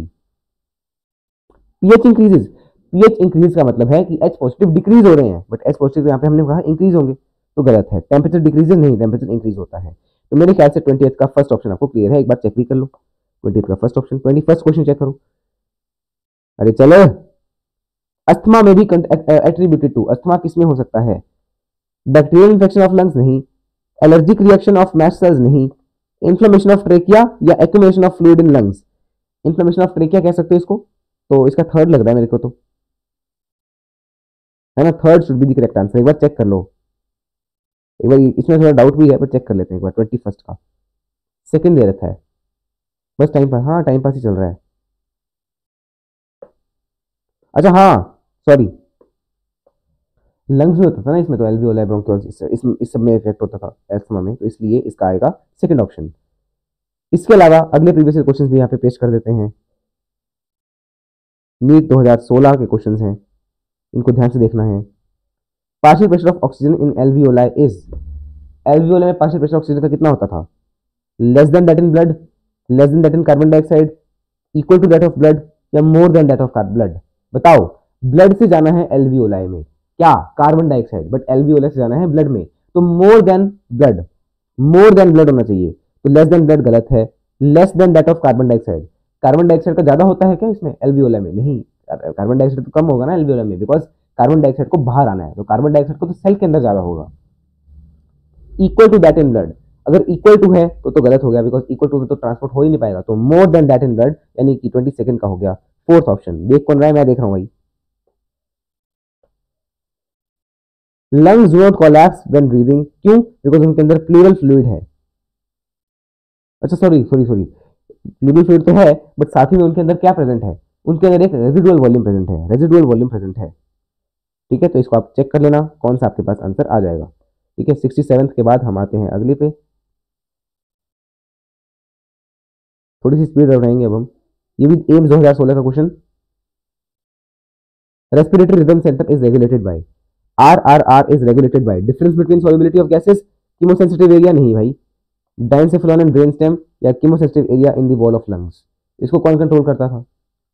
पीएच इंक्रीजेस, पीएच इंक्रीज का मतलब है कि H पॉजिटिव डिक्रीज हो रहे हैं, बट H पॉजिटिव यहाँ पे हमने कहा इंक्रीज होंगे, तो गलत है। टेम्परेचर डिक्रीजेस नहीं, टेम्परेचर इंक्रीज होता है। तो मेरे ख्याल से 20th का फर्स्ट ऑप्शन आपको क्लियर है, एक बार चेक भी कर लो 20th का first option. 21st question check करो, अरे चलो, अस्थमा में भी एट्रीब्यूटेड टू, अस्थमा किसमें हो सकता है, बैक्टीरियल इन्फेक्शन ऑफ लंग्स नहीं, allergic reaction of mast cells नहीं, इन्फ्लेमेशन ऑफ ट्रेकिया या accumulation of fluid in lungs. Inflammation of trachea कह सकते हो इसको, तो इसका थर्ड लग रहा है मेरे को, तो है ना, third should be the correct answer. एक बार चेक कर लो, एक बार इसमें थोड़ा डाउट भी है पर चेक कर लेते हैं एक बार। 21st का सेकंड दे रखा है, बस टाइम पास, हाँ टाइम पास ही चल रहा है। अच्छा हाँ सॉरी, लंग्स में होता था ना इसमें, तो एल्वियोलाई ब्रोंकियोल्स इस सब में इफेक्ट होता था एस्थमा में, तो इसलिए इसका आएगा सेकंड ऑप्शन। इसके अलावा अगले प्रीवियस क्वेश्चंस भी यहाँ पे पेश कर देते हैं। नीट 2016 के क्वेश्चंस हैं, इनको ध्यान से देखना है। Partial pressure of oxygen in alveoli is, alveoli में पार्शियल प्रेशर ऑक्सीजन का कितना होता था? Less than that in blood, less than that in carbon dioxide, equal to that of blood, या more than that of blood? बताओ, blood से जाना है एल्वियोलाई में क्या? कार्बन डाइऑक्साइड, बट एल्वियोलाई से जाना है ब्लड में, तो more than blood, more than blood होना चाहिए। तो लेस देन ब्लड गलत है, less than that of carbon dioxide, carbon dioxide का ज्यादा होता है क्या इसमें एल्वियोलाई में? नहीं, कार्बन डाइऑक्साइड तो कम होगा ना एल्वियोलाई में, बिकॉज कार्बन डाइऑक्साइड को बाहर आना है, तो कार्बन डाइऑक्साइड को तो सेल के अंदर ज्यादा होगा। Equal to that in blood, अगर इक्वल टू है तो गलत हो गया, बिकॉज इक्वल टू में तो ट्रांसपोर्ट हो ही नहीं पाएगा, तो more than that in blood, यानी कि 20 सेकंड का हो गया फोर्थ ऑप्शन। देख कौन रहा है? मैं देख रहा हूं भाई। Lungs do not collapse when breathing, क्यों? बिकॉज उनके अंदर प्लूरल फ्लूइड है। अच्छा सॉरी, प्लूरल फ्लूइड तो है, बट साथ ही में उनके अंदर क्या प्रेजेंट है? उनके अंदर एक रेजिडुअल वॉल्यूम प्रेजेंट है, रेजिडुअल वॉल्यूम प्रेजेंट है। ठीक है, तो इसको आप चेक कर लेना कौन सा आपके पास आंसर आ जाएगा। ठीक है, 67 के बाद हम आते हैं अगले पे, थोड़ी सी स्पीड बढ़ाएंगे अब हम। ये भी एम्स 2016 का question. Respiratory rhythm centre is regulated by, RRR is regulated by difference between solubility of gases, chemosensitive area नहीं भाई, डायंसेफेलॉन एंड ब्रेन स्टेम, या chemosensitive area in the wall of lungs. इसको कौन कंट्रोल करता था?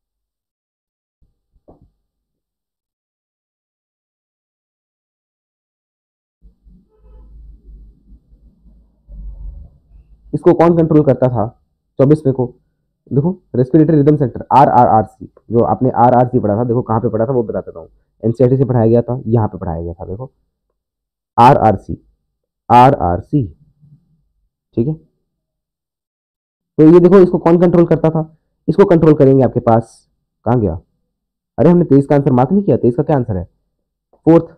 इसको कौन कंट्रोल करता था 24वें को? देखो, रेस्पिरेटरी रिदम सेंटर, RRRC, जो आपने RRC पढ़ा था, देखो कहाँ पे पढ़ा था वो बता देता हूँ। एनसीईआरटी से पढ़ाया गया था, यहाँ पे पढ़ाया गया था, देखो RRC, RRC। ठीक है, तो ये देखो, इसको कौन कंट्रोल करता था? इसको कंट्रोल करेंगे आपके पास, कहाँ गया? अरे हमने 23 का आंसर मार्क नहीं किया, 23 का क्या आंसर है? फोर्थ।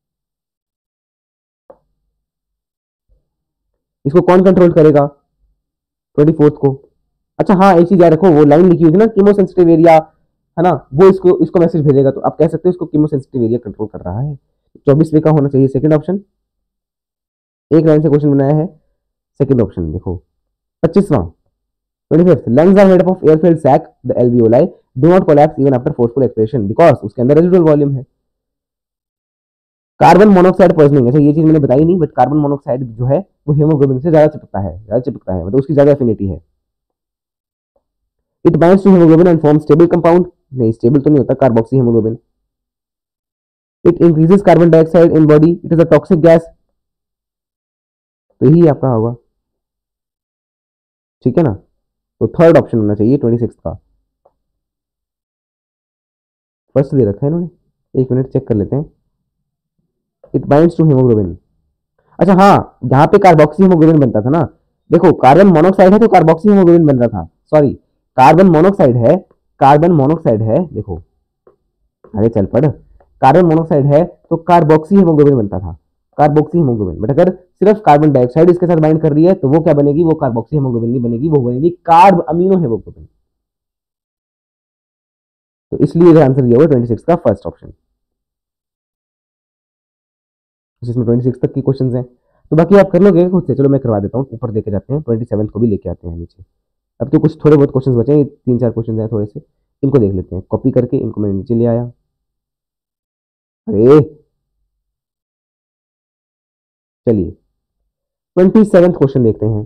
इसको कौन कंट्रोल करेगा 24th को? अच्छा हाँ, एक चीज याद रखो, वो लाइन लिखी हुई थी ना कीमोसेंसिटिव एरिया, है ना, वो इसको इसको मैसेज भेजेगा, तो आप कह सकते हो इसको कीमोसेंसिटिव एरिया कंट्रोल कर रहा है। 24वें का होना चाहिए सेकंड ऑप्शन, एक लाइन से क्वेश्चन बनाया है, सेकंड ऑप्शन देखो। 25वां, 25th, lungs are made up of air filled sac, the alveoli do not collapse even after forceful expiration because उसके अंदर रेजिडुअल वॉल्यूम है। कार्बन मोनोऑक्साइड पॉइजनिंग, अच्छा ये चीज मैंने बताई नहीं, बट कार्बन मोनोऑक्साइड जो है वो हीमोग्लोबिन से ज्यादा चिपकता है, मतलब उसकी ज्यादा एफिनिटी है। It binds to haemoglobin and form stable compound, नहीं स्टेबल तो नहीं होता carboxy haemoglobin. It increases carbon dioxide in body, it is a toxic gas, तो यही आपका होगा। ठीक है ना, तो थर्ड ऑप्शन होना चाहिए 26 का। फर्स्ट दे रखा है इन्होंने, एक मिनट चेक कर लेते हैं। इट बाइंड्स टू हीमोग्लोबिन, अच्छा हाँ, जहां पे कार्बोक्सी हीमोग्लोबिन बनता था ना, देखो कार्बन मोनोऑक्साइड है तो कार्बोक्सी हीमोग्लोबिन बन रहा था, सॉरी कार्बन मोनोऑक्साइड है, कार्बन मोनोऑक्साइड है, देखो अरे चल पढ़, कार्बन मोनोऑक्साइड है तो कार्बोक्सी हीमोग्लोबिन बनता था, कार्बोक्सी हीमोग्लोबिन। बट अगर सिर्फ कार्बन डाइऑक्साइड इसके साथ बाइंड कर रही है तो वो क्या बनेगी? वो कार्बोक्सी हीमोग्लोबिन नहीं बनेगी, वो बनेगी कार्ब अमीनो हीमोग्लोबिन। तो इसलिए इधर आंसर दिया हुआ 26 का फर्स्ट ऑप्शन, जिसमें 26 तक की क्वेश्चंस हैं। तो बाकी आप कर लोगे खुद से, चलो मैं करवा देता हूँ, ऊपर देके जाते हैं, 27 को भी लेके आते हैं नीचे। अब तो कुछ थोड़े बहुत क्वेश्चंस बचे हैं, 3-4 क्वेश्चन हैं थोड़े से, इनको देख लेते हैं। कॉपी करके इनको मैंने नीचे ले आया। अरे चलिए 27th क्वेश्चन देखते हैं।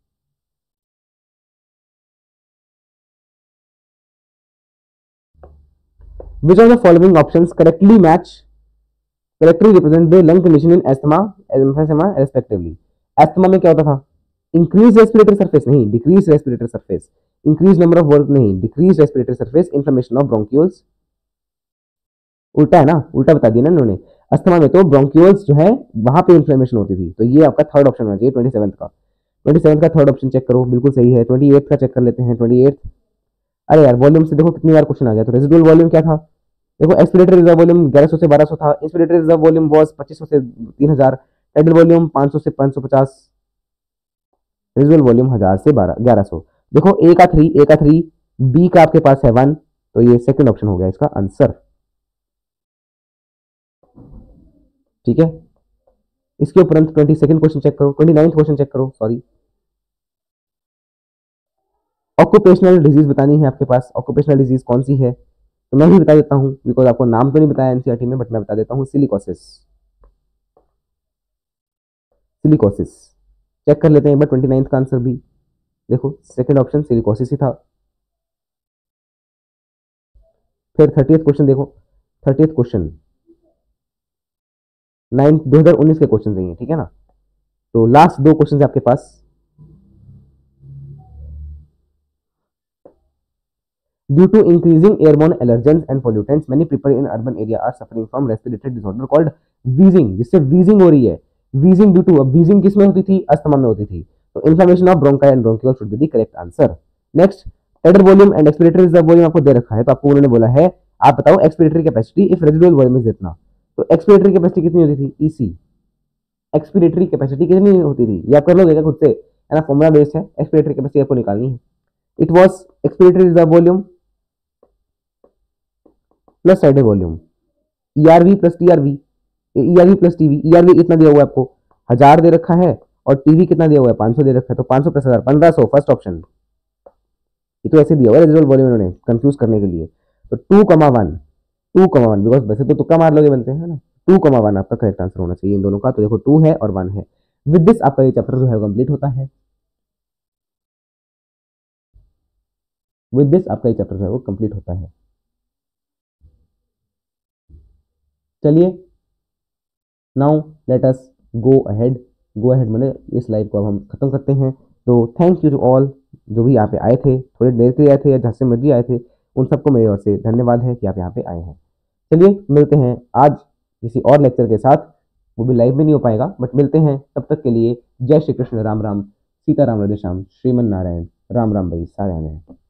Which of the following options correctly represent the lung condition in asthma, emphysema respectively? asthma में क्या होता था? इंक्रीज रेस्पिरेटरी सरफेस नहीं, decrease respiratory surface, increase number of work नहीं, decrease respiratory surface, inflammation of bronchioles, उल्टा है ना, उल्टा बता दिया ना इन्होंने। अस्थमा में तो ब्रोंक्यूल्स जो है वहां पे इन्फ्लेमेशन होती थी, तो ये आपका थर्ड ऑप्शन होना चाहिए 27 का। 27 का थर्ड ऑप्शन चेक करो, बिल्कुल सही है। 28 का चेक कर लेते हैं, 28। अरे यार वॉल्यूम से देखो कितनी बार क्वेश्चन आ गया, तो रेजिडुअल वॉल्यूम क्या था? देखो एक्सपिरेटरी रिजर्व वॉल्यूम 1100 से 1200 था, इंस्पिरेटरी रिजर्व वॉल्यूम वाज 2500 से 3000, टाइडल वॉल्यूम 500 से 550, रेजिडुअल वॉल्यूम 1000 से 1100। देखो ए का 3, बी का आपके पास है 1, तो ये सेकंड ऑप्शन हो गया इसका आंसर। ठीक है, इसके उपरांत 22nd क्वेश्चन चेक करो, 29th क्वेश्चन चेक करो, सॉरी। ऑक्यूपेशनल डिजीज बतानी है आपके पास, ऑक्यूपेशनल डिजीज कौन सी है? तो मैं भी बता देता हूं, बिकॉज आपको नाम तो नहीं बताया एनसीईआरटी में, बट मैं बता देता हूं, सिलिकोसिस। सिलिकोसिस। चेक कर लेते हैं एक बार 29 का आंसर भी। देखो सेकंड ऑप्शन सिलिकोसिस ही था। फिर 30th क्वेश्चन देखो, 30th क्वेश्चन 2019 के क्वेश्चन है, ठीक है ना। तो लास्ट दो क्वेश्चन है आपके पास। Due to increasing airborne allergens and pollutants many people in urban area are suffering from respiratory disorder called wheezing, जिससे वीजिंग हो रही है। वीजिंग ड्यू टू, अब वीजिंग किस में होती थी, अस्थमा में होती थी। तो inflammation of bronchi and bronchiole should be the correct answer. Next, tidal volume and expiratory reserve volume आपको दे रखा है, तो आपको उन्होंने बोला है आप बताओ expiratory capacity if residual volume is इतना। तो एक्सपिरेटरी कैपेसिटी कितनी होती थी, ईसी। एक्सपिरेटरी कैपेसिटी कितनी होती थी, ये आप कर लोगे क्या खुद से, है ना, फॉर्मुला बेस्ड है, एक्सपिरेटरी कैपेसिटी आपको निकालनी है। It was expiratory reserve volume plus साइडेड volume, ERV plus TRV, ERV plus TV. ERV इतना दिया हुआ है आपको 1000 दे रखा है, और टीवी कितना दिया हुआ है 500 दे रखा है, तो 500 प्लस 1000 1500, फर्स्ट ऑप्शन। ये तो ऐसे दिया हुआ है रेजिडुअल वॉल्यूम इन्होंने कंफ्यूज करने के लिए। तो 2,1, 2,1 बिकॉज वैसे तो तुक्का मार लोगे बनते हैं ना। 2,1 आपका करेक्ट आंसर होना चाहिए इन दोनों का। तो देखो 2 है और 1 है। विद दिस आपका ये चैप्टर जो है कंप्लीट होता है। विद दिस आपका ये चैप्टर जो है वो कंप्लीट होता है। चलिए now let us go ahead. Go ahead मैंने इस लाइव को अब हम खत्म करते हैं। तो थैंक यू टू ऑल जो भी यहाँ पे आए थे, थोड़ी देर के लिए आए थे या जहाँ से मर्जी आए थे, उन सबको मेरी ओर से धन्यवाद है कि आप यहाँ पे आए हैं। चलिए मिलते हैं आज किसी और लेक्चर के साथ, वो भी लाइव में नहीं हो पाएगा बट मिलते हैं। तब तक के लिए जय श्री कृष्ण, राम राम, सीता राम, राधे श्याम, श्रीमन नारायण, राम राम भाई सारे आने हैं।